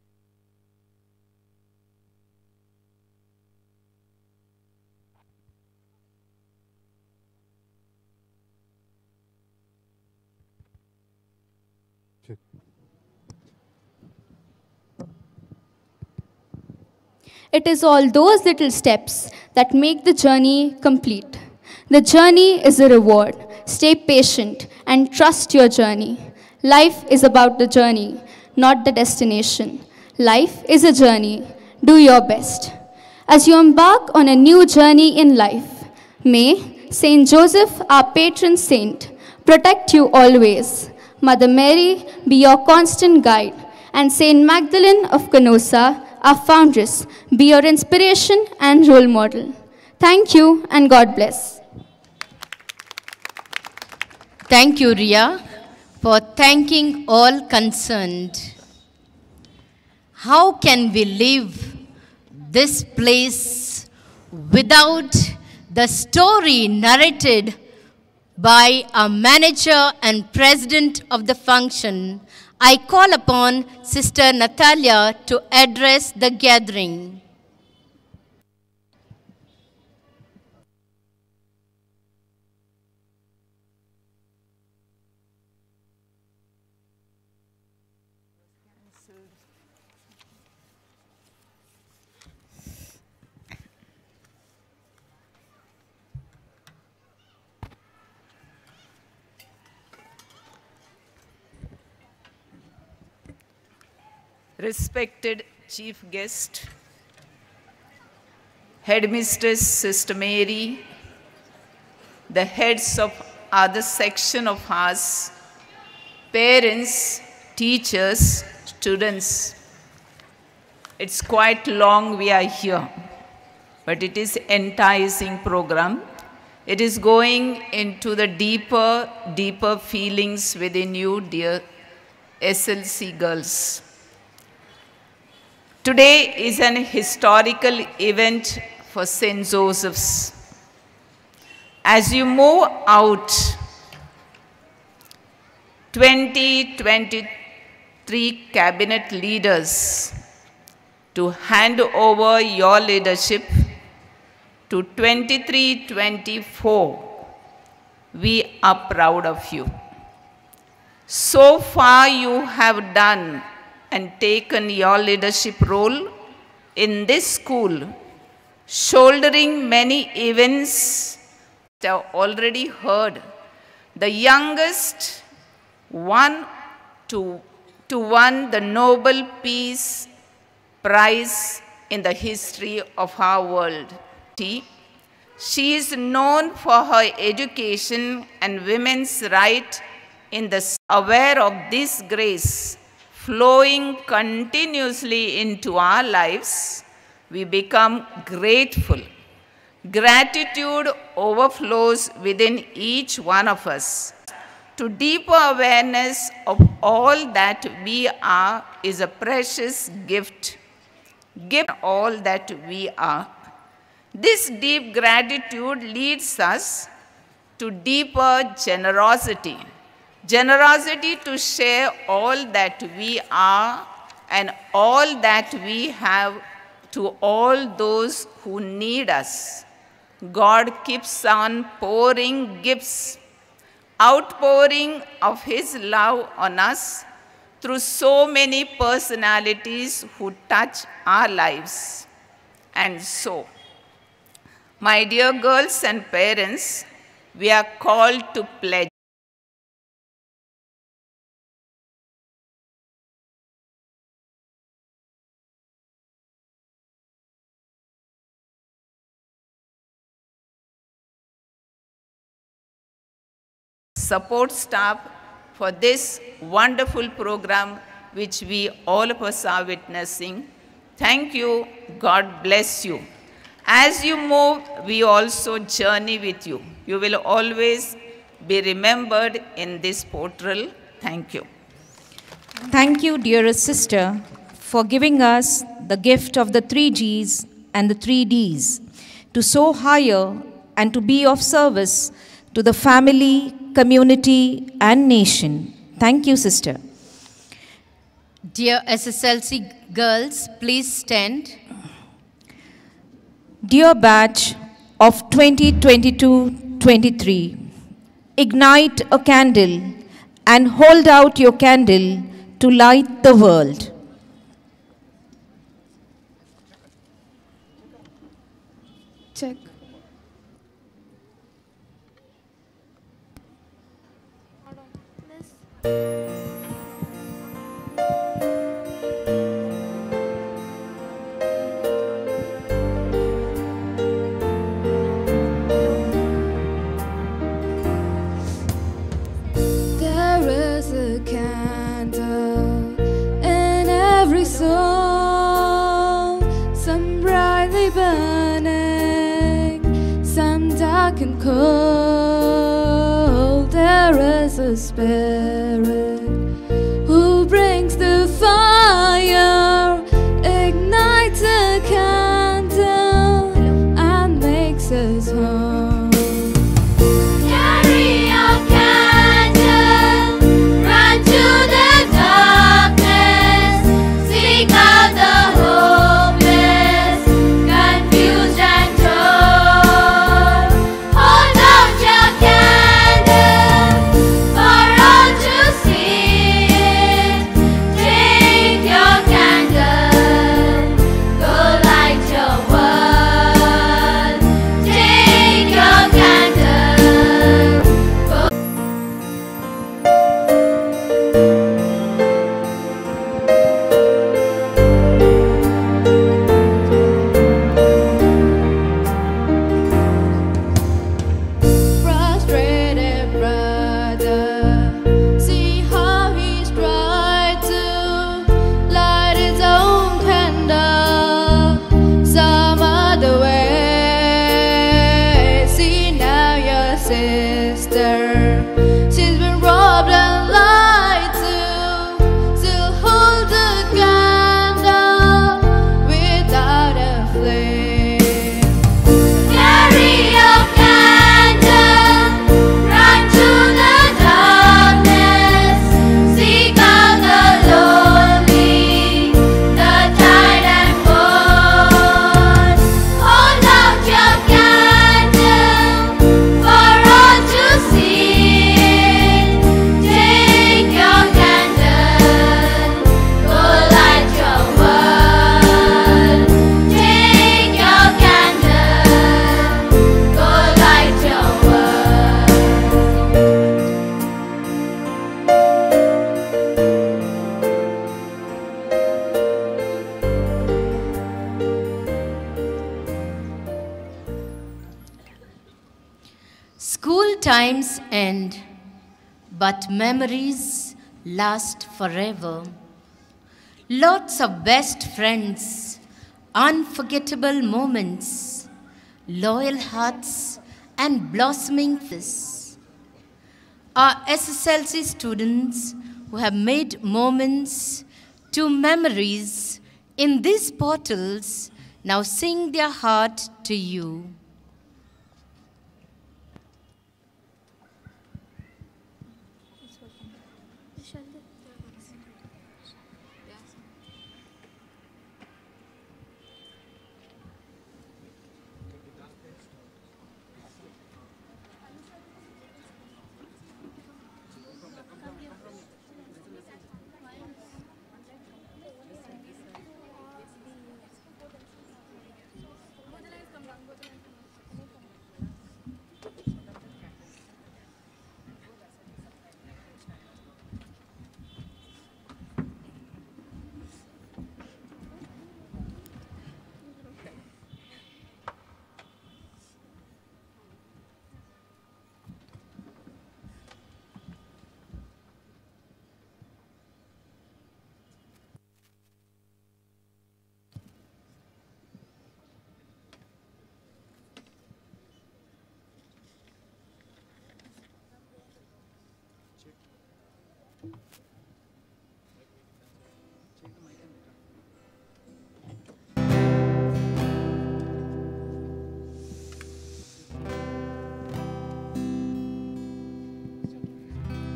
Speaker 19: It is all those little steps that make the journey complete. The journey is a reward. Stay patient and trust your journey. Life is about the journey, not the destination. Life is a journey. Do your best. As you embark on a new journey in life, may Saint Joseph, our patron saint, protect you always. Mother Mary be your constant guide, and Saint Magdalene of Canossa, our foundress, be your inspiration and role model. Thank you and God bless.
Speaker 2: Thank you, Ria, for thanking all concerned. How can we leave this place without the story narrated by our manager and president of the function? I call upon Sister Natalia to address the gathering.
Speaker 20: Respected Chief Guest, Headmistress Sister Mary, the heads of other section of us, parents, teachers, students. It's quite long we are here, but it is enticing program. It is going into the deeper, deeper feelings within you, dear S L C girls. Today is an historical event for Saint Joseph's. As you move out, twenty twenty-three cabinet leaders to hand over your leadership to twenty-three twenty-four, we are proud of you. So far you have done and taken your leadership role in this school, shouldering many events that have already heard. The youngest one to, to won the Nobel Peace Prize in the history of our world. She is known for her education and women's right in the aware of this grace flowing continuously into our lives, we become grateful. Gratitude overflows within each one of us. To deeper awareness of all that we are is a precious gift. Give all that we are. This deep gratitude leads us to deeper generosity. Generosity to share all that we are and all that we have to all those who need us. God keeps on pouring gifts, outpouring of His love on us through so many personalities who touch our lives. And so, my dear girls and parents, we are called to pledge support staff for this wonderful program which we all of us are witnessing. Thank you. God bless you. As you move, we also journey with you. You will always be remembered in this portal. Thank you.
Speaker 1: Thank you, dearest sister, for giving us the gift of the three G's and the three D's to soar higher and to be of service to the family, community, and nation. Thank you, sister.
Speaker 2: Dear S S L C girls, please stand.
Speaker 1: Dear batch of twenty twenty-two twenty-three, ignite a candle and hold out your candle to light the world.
Speaker 19: Check.
Speaker 6: There is a candle in every soul, some brightly burning, some dark and cold. There is a spirit who brings the fire, ignites a candle, and makes us whole.
Speaker 4: Carry your candle, run to the darkness, seek out the hopeless, confused and torn. Hold out your candle for all to see. Take your candle, go light your world. Take your candle, go.
Speaker 6: Frustrated brother, see how he's tried to light his own candle some other way. See now your sister, she's been robbed and lied to, still hold the candle without a flame.
Speaker 4: Carry your candle, run to the darkness, seek out the lonely, the tired and born. Hold out your candle for all to see. Take your candle, go light your world. Take your candle, go light your world.
Speaker 2: School times end, but memories last forever. Lots of best friends, unforgettable moments, loyal hearts, and blossoming faces. Our S S L C students who have made moments to memories in these portals now sing their heart to you.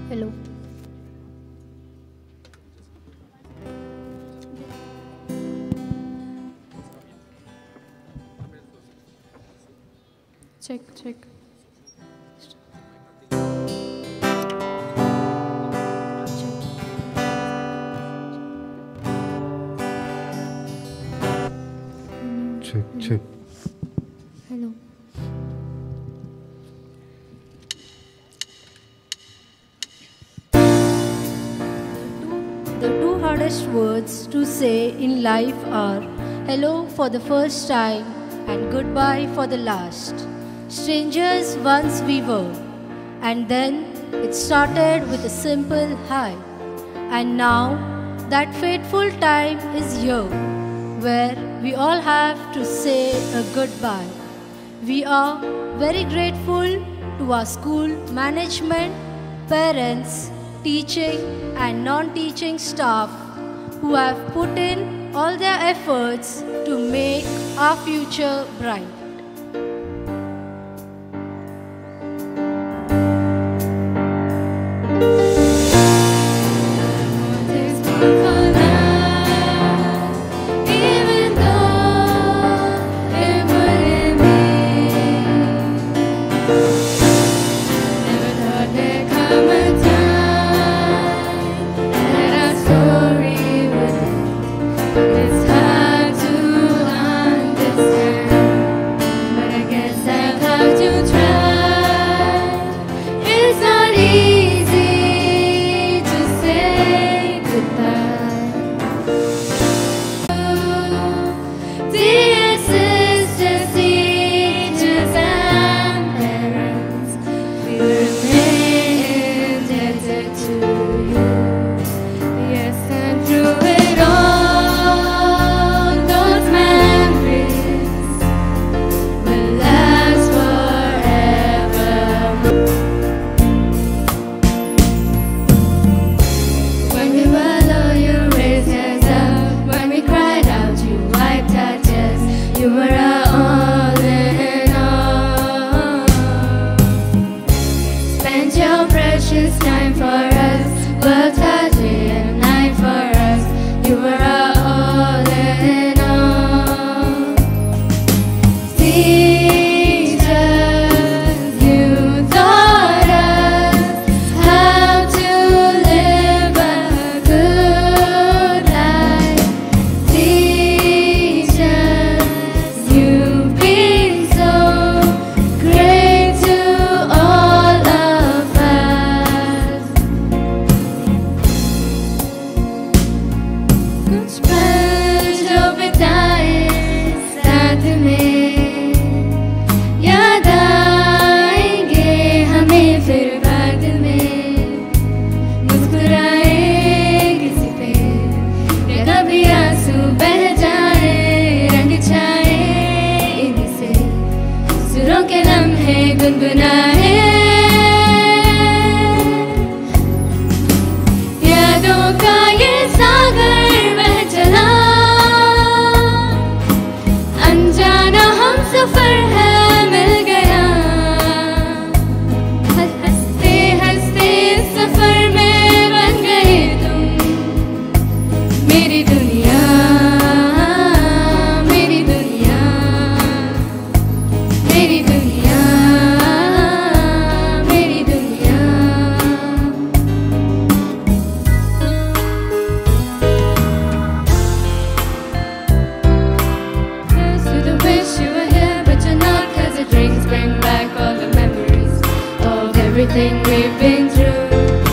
Speaker 7: Hello.
Speaker 21: Check, check.
Speaker 15: Check, check.
Speaker 21: Hello.
Speaker 22: The two hardest words to say in life are hello for the first time and goodbye for the last. Strangers once we were, and then it started with a simple hi. And now that fateful time is here, where we all have to say a goodbye. We are very grateful to our school management, parents, teaching and non-teaching staff who have put in all their efforts to make our future bright.
Speaker 4: everything we've been through.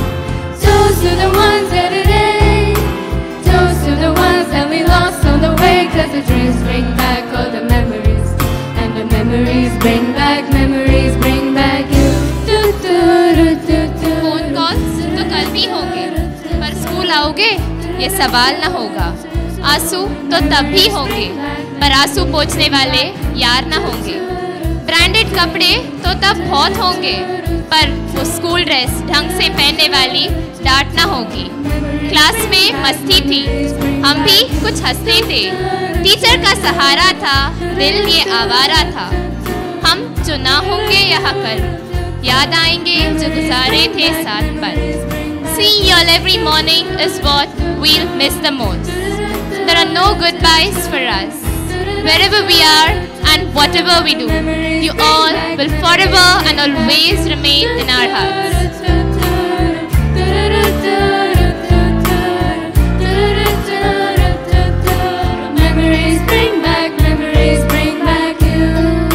Speaker 4: Toast to the ones here today. Toast to the ones that we lost on the way. Cause the dreams bring back all the memories. And the memories bring back, memories bring back you. Do, do, do, do, do.
Speaker 23: Phone calls तो कल भी होंगे, पर school आओगे ये सवाल ना होगा। आंसू तो तब भी होंगे, पर आंसू पोंछने वाले यार ना होंगे। ब्रांडेड कपड़े तो तब बहुत होंगे, पर वो स्कूल ड्रेस ढंग से पहनने वाली डांट ना होगी। क्लास में मस्ती थी, हम भी कुछ हंसते थे। टीचर का सहारा था, दिल ये आवारा था। हम जो ना होंगे यहाँ कल, याद आएंगे जो गुजारे थे साथ पल. Seeing you all every morning is what we'll miss the most. There are no goodbyes for us. Wherever we are and whatever we do, you all will forever and always remain in our hearts.
Speaker 4: Memories bring back, memories bring back you.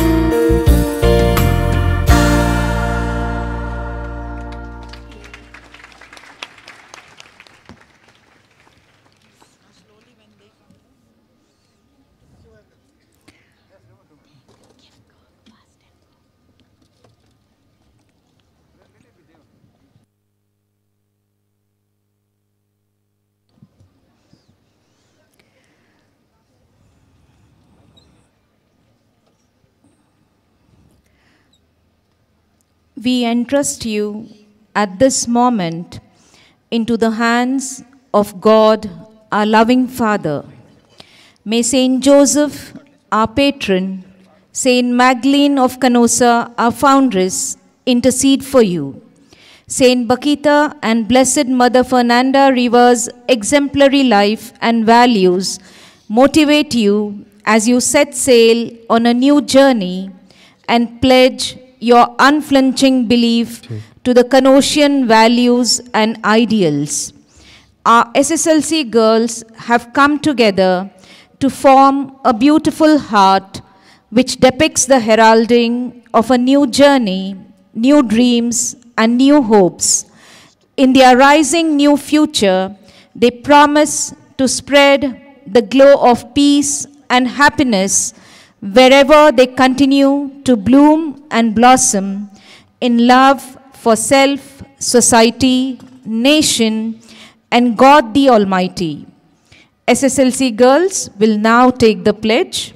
Speaker 1: We entrust you at this moment into the hands of God, our loving Father. May Saint Joseph, our patron, Saint Magdalene of Canossa, our foundress, intercede for you. Saint Bakita and Blessed Mother Fernanda Riva's exemplary life and values motivate you as you set sail on a new journey and pledge your unflinching belief to the Canossian values and ideals. Our S S L C girls have come together to form a beautiful heart which depicts the heralding of a new journey, new dreams, and new hopes. In their rising new future, they promise to spread the glow of peace and happiness wherever they continue to bloom and blossom in love for self, society, nation, and God the Almighty. S S L C girls will now take the pledge.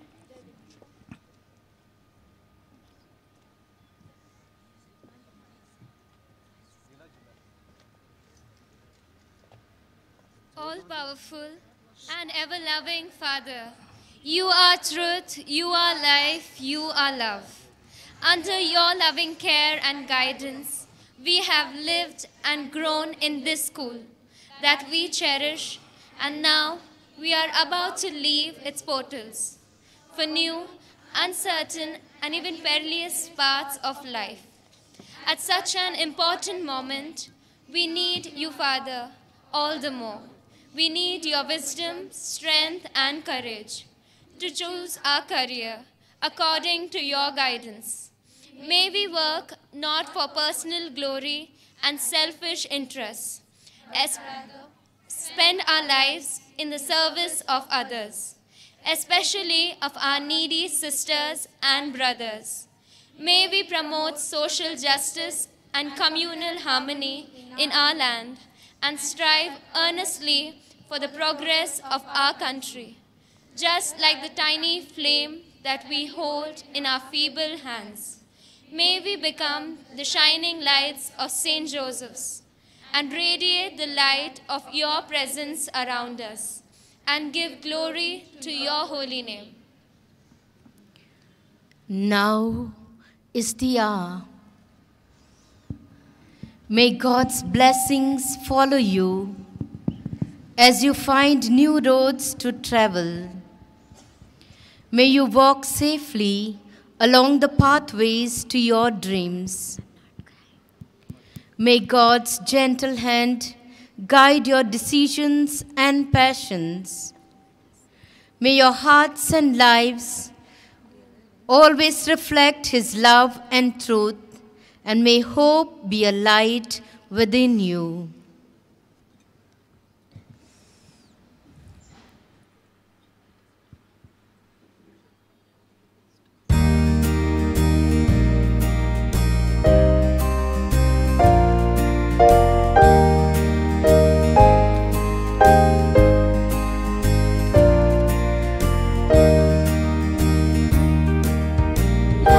Speaker 23: All-powerful and ever-loving Father, you are truth, you are life, you are love. Under your loving care and guidance, we have lived and grown in this school that we cherish, and now we are about to leave its portals for new, uncertain, and even perilous paths of life. At such an important moment, we need you, Father, all the more. We need your wisdom, strength, and courage to choose our career according to your guidance. May we work not for personal glory and selfish interests, as spend our lives in the service of others, especially of our needy sisters and brothers. May we promote social justice and communal harmony in our land and strive earnestly for the progress of our country, just like the tiny flame that we hold in our feeble hands. May we become the shining lights of Saint Joseph's and radiate the light of your presence around us and give glory to your holy name.
Speaker 5: Now is the hour. May God's blessings follow you as you find new roads to travel. May you walk safely along the pathways to your dreams. May God's gentle hand guide your decisions and passions. May your hearts and lives always reflect His love and truth, and may hope be a light within you.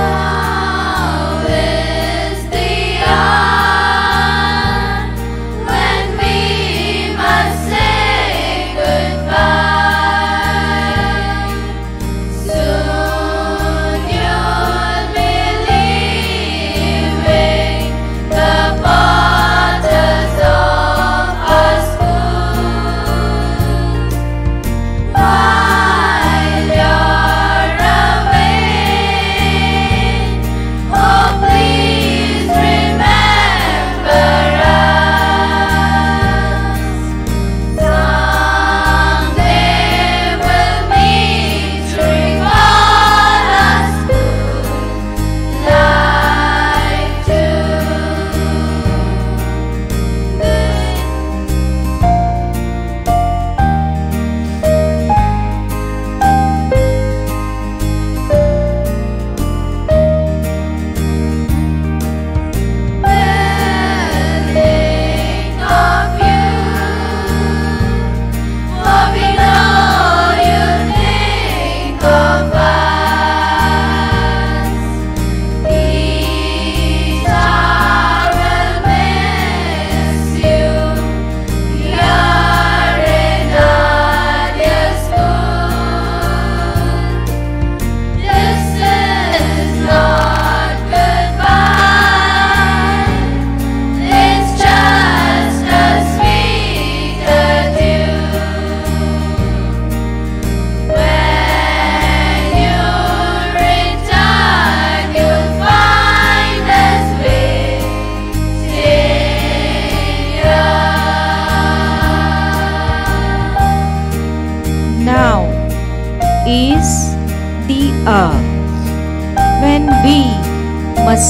Speaker 4: Now is the hour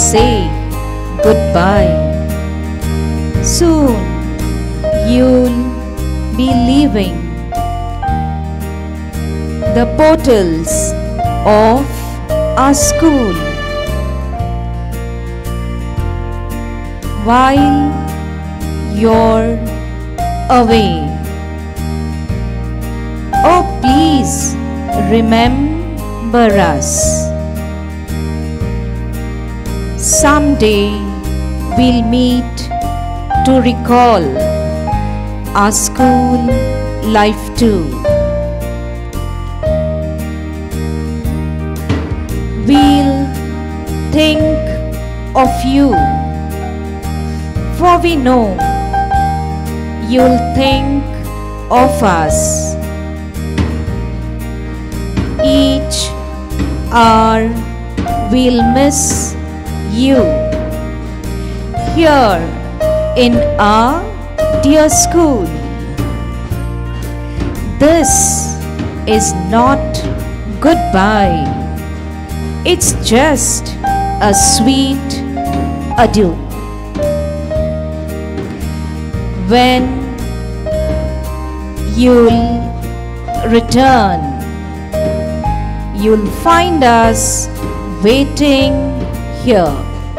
Speaker 1: say goodbye. Soon you'll be leaving the portals of our school. While you're away, oh please remember us. Someday we'll meet to recall our school life too. We'll think of you, for we know you'll think of us. Each hour we'll miss you here in our dear school. This is not goodbye, it's just a sweet adieu. When you'll return, you'll find us waiting here.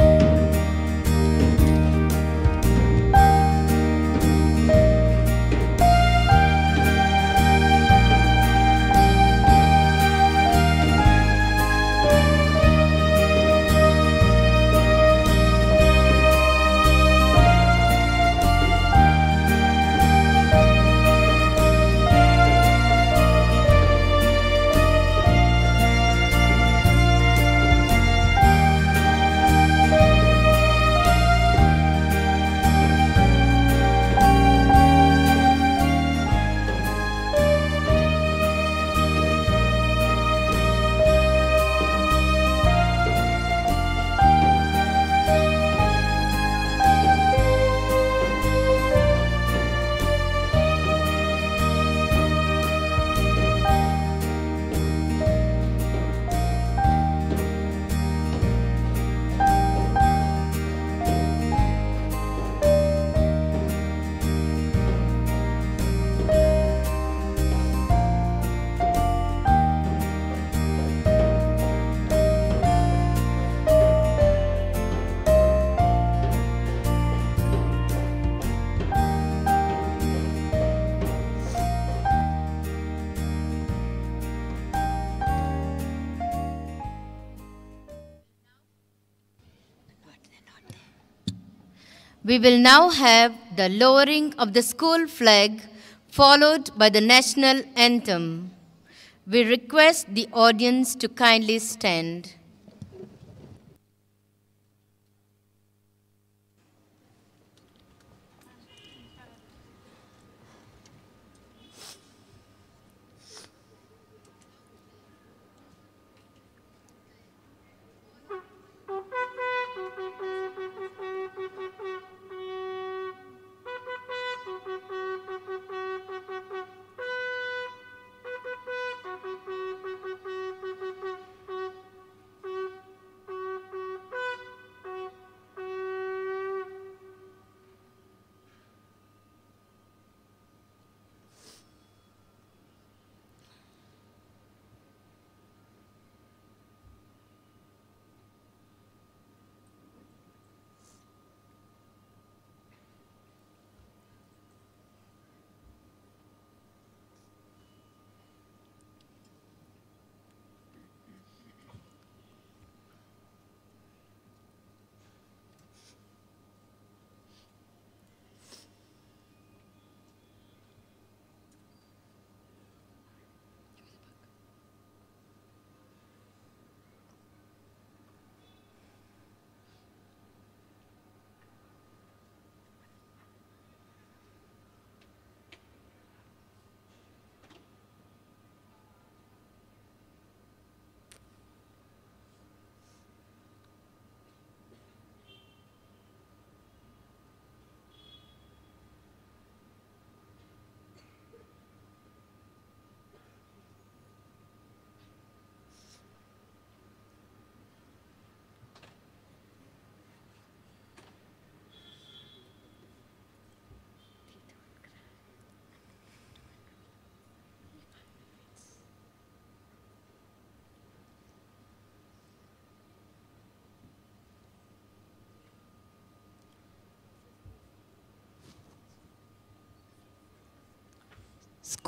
Speaker 5: We will now have the lowering of the school flag, followed by the national anthem. We request the audience to kindly stand.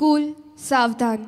Speaker 21: School सावधान।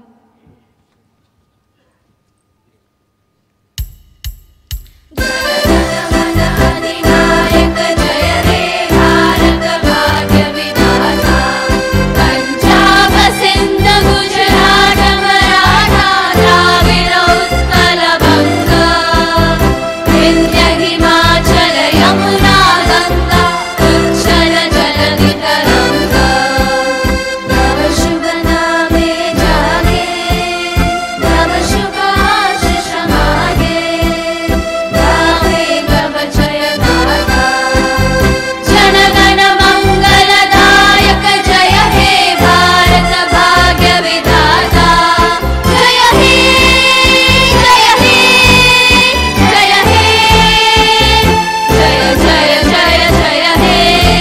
Speaker 3: अधिनायक जय हे भारत भाग्य विधाता, पंजाब सिंध गुजरात मराठा द्राविड़ उत्कल बंग, विंध्य हिमाचल यमुना गंगा उच्चल जलधि तरंग, तव शुभ नामे जागे, तव शुभ आशीष मागे, गावे तव जय गाथा, जन गण मंगलदायक जय हे भारत भाग्य विधाता, जय हे जय हे जय हे जय जय जय जय हे।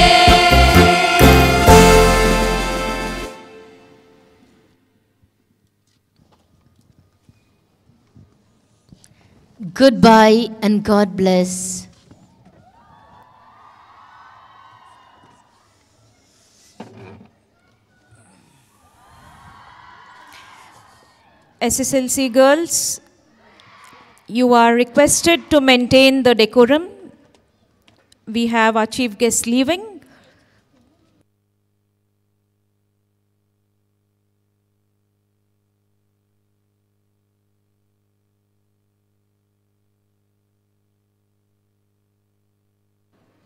Speaker 5: Goodbye and God bless.
Speaker 1: S S L C girls, you are requested to maintain the decorum. We have our chief guest leaving.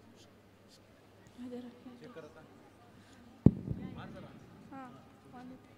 Speaker 1: हाँ,